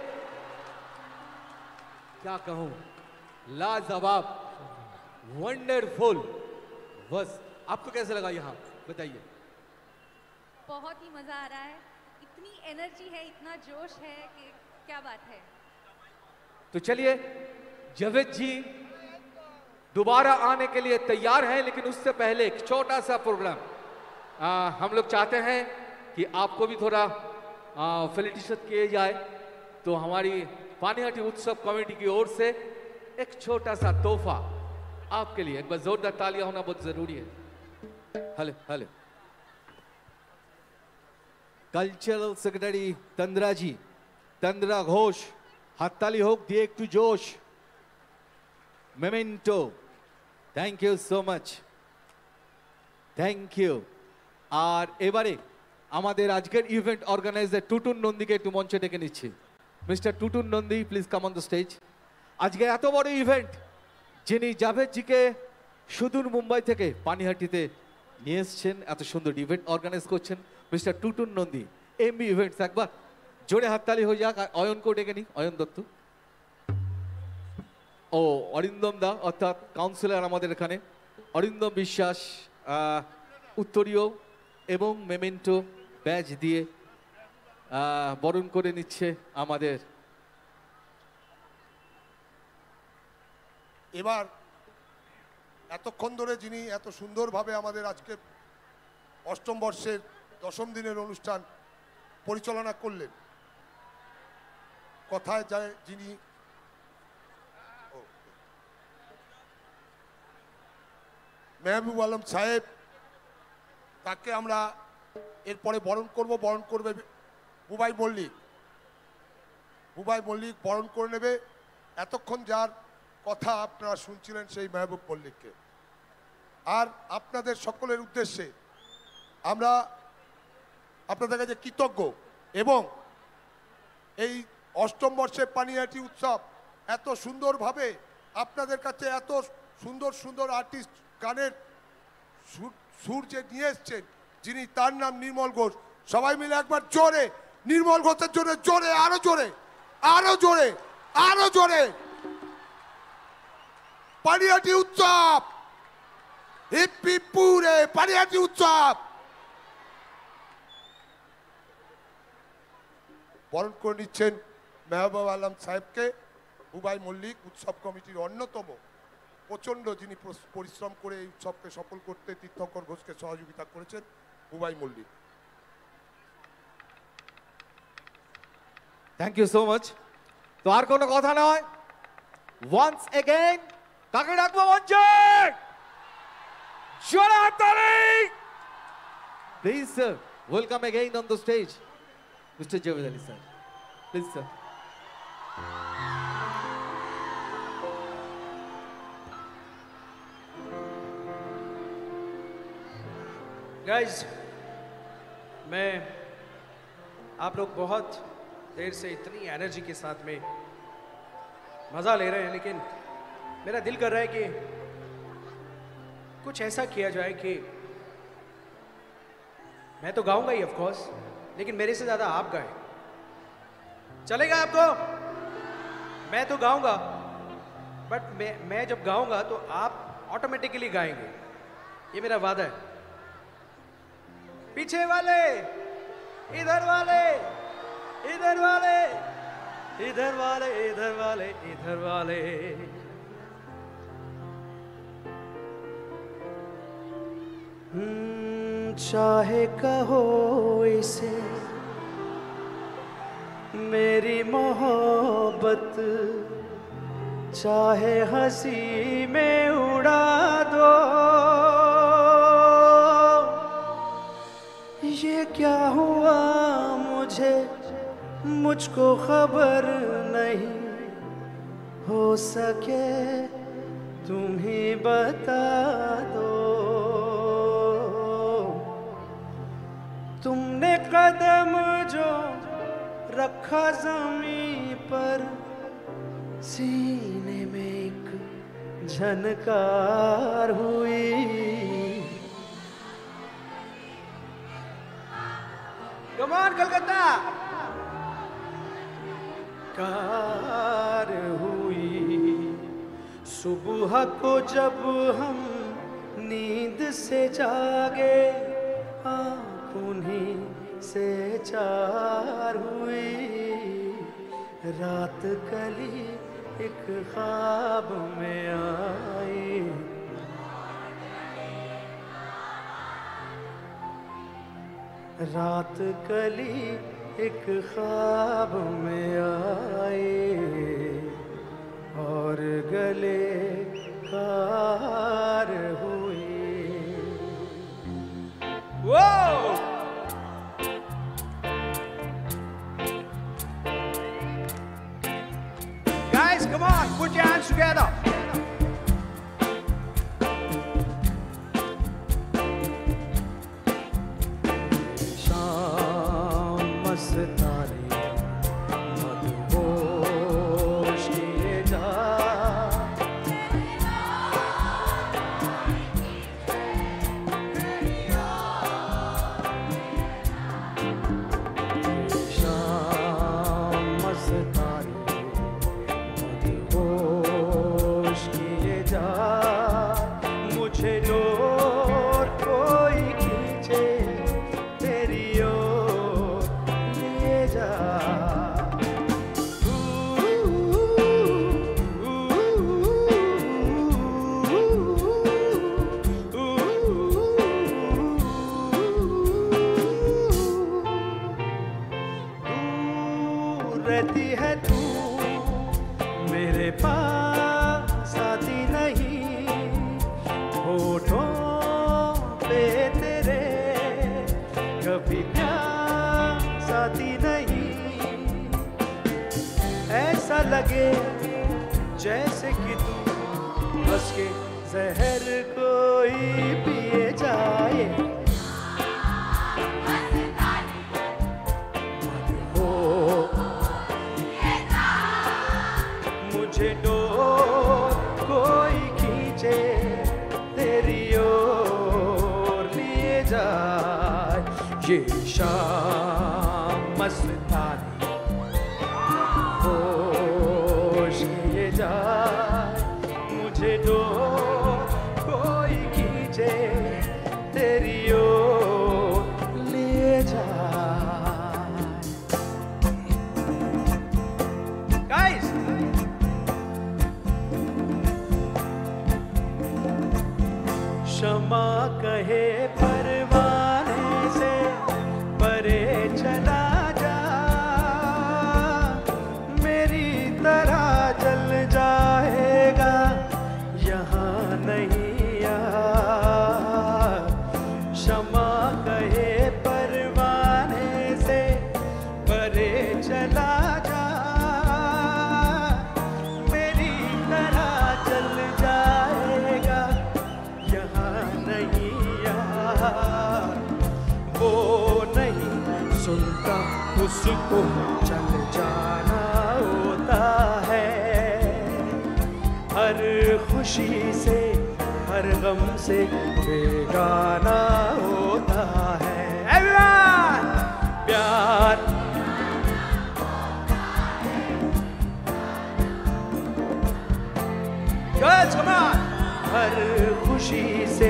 C: क्या कहूं, लाजवाब, वंडरफुल। बस आपको कैसे लगा यहाँ बताइए।
G: बहुत ही मजा आ रहा है, इतनी एनर्जी है, इतना जोश है कि क्या बात है।
C: तो चलिए, जावेद जी दोबारा आने के लिए तैयार हैं, लेकिन उससे पहले एक छोटा सा प्रोग्राम हम लोग चाहते हैं कि आपको भी थोड़ा फेलिसिटेट किए जाए। तो हमारी पानीहाटी उत्सव कमेटी की ओर से एक छोटा सा तोहफा आपके लिए। एक बार जोरदार तालियां होना बहुत जरूरी है। Hello hello, cultural secretary Tandra ji, Tandra Ghosh, हाथ ताली होक दिए একটু जोश। Memento, thank you so much, thank you. আর এবারে আমাদের আজকের ইভেন্ট অর্গানাইজার টুটুন নন্দীকে একটু মঞ্চে ডেকে নিচ্ছি। Mister Tutun Nandi, please come on the stage. আজকে এত বড় ইভেন্ট যিনি জাভেদজিকে সুদূর মুম্বাই থেকে পানিহাটিতে নিয়ে এসছেন, এত সুন্দর ইভেন্ট অর্গানাইজ করছেন mister Tutun Nandi, MB events. একবার জোরে হাততালি হয়ে যাক। আর অয়নকেও ডেকে নি, অয়ন দত্ত ও অরিন্দম দা অর্থাৎ কাউন্সিলর আমাদের এখানে, অরিন্দম বিশ্বাস উত্তরীয় এবং মেমেন্টো ব্যাজ দিয়ে বরণ করে নিচ্ছে আমাদের।
B: এবার এতক্ষণ ধরে যিনি এত সুন্দরভাবে আমাদের আজকে অষ্টম বর্ষের দশম দিনের অনুষ্ঠান পরিচালনা করলেন, কথায় যায় যিনি মেহবুব আলম সাহেব, তাকে আমরা এরপরে বরণ করব। বরণ করবে বুবাই মল্লিক। বুবাই মল্লিক বরণ করে নেবে। এতক্ষণ যার কথা আপনারা শুনছিলেন সেই মেহবুব মল্লিককে। আর আপনাদের সকলের উদ্দেশ্যে আমরা আপনাদের কাছে কৃতজ্ঞ এবং এই অষ্টম বর্ষের পানিহাটি উৎসব এত সুন্দরভাবে আপনাদের কাছে এত সুন্দর সুন্দর আর্টিস্ট গানের সুর যে নিয়ে এসছেন, যিনি তার নাম নির্মল ঘোষ। সবাই মিলে একবার জোরে নির্মল ঘোষের জন্য জোরে, আরো জোরে, আরো জোরে, আরো জোরে। পানিহাটি উৎসব, হিপ্পি পুরে পানিহাটি উৎসব। বরণ করে নিচ্ছেন মেহবুব আলম সাহেবকে বুবাই মল্লিক, উৎসব কমিটির অন্যতম প্রচন্ড যিনি পরিশ্রম করে এই উৎসবকে সফল করতে তীর্থঙ্কর ঘোষকে সহযোগিতা করেছেন, Bubai Mallick.
C: Thank you so much. তো আর কোনো কথা নয়, ওয়ান্স এগেইন কাকে ডাকবো মঞ্চে? জোরে হাততালি। Please sir, welcome again on the stage mister Javed Ali sir, please sir.
F: Guys, मैं आप लोग बहुत देर से इतनी एनर्जी के साथ में मज़ा ले रहे हैं, लेकिन मेरा दिल कर रहा है कि कुछ ऐसा किया जाए कि मैं तो गाऊंगा ही ऑफ कोर्स, लेकिन मेरे से ज़्यादा आप गाएं। चलेगा आपको? मैं तो गाऊंगा, बट मैं जब गाऊंगा तो आप ऑटोमेटिकली गाएंगे, ये मेरा वादा है। पीछे वाले, इधर वाले, इधर वाले, इधर वाले, इधर वाले, इधर वाले। चाहे कहो इसे मेरी मोहब्बत, चाहे हंसी में उड़ा दो, ये क्या हुआ मुझको खबर नहीं, हो सके तुम ही बता दो। तुमने कदम जो रखा ज़मीं पर, सीने में एक झनकार हुई। Come on, Calcutta. कार हुई सुबह को जब हम नींद से जागे, आँख उन्हीं से चार हुई। रात कली एक ख्वाब में आई, रात कली एक ख्वाब में आए और गले कार हुई। वो guys, come on, put your hands together. सितारे मदहोश किए जा, लगे जैसे कि तू हंस के जहर कोई पिए जाए। मुझे डोर कोई खींचे तेरी ओर लिए जाए। ये शाम मस्तानी होश लिए जाए। मुझे डोर कोई खींचे तेरी ओर लिए जाए। Guys, क्षमा कहे परवाने से परे चला जा। मेरी तरह जल जाएगा यहाँ नहीं यार। क्षमा कहे परवाने से परे चला जा। मेरी तरह जल जाएगा यहाँ नहीं यार। वो नहीं सुनता उसको चल जाना होता है। हर खुशी से हर गम से बेगाना होता है। Everyone! प्यार Girls, come on! हर खुशी से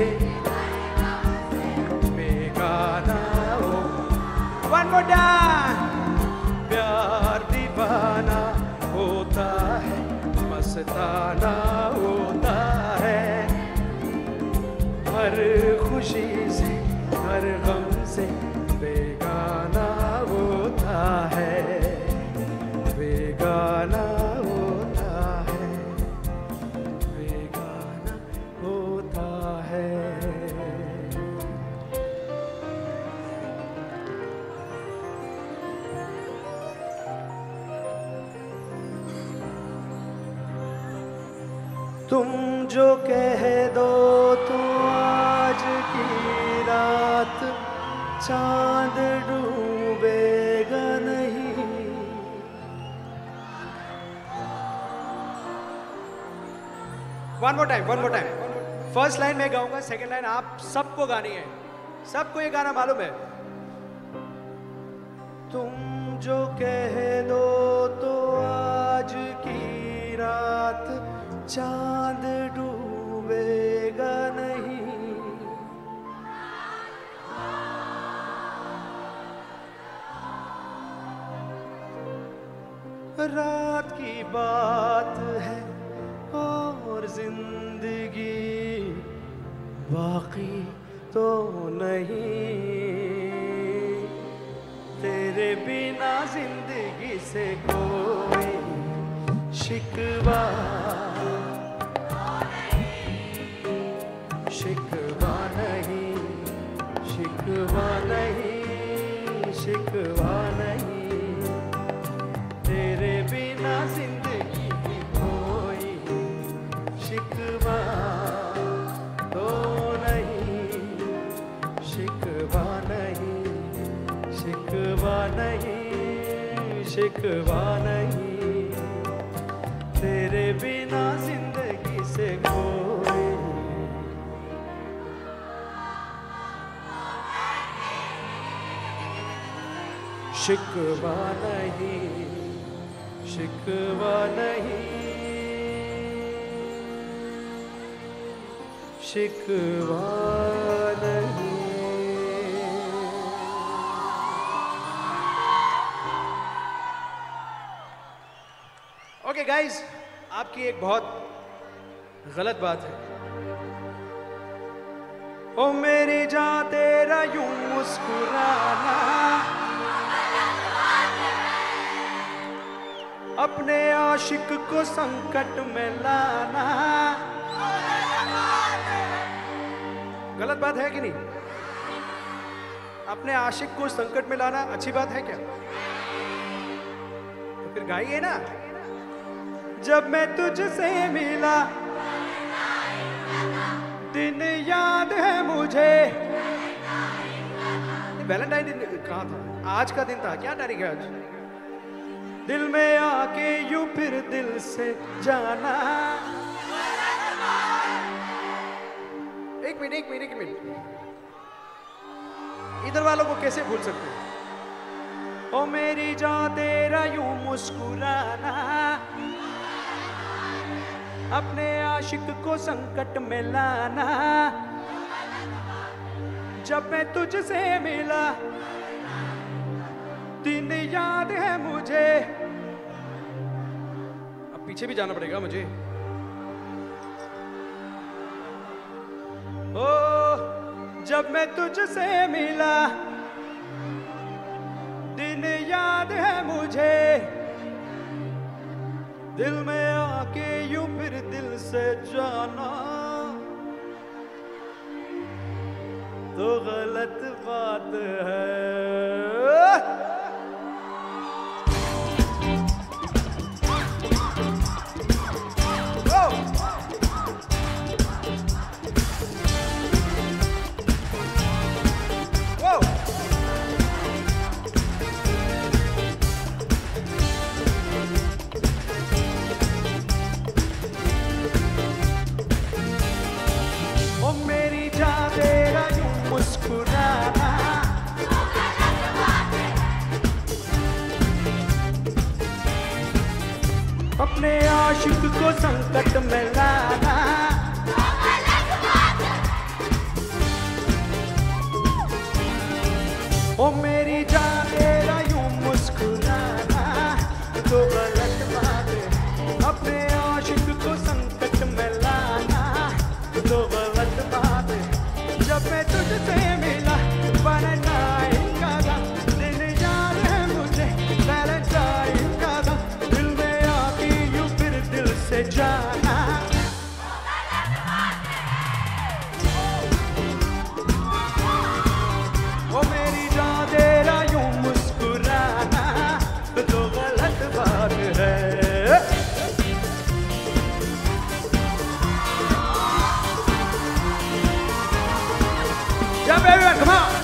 F: बेगाना हो। One more time! प्यार दीवाना होता है, मस्ताना होता है। हर खुशी से हर गम से बेगाना होता है। बेगाना होता है। बेगाना होता है। तुम जो कह दो तो आज की रात चांद डूबेगा नहीं। One more time. First line मैं गाऊंगा, सेकंड लाइन आप सबको गानी है। सबको ये गाना मालूम है। तुम जो कह दो तो आज की रात चांद डूबेगा नहीं। रात की बात है और जिंदगी बाकी तो नहीं। तेरे बिना जिंदगी से कोई शिकवा शिकवा नहीं। शिकवा नहीं। शिकवा नहीं। तेरे बिना जिंदगी की कोई शिकवा तो नहीं। शिकवा नहीं। शिकवा नहीं। शिकवा नहीं। तेरे बिना जिंदगी से कोई शिकवा नहीं। शिकवा नहीं। शिकवा नहीं। ओके गाइस, आपकी एक बहुत गलत बात है। ओ मेरी जान तेरा यूं मुस्कुराना, अपने आशिक को संकट में लाना गलत बात है कि नहीं? अपने आशिक को संकट में लाना अच्छी बात है क्या? तो फिर गाइए ना। जब मैं तुझसे मिला दिन याद है मुझे। वैलेंटाइन दिन कहाँ था? आज का दिन था। क्या तारीख है आज? दिल में आके यूं फिर दिल से जाना। एक मिनट इधर वालों को कैसे भूल सकते हैं? ओ मेरी जान तेरा यूं मुस्कुराना, अपने आशिक को संकट में लाना। जब मैं तुझसे मिला दिन याद है मुझे। अब पीछे भी जाना पड़ेगा मुझे। ओ जब मैं तुझसे मिला दिन याद है मुझे। दिल में आके यूं फिर दिल से जाना तो गलत बात है। अपने आशिक को संकट में लाना। ओ मेरी जान तेरा यूं मुस्कुराना तो गलत बात है। अपने आशिक को संकट में लाना तो गलत बात है। जब मैं तुझसे मिला वैलेंटाइन का दिन याद है मुझे। वैलेंटाइन का दिल में आके यूं फिर दिल से जाना। ओ मेरी जान तेरा यूं मुस्कुराना तो गलत बात है। Jump everyone, come on!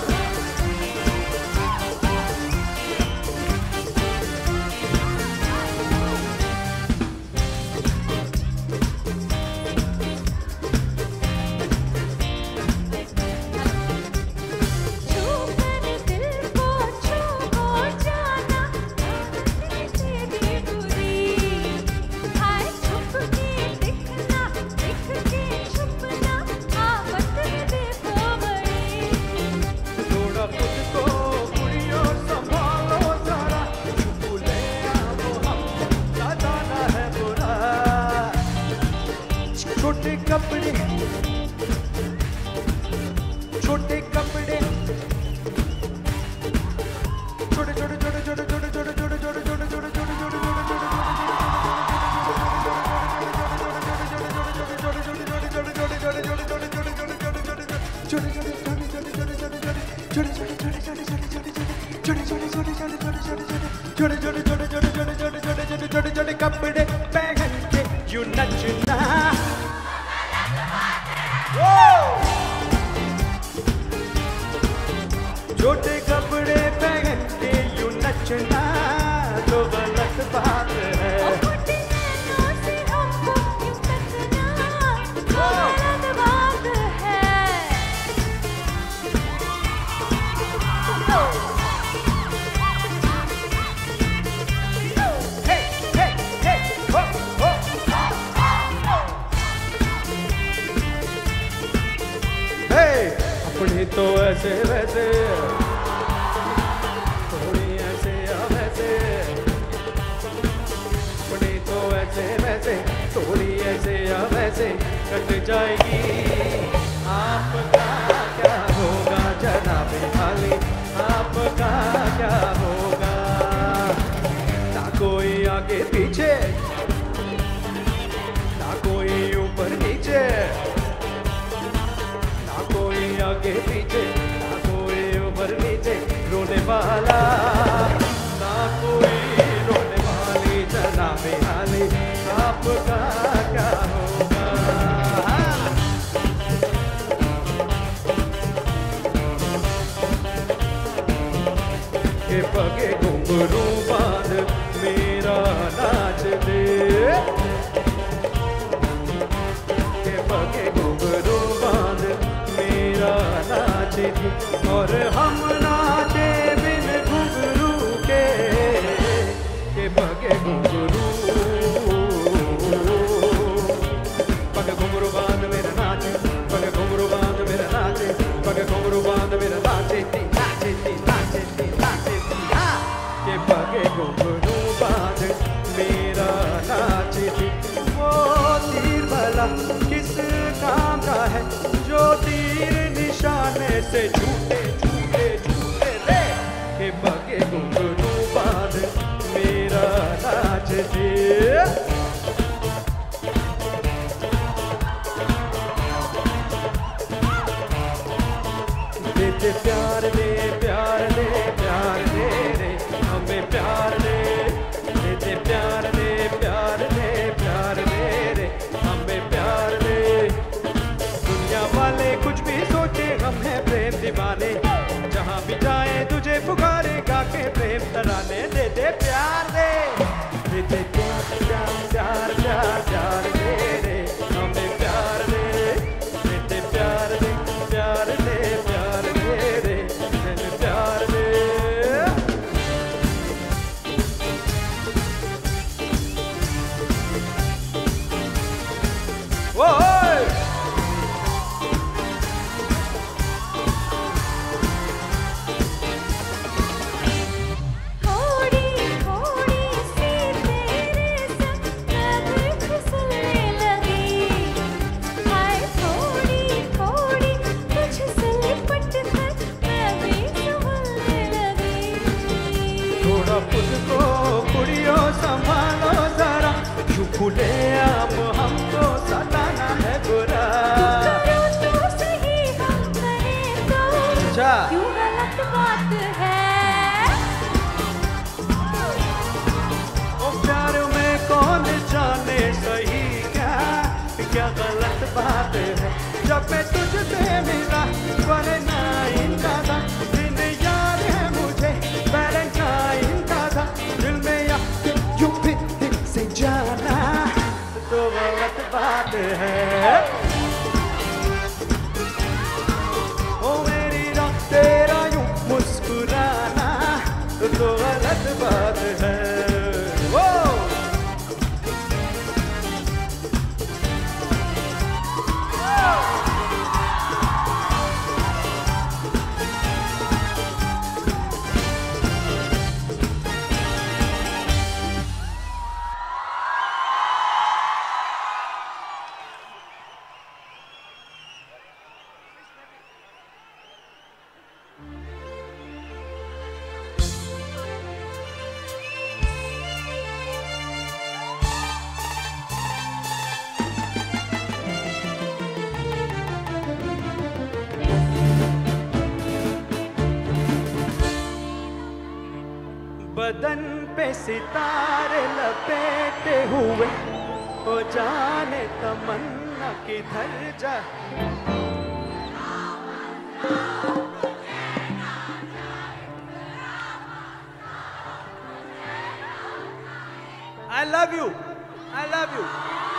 F: छोटे कपड़े छोटे कपड़े छोटे छोटे छोटे छोटे छोटे छोटे छोटे छोटे छोटे छोटे छोटे छोटे कपड़े पहन के यूं नचना। छोटे कपड़े पहन के यूं नचना तो गलत बात है। अपनी तो ऐसे वैसे थोड़ी ऐसे या वैसे। अपनी तो ऐसे वैसे थोड़ी ऐसे या वैसे कट जाएगी। आपका क्या होगा जनाबे वाली? आपका क्या होगा? ना कोई आगे पीछे ना कोई ऊपर नीचे। आगे पीछे ना कोई ऊपर नीचे। रोने वाला ना कोई रोने वाली जनाबे वाली। आप थी और हम नाचे बिन घुंघरू के पगे घुंघरू पगे घुंघरू बांध मेरा नाचे पगे घुंघरू बांध मेरा नाचे पगे घुंघरू बांध मेरा नाचे ती नाचे ती नाचे ती नाचे ती के पगे घुंघरू बांध मेरा नाचे थी। वो तीर भला किस काम का है जो तीर निशाने से झूठे झूठे झूठे रे के पगे घुंघरू बांध मेरा नाचे थी। देते प्यार दे प्यार दे प्यार दे रे हमें प्यार दे देते प्यार दे प्यार दे प्यार दे रे हमें प्यार दे। दुनिया वाले कुछ भी सोचे हम हैं प्रेम दीवाने जहाँ भी जाए तुझे पुकारे गा के प्रेम तराने। देते प्यार दे देते प्यार प्यार प्यार प्यार दे रे हमें प्यार दे देते प्यार दे प्यार दे प्यार दे रे हमें प्यार दे। ओए
H: थोड़ी थोड़ी सी तेरे संग मैं भी फिसलने लगी हाय थोड़ी थोड़ी तुझसे लिपट कर मैं भी संभलने लगी।
F: थोड़ा खुद को कुड़ियों संभालो जरा यूं खुले आम हमको सताना है बुरा।
H: करो तो सही हम करें तो
F: अच्छा
H: क्यों गलत बात है।
F: ओ प्यार में कौन जाने सही क्या क्या गलत बात है। जब मैं तुझसे मिला वैलेंटाइन का था दिन याद है मुझे वैलेंटाइन का था दिल में या यूं भी दिल से जाना तो गलत बात है। ओ मेरी रात तेरा यूं मुस्कुराना तो गलत बात है। वो बदन पे सितारे लपेटे हुए ओ जाने तमन्ना किधर जा। I love you. I love you.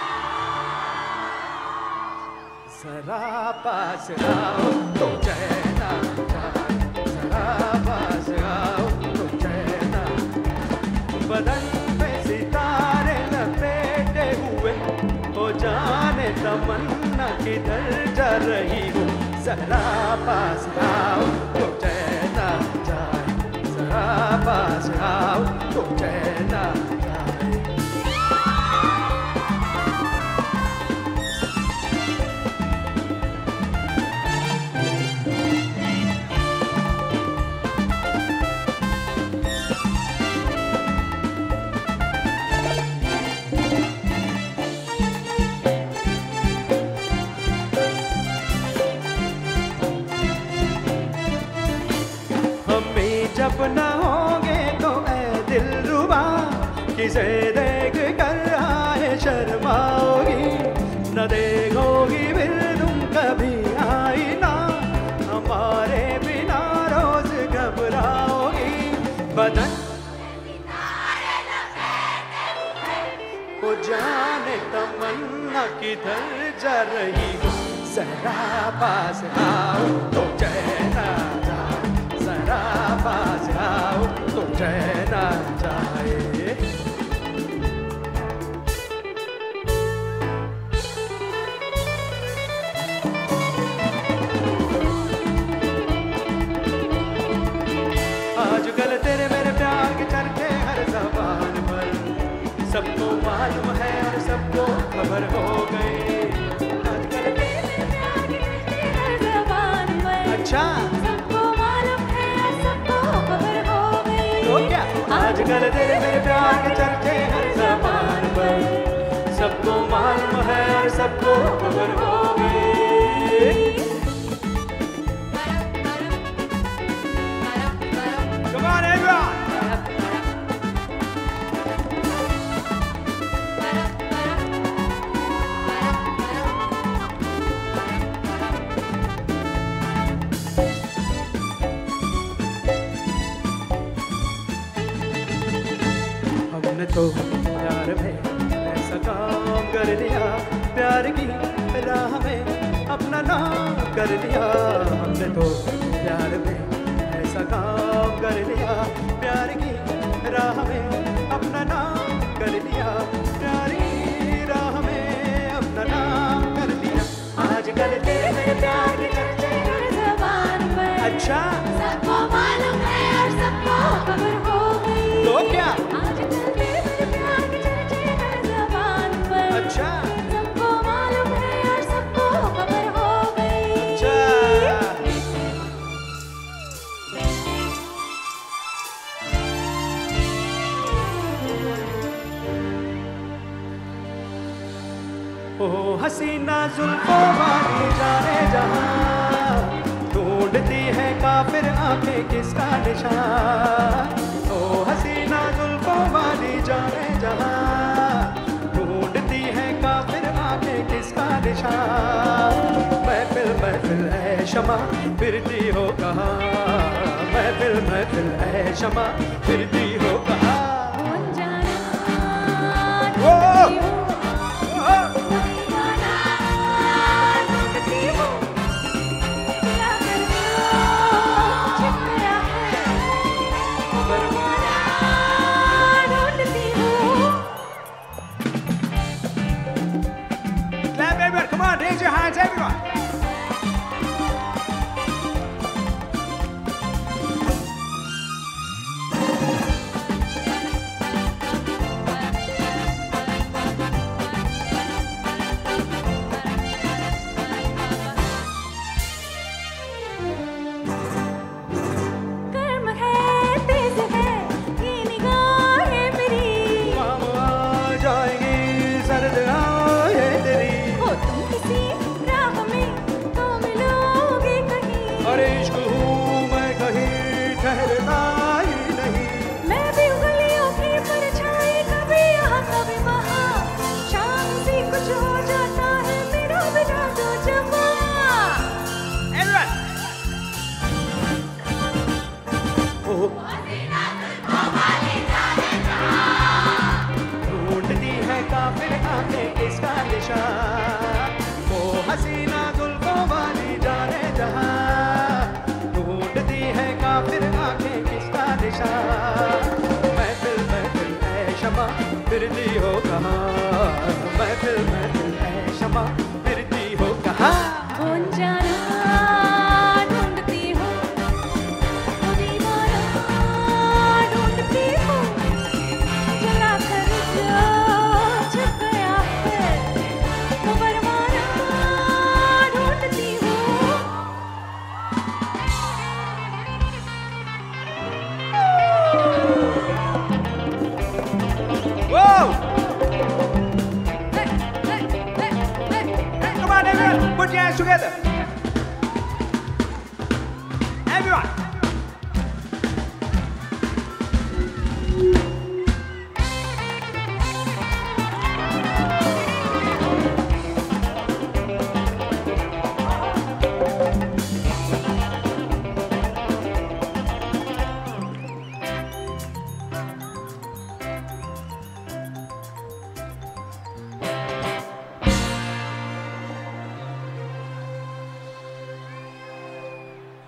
F: जरा पास आओ तो चैन आ जाए जरा पास आओ तो चैन आ। बदन पे सितारे लपेटे हुए ओ जाने तमन्ना किधर जा रही हूँ। जरा पास आओ तो चैन आ जाए जरा पास आओ तो चैन आ जाए। जब न होंगे तो ऐ दिलरुबा किसे देख कर आए शर्माओगी न देखोगी फिर तुम कभी आई ना हमारे बिना रोज घबराओगी। बदन को जाने तमन्ना किधर जा रही हो जरा पास आओ तो चैन ना जाए, जरा पास आओ तो चैन आ जाए। आजकल तेरे मेरे प्यार के चर्चे हर ज़बान पर, सबको मालूम है और सबको खबर हो गई। आजकल तेरे मेरे प्यार के चर्चे हर ज़बान पर, अच्छा सबको मालूम है और सबको खबर हो गई। तो क्या आजकल तेरे मेरे प्यार के चर्चे हर ज़बान पर, सबको मालूम है और सबको खबर हो गई। Come on, everyone! हमने तो प्यार में ऐसा काम कर लिया, प्यार की राह में अपना नाम कर लिया। हमने तो प्यार में ऐसा काम कर लिया, प्यार की राह में अपना नाम कर लिया, प्यार की राह में अपना नाम कर लिया। आजकल तेरे मेरे प्यार के चर्चे हर ज़बान पर, अच्छा सबको मालूम है और सबको खबर हो गई। तो क्या आजकल तेरे मेरे प्यार के चर्चे हर ज़बान पर, अच्छा सबको मालूम है और सबको खबर हो गई। अच्छा ओ हसीना जुल्फों वाली जाने जहां, ढूंढती है काफिर आंखें किसका निशान। ओ हसीना जुल्फों वाली जाने जहां, ढूंढती है काफिर आंखें किसका निशान। महफिल महफिल है शमा फिरती हो कहाँ, महफिल महफिल है शमा फिरती हो कहाँ। Come on, raise your hands, everyone.
H: कर्म है तेज है ये निगाहें मेरी,
F: माम आ जाएगी सर्द आए तेरी।
H: हो तुम किसी राह में तो मिलोगे कहीं,
F: अरे इश्क हूँ मैं कहीं ठहरता ही नहीं।
H: मैं भी गलियों की परछाई, कभी यहाँ कभी वहाँ, शाम से कुछ हो जाता है मेरा बिना तो जमा।
F: Everyone. ओ ढूंढती है काफिर आंखें किसका निशान। वो हसीना जुल्फों वाली जाने जहां, ढूंढती है काफिर आंखें किसका निशान। महफिल महफिल है शमा फिरती हो कहाँ, महफिल महफिल है शमा फिरती हो कहाँ।
H: कौन जाना ढूंढती हो, वो दीवाना ढूंढती हो, जला कर जो छुप गया है वो परवाना ढूंढती हो।
F: Whoa! Come on, everyone, put your hands together. Everyone.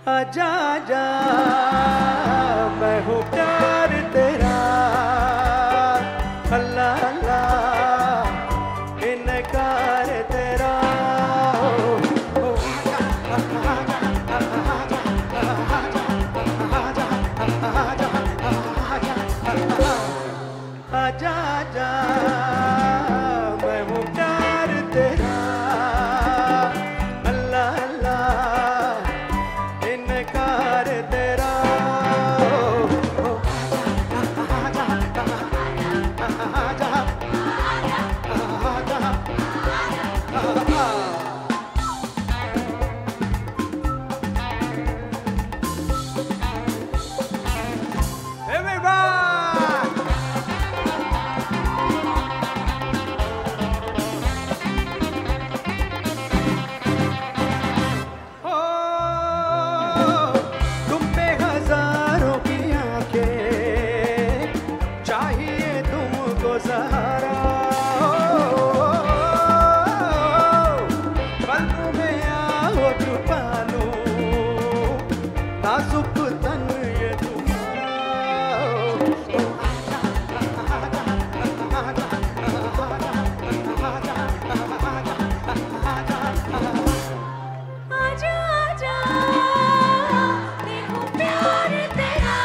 F: आजा आजा मैं हूँ प्यार तेरा, अल्लाह अल्लाह इनकार तेरा। आजा आजा मैं हूँ प्यार तेरा, अल्लाह अल्लाह इनकार तेरा। आजा आजा आजा आजा। Everyone! हो तुम पे हजारों की आंखें, चाहिए तुमको सहारा। पलकों में आओ छुपा लो नाजुक तन ये तुम्हारा।
H: आजा आजा मैं हूँ प्यार तेरा,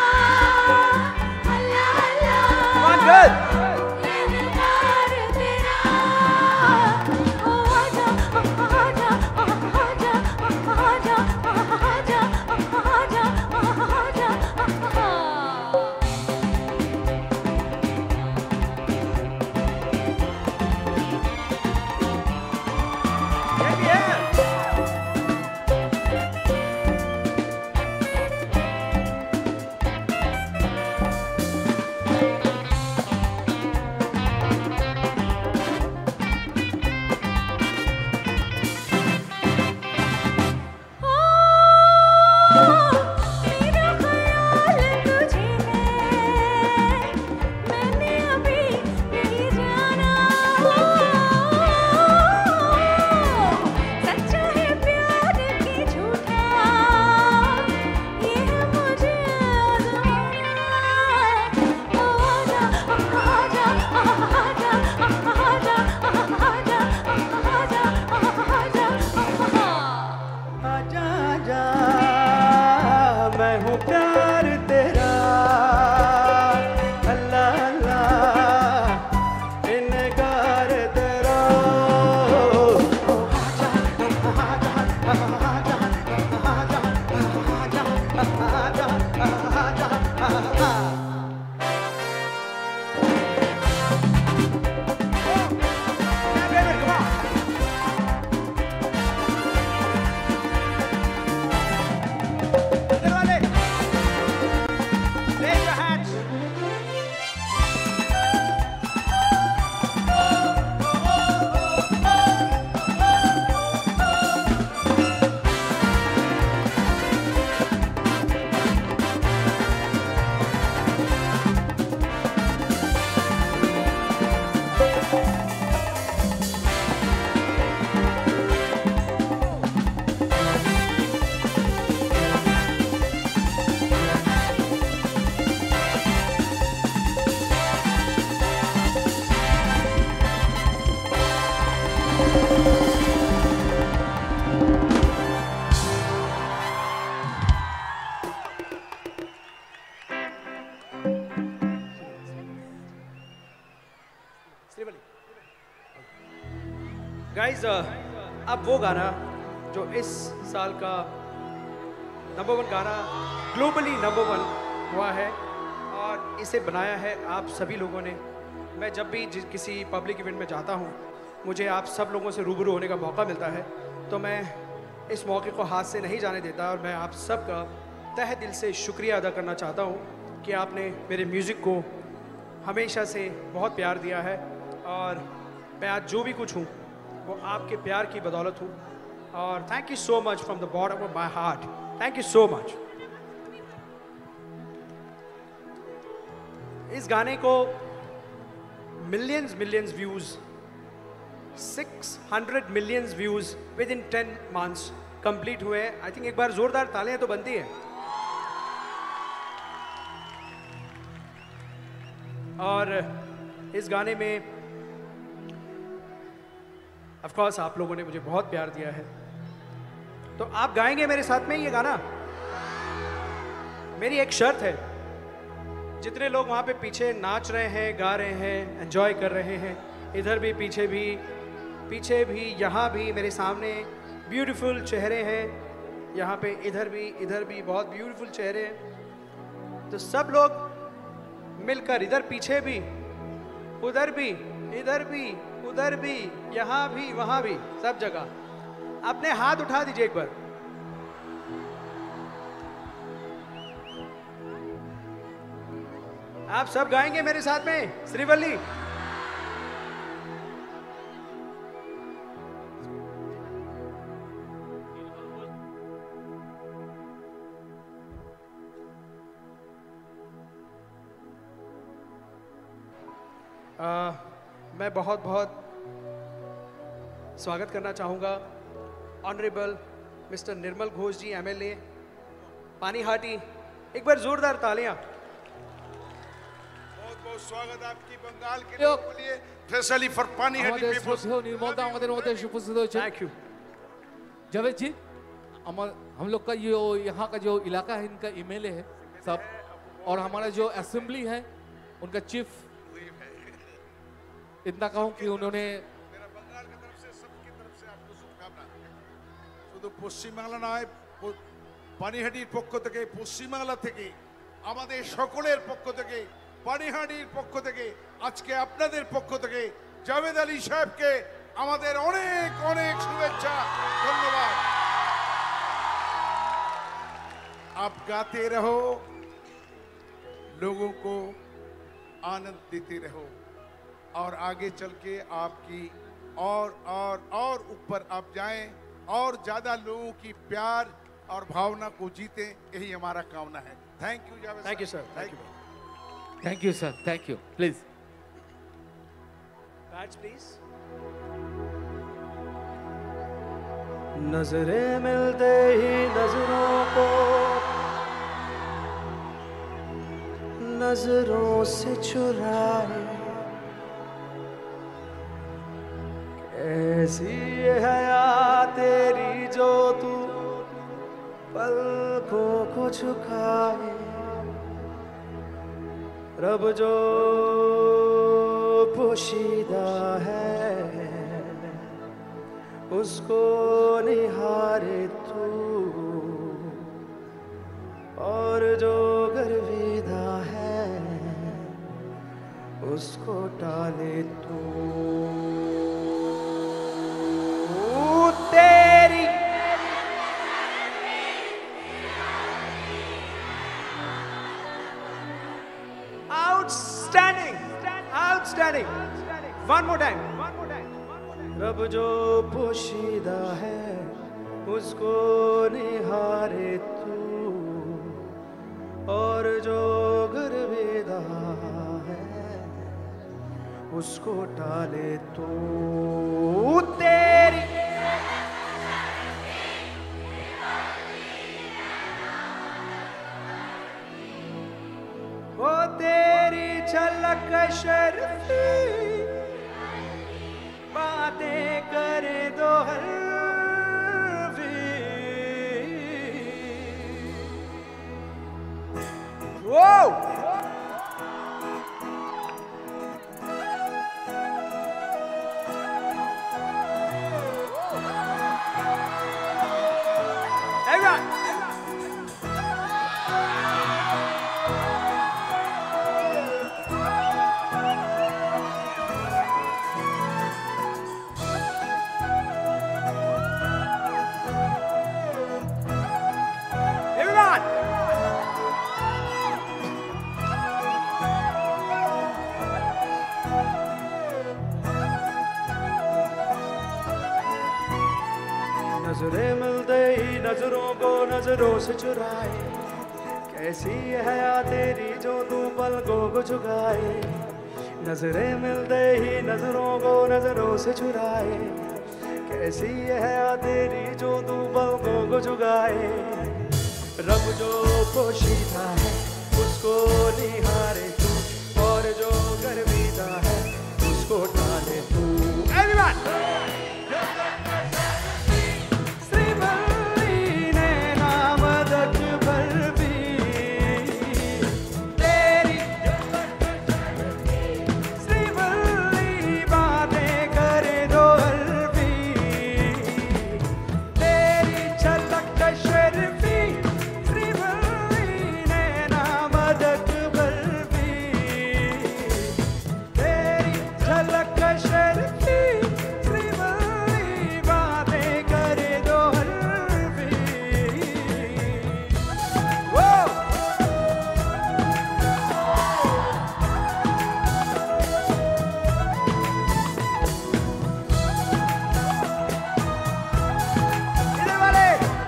H: अल्लाह अल्लाह इनकार तेरा। ओ आजा आजा आजा आजा आजा आजा आजा। मेरा ख्याल तुझे है, मैंने अभी नहीं जाना। सच्चा है प्यार की झूठा, ये है मुझे आज़माना। ओ आजा आजा आजा आजा आजा आजा आजा।
F: आजा आजा मैं हूँ प्यार तेरा, अल्लाह अल्लाह इनकार तेरा। आजा आजा आजा आजा आजा आजा आजा। Raise your hands. गाइस अब वो गाना जो इस साल का नंबर 1 गाना ग्लोबली नंबर 1 हुआ है और इसे बनाया है आप सभी लोगों ने। मैं जब भी किसी पब्लिक इवेंट में जाता हूँ, मुझे आप सब लोगों से रूबरू होने का मौका मिलता है, तो मैं इस मौके को हाथ से नहीं जाने देता और मैं आप सब का तहे दिल से शुक्रिया अदा करना चाहता हूँ कि आपने मेरे म्यूज़िक को हमेशा से बहुत प्यार दिया है और मैं आज जो भी कुछ हूँ वो आपके प्यार की बदौलत हूँ। और thank you so much from the bottom of my heart, thank you so much. इस गाने को millions views, 600 millions views within 10 months complete हुए। आई थिंक एक बार जोरदार तालियां तो बनती है। और इस गाने में ऑफ कोर्स आप लोगों ने मुझे बहुत प्यार दिया है, तो आप गाएंगे मेरे साथ में ये गाना। मेरी एक शर्त है, जितने लोग वहाँ पे पीछे नाच रहे हैं, गा रहे हैं, एंजॉय कर रहे हैं, इधर भी पीछे भी यहाँ भी मेरे सामने ब्यूटीफुल चेहरे हैं, यहाँ पे इधर भी बहुत ब्यूटीफुल चेहरे हैं। तो सब लोग मिलकर इधर पीछे भी, उधर भी, इधर भी, उधर भी, यहाँ भी, वहाँ भी, सब जगह अपने हाथ उठा दीजिए एक बार। आप सब गाएंगे मेरे साथ में श्रीवल्ली। मैं बहुत बहुत स्वागत करना चाहूँगा honourable mister Nirmal Ghosh ji, MLA Panihati. एक बार जोरदार तालियां।
I: बहुत बहुत स्वागत आपकी बंगाल के लोगों के लिए, specially for Panihati people.
J: Nirmalda আমাদের মধ্যে উপস্থিত হয়েছে।
F: Thank you
J: Javed ji. हम लोग का ये यहाँ का जो इलाका है, इनका एमएलए है सब, और हमारा जो असेंबली है उनका चीफ। इतना कहूँ कि उन्होंने
I: मेरा बंगाल की तरफ से, सबकी तरफ से आपको शुभकामना। শুধু পশ্চিম বাংলা নয়, পানিহাটির পক্ষ থেকে, পশ্চিম বাংলা থেকে, আমাদের সকলের পক্ষ থেকে, পানিহাটির পক্ষ থেকে, আজকে আপনাদের পক্ষ থেকে জাভেদ আলী সাহেবকে আমাদের অনেক অনেক শুভেচ্ছা, ধন্যবাদ। आप गाते रहो, लोगों को आनंद देते रहो, और आगे चल के आपकी और ऊपर आप जाएं, और ज्यादा लोगों की प्यार और भावना को जीते, यही हमारा कामना है। Thank you Javed.
F: Thank you sir. Thank
J: thank you sir. Thank you. Please
F: batch please. नजरें मिलते ही नजरों को नजरों से चुराए, ऐसी है या तेरी जो तू पलकों को झुकाए। रब जो पोशीदा है उसको निहारे तू, और जो गर्विदा है उसको टाले तू। तेरी outstanding, outstanding. One more time. रब जो पोशीदा है उसको निहारे तू, और जो गर्विदा है उसको टाले तू। तेरी वो तेरी झलक शर्फी बातें करे दो हल्वी। वो everyone. नजरें मिलते ही नजरों को नजरों से चुराए, कैसी है या तेरी जो तू पलकों को झुकाए। नजरें मिलते ही नजरों को नजरों से चुराए, कैसी है तेरी जो तू बाहों को झुकाए, रब जो पोशीदा है उसको निहारे तू, और जो गर्विदा है उसको टाले तू। Everyone! श्रीवल्ली ने नाम दक बल्बी, तेरी श्रीवल्ली बातें करे दो हल्बी, तेरी झलक शर्फी, श्रीवल्ली ने नाम दक बल्बी, तेरी झलक शर्फी, श्रीवल्ली बातें करे दो हल्बी। वो इधर वाले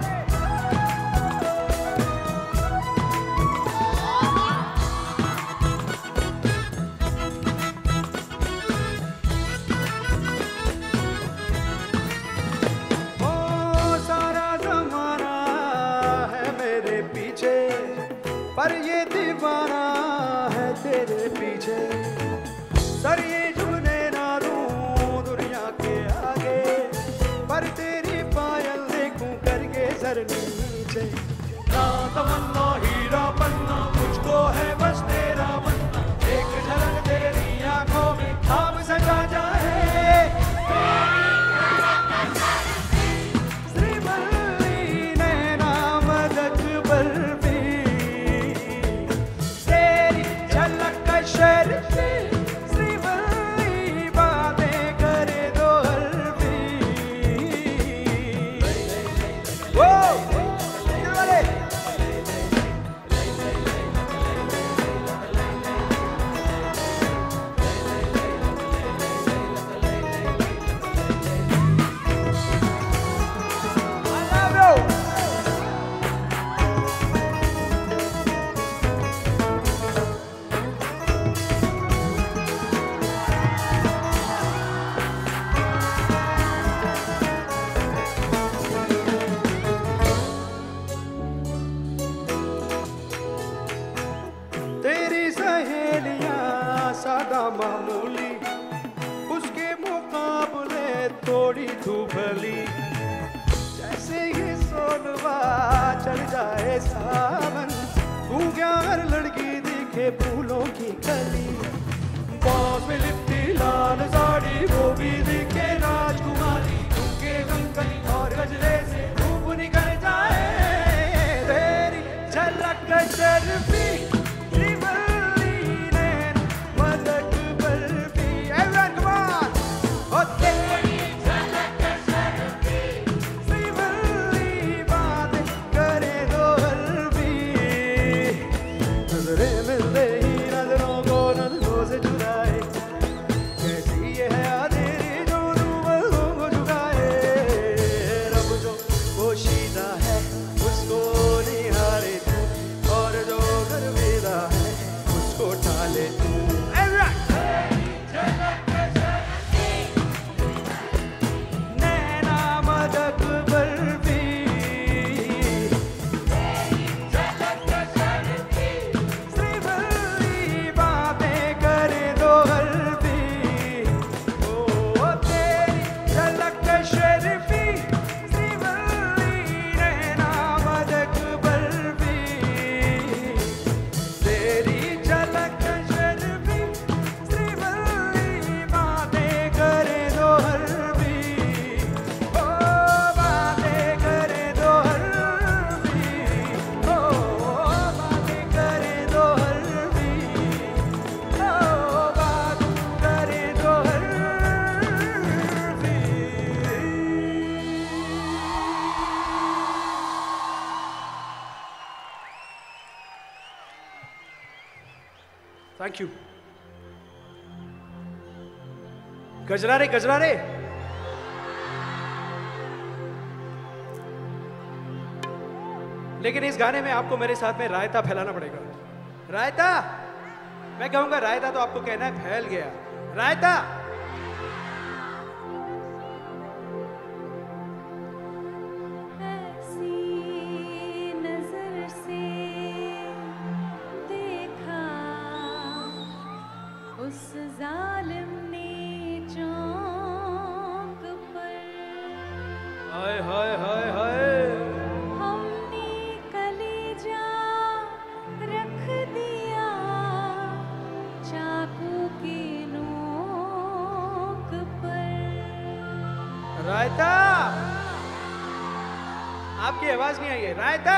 F: ओ सारा ज़माना है मेरे पीछे, पर ये दीवाना है तेरे पीछे। सर ये झुकने ना दूं दुनिया के आगे, पर तेरी पायल देखूं करके सर नीचे। ना तमन्ना हीरा बनना, मुझको है बस तेरा बनना, एक झलक तेरी आंखों में ख्वाब सजा जाए। श्रीवल्ली ने नाम दक बल्बी, तेरी झलक शर्फी, श्रीवल्ली बातें करे दो हल्बी। वो इधर वाले I love you. तेरी सहेलियां सादा मामूली, उसके मुकाबले थोड़ी तू भली। जैसे ये सोनवा चढ़ जाए सावन, तू क्या हर लड़की दिखे फूलों की कली। बाहों में लिपटी लाल साड़ी, वो भी दिखे राजकुमारी, उनके कंकन और गजरे से धूप निकल जाए। तेरी झलक शर्फी, श्रीवल्ली ने मदक बल्बी। Everyone, come on! ओ तेरी झलक शर्फी, श्रीवल्ली बातें करे दो हल्बी। नजरें मिलते ही नजरों को नजरों से चुराए, कैसी ये है तेरी जो तू बाहों को झुकाए, रब जो पोशीदा है उसको निहारे तू, और जो गर्विदा है उसको टाले तू। नैना मदक बल्बी, श्रीवल्ली बातें करे दो हल्बी। ओ तेरी झलक शर्फी, श्रीवल्ली नैना मदक बल्बी, तेरी झलक शर्फी, श्रीवल्ली बातें करे दो हल्बी। ओ बातें करे दो हल्बी, ओ बातें करे दो हल्बी, ओ बातें करे दो हल्बी। Thank you. गजरारे गजरारे लेकिन इस गाने में आपको मेरे साथ में रायता फैलाना पड़ेगा। रायता, मैं कहूंगा रायता तो आपको कहना है फैल गया। रायता हाय हाय
H: हमने कलेजा रख दिया चाकू की नोक पर।
F: रायता, आपकी आवाज नहीं आई है। रायता,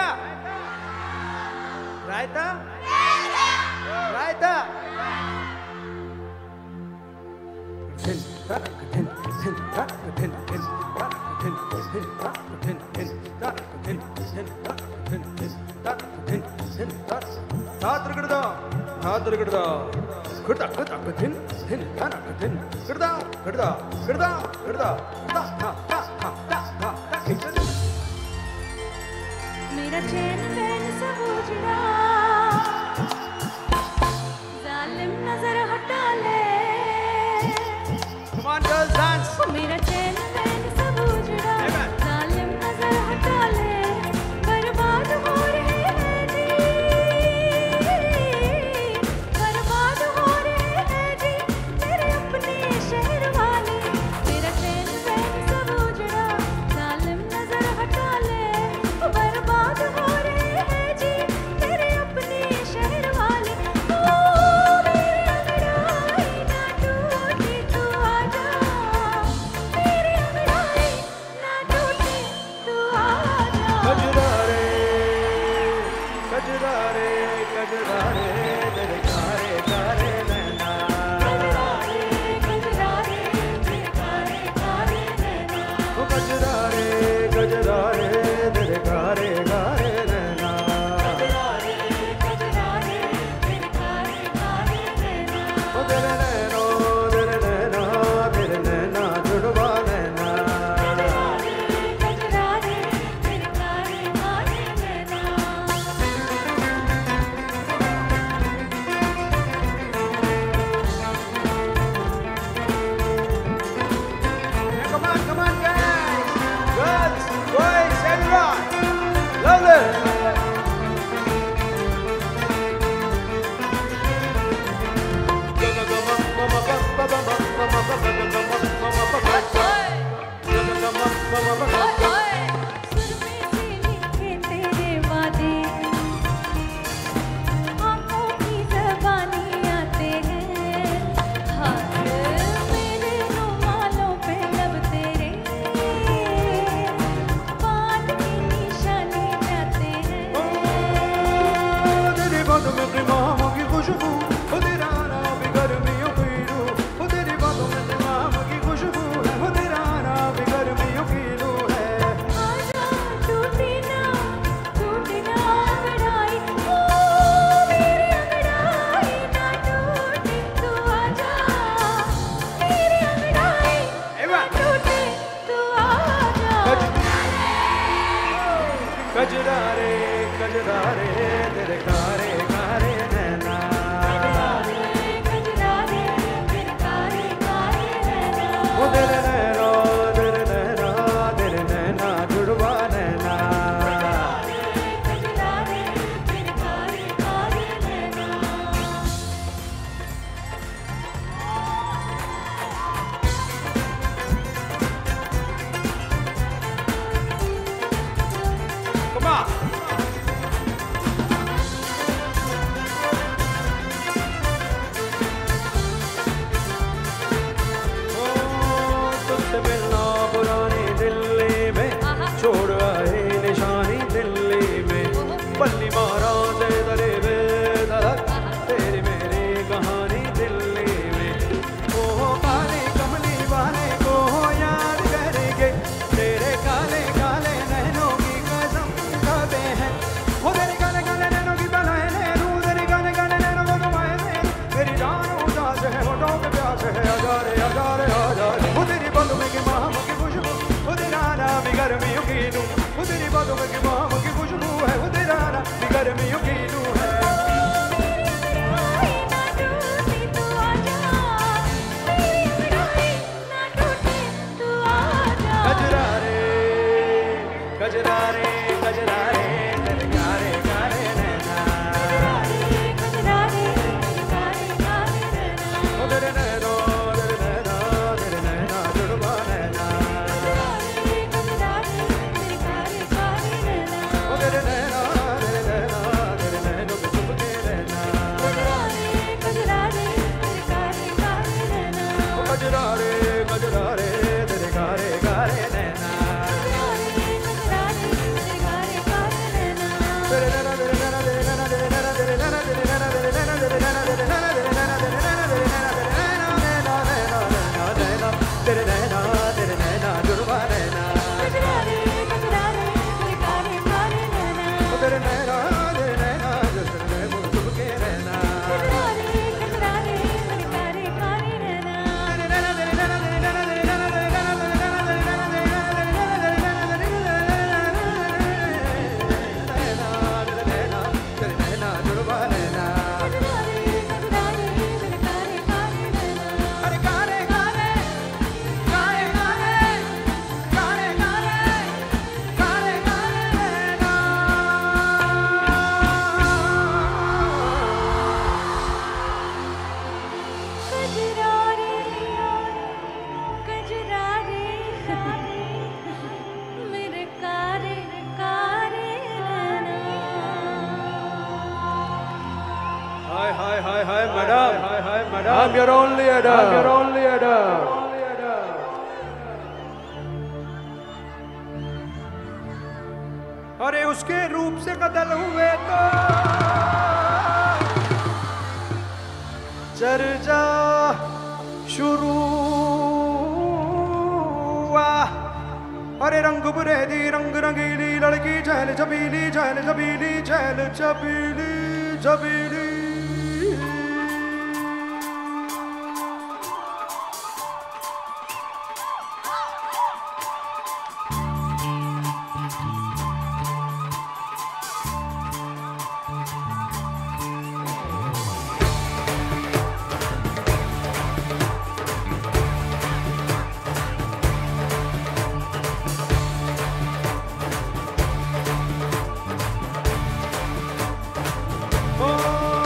F: रायता, रायता।
H: मेरा चैन वैन सब उजड़ा, जालिम नजर हटा ले।
F: Come on girls, dance.
H: मेरा चैन वैन सब उजड़ा, जालिम नजर हटा ले। बर्बाद हो रहे हैं जी, बर्बाद हो रहे हैं जी तेरे अपने शहर वाले। मेरा चैन वैन सब उजड़ा, जालिम नजर हटा ले। बर्बाद हो रहे हैं जी तेरे अपने शहर वाले। ओ मेरी अंगड़ाई ना टूटी तू आजा, मेरी अंगड़ाई ना टूटी तू आजा।
F: कजरारे, कजरारे, कजरारे, तेरे कारे कारे नैना।
H: कजरारे, कजरारे, तेरे कारे कारे नैना।
F: ओ कजरारे, कजरारे, तेरे कारे कारे नैना।
H: कजरारे, कजरारे, तेरे कारे कारे नैना।
F: ओ तेरे नैनो, तेरे नैना, तेरे नैना जुड़वा नैना।
H: कजरारे, कजरारे, तेरे कारे कारे नैना।
F: Come on guys, girls, boys, everyone, lovely.
H: सुर में से लिखे तेरे वादे, आँखों की ज़बानी आते हैं। हाथ मेरे रुमालों पे लब तेरे, बात की निशानी जाते हैं।
F: तेरी बातों में क़िमाम की खुशबू, वो तेरा नाम भी गर्मियों की लू। वो तेरी बातों में क़िमाम की खुशबू है, वो तेरा नाम भी गर्मियों की लू है।
H: आजा टूटी ना अंगड़ाई, ओ मेरी अंगड़ाई ना टूटी तू आजा, मेरी अंगड़ाई ना टूटी तू आजा।
F: कजरारे, कजरारे, तेरे कारे कारे नैना।
H: कजरारे, कजरारे, तेरे कारे कारे नैना।
F: वो तेरे नैनो, तेरे नैना, तेरे नैना जुड़वा नैना।
H: कजरारे, तेरे कारे कारे नैना।
F: Come on. तुझसे मिलना पुरानी दिल्ली में, छोड़ आए निशानी दिल्ली में। पल्ली मारा दे दरे बेदरक, तेरी मेरी कहानी दिल्ली में। ओ काले कमली वाले को याद करेंगे, तेरे काले काले नैनों की कसम खाते हैं। वो तेरे काले काले नैनों की बनाए नैनू, तेरे काले काले नैनों को तुम्हारे नैनू। मेरी जान उदास है, होठों पे प्यास है, हजारे हजारे हजारे। वो तेरी बातों में क़िमाम की खुशबू, वो तेरा नाम भी गर्मियों की लू। वो तेरी बातों में क़िमाम की खुशबू है, वो तेरा नाम भी गर्मियों की लू है। कजरारे, कजरारे, कजरारे, तेरे कारे कारे नैना। ओ तेरे नैनो, तेरे नैना, तेरे नैना जुड़वा नैना। I'm your only Adam. I'm your only Adam. अरे उसके रूप से कत्ल हुए तो चर्चा शुरू हुआ। अरे रंग बुरेदी रंग रंगीली लड़की झैल झबीली झैल झबीली झैल झबीली झबीली। Oh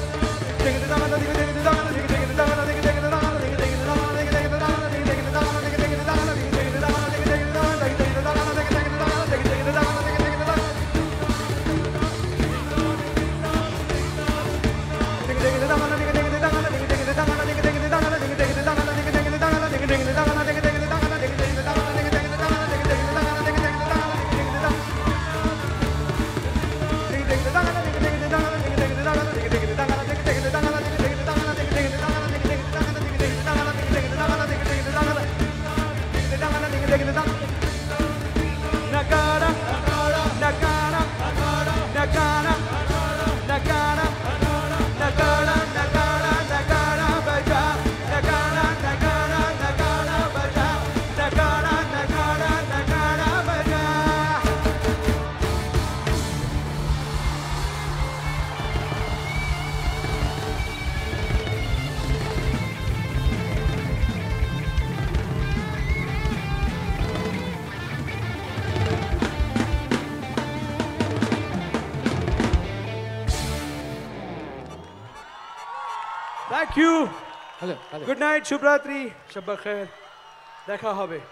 F: Thank you.
J: Hello hello
F: Good night, Shubhratri. Shabba khair. Dekha hobe.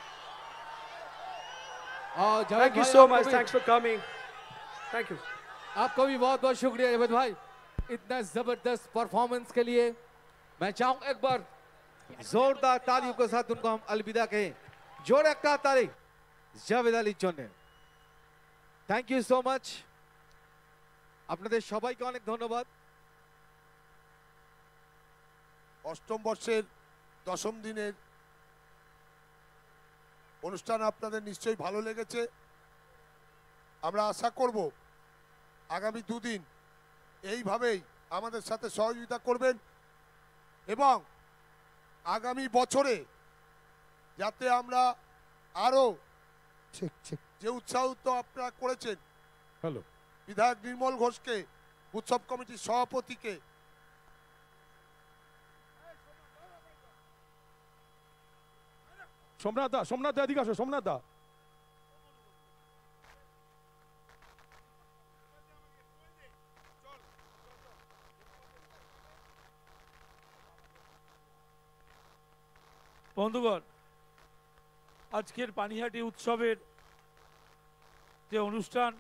J: और जावेद
F: Thank you
J: भाई,
F: so
J: आपको
F: much.
J: भी-
F: Thanks for coming. Thank you.
J: आपको भी बहुत बहुत शुक्रिया जावेद भाई इतना जबरदस्त परफॉर्मेंस के लिए। मैं चाहूँ एक बार
C: जोरदार तालियों के साथ उनको हम अलविदा कहें। जोर একটা ताली জাভেদ আলীর জন্য। Thank you so much. আপনাদের সবাইকে অনেক ধন্যবাদ।
B: অষ্টম বর্ষের দশম দিনের অনুষ্ঠান আপনাদের নিশ্চয়ই ভালো লেগেছে। আমরা আশা করব আগামী দুদিন এইভাবেই আমাদের সাথে সহযোগিতা করবেন এবং আগামী বছরে যাতে আমরা আরো যে উৎসাহিত আপনারা করেছেন
I: হ্যালো
B: বিধায়ক নির্মল ঘোষকে, উৎসব কমিটির সভাপতিকে,
I: সোমনাথ দা এদিকে আসো, সোমনাথ দা।
K: বন্ধুগণ, আজকের পানিহাটি উৎসবের যে অনুষ্ঠান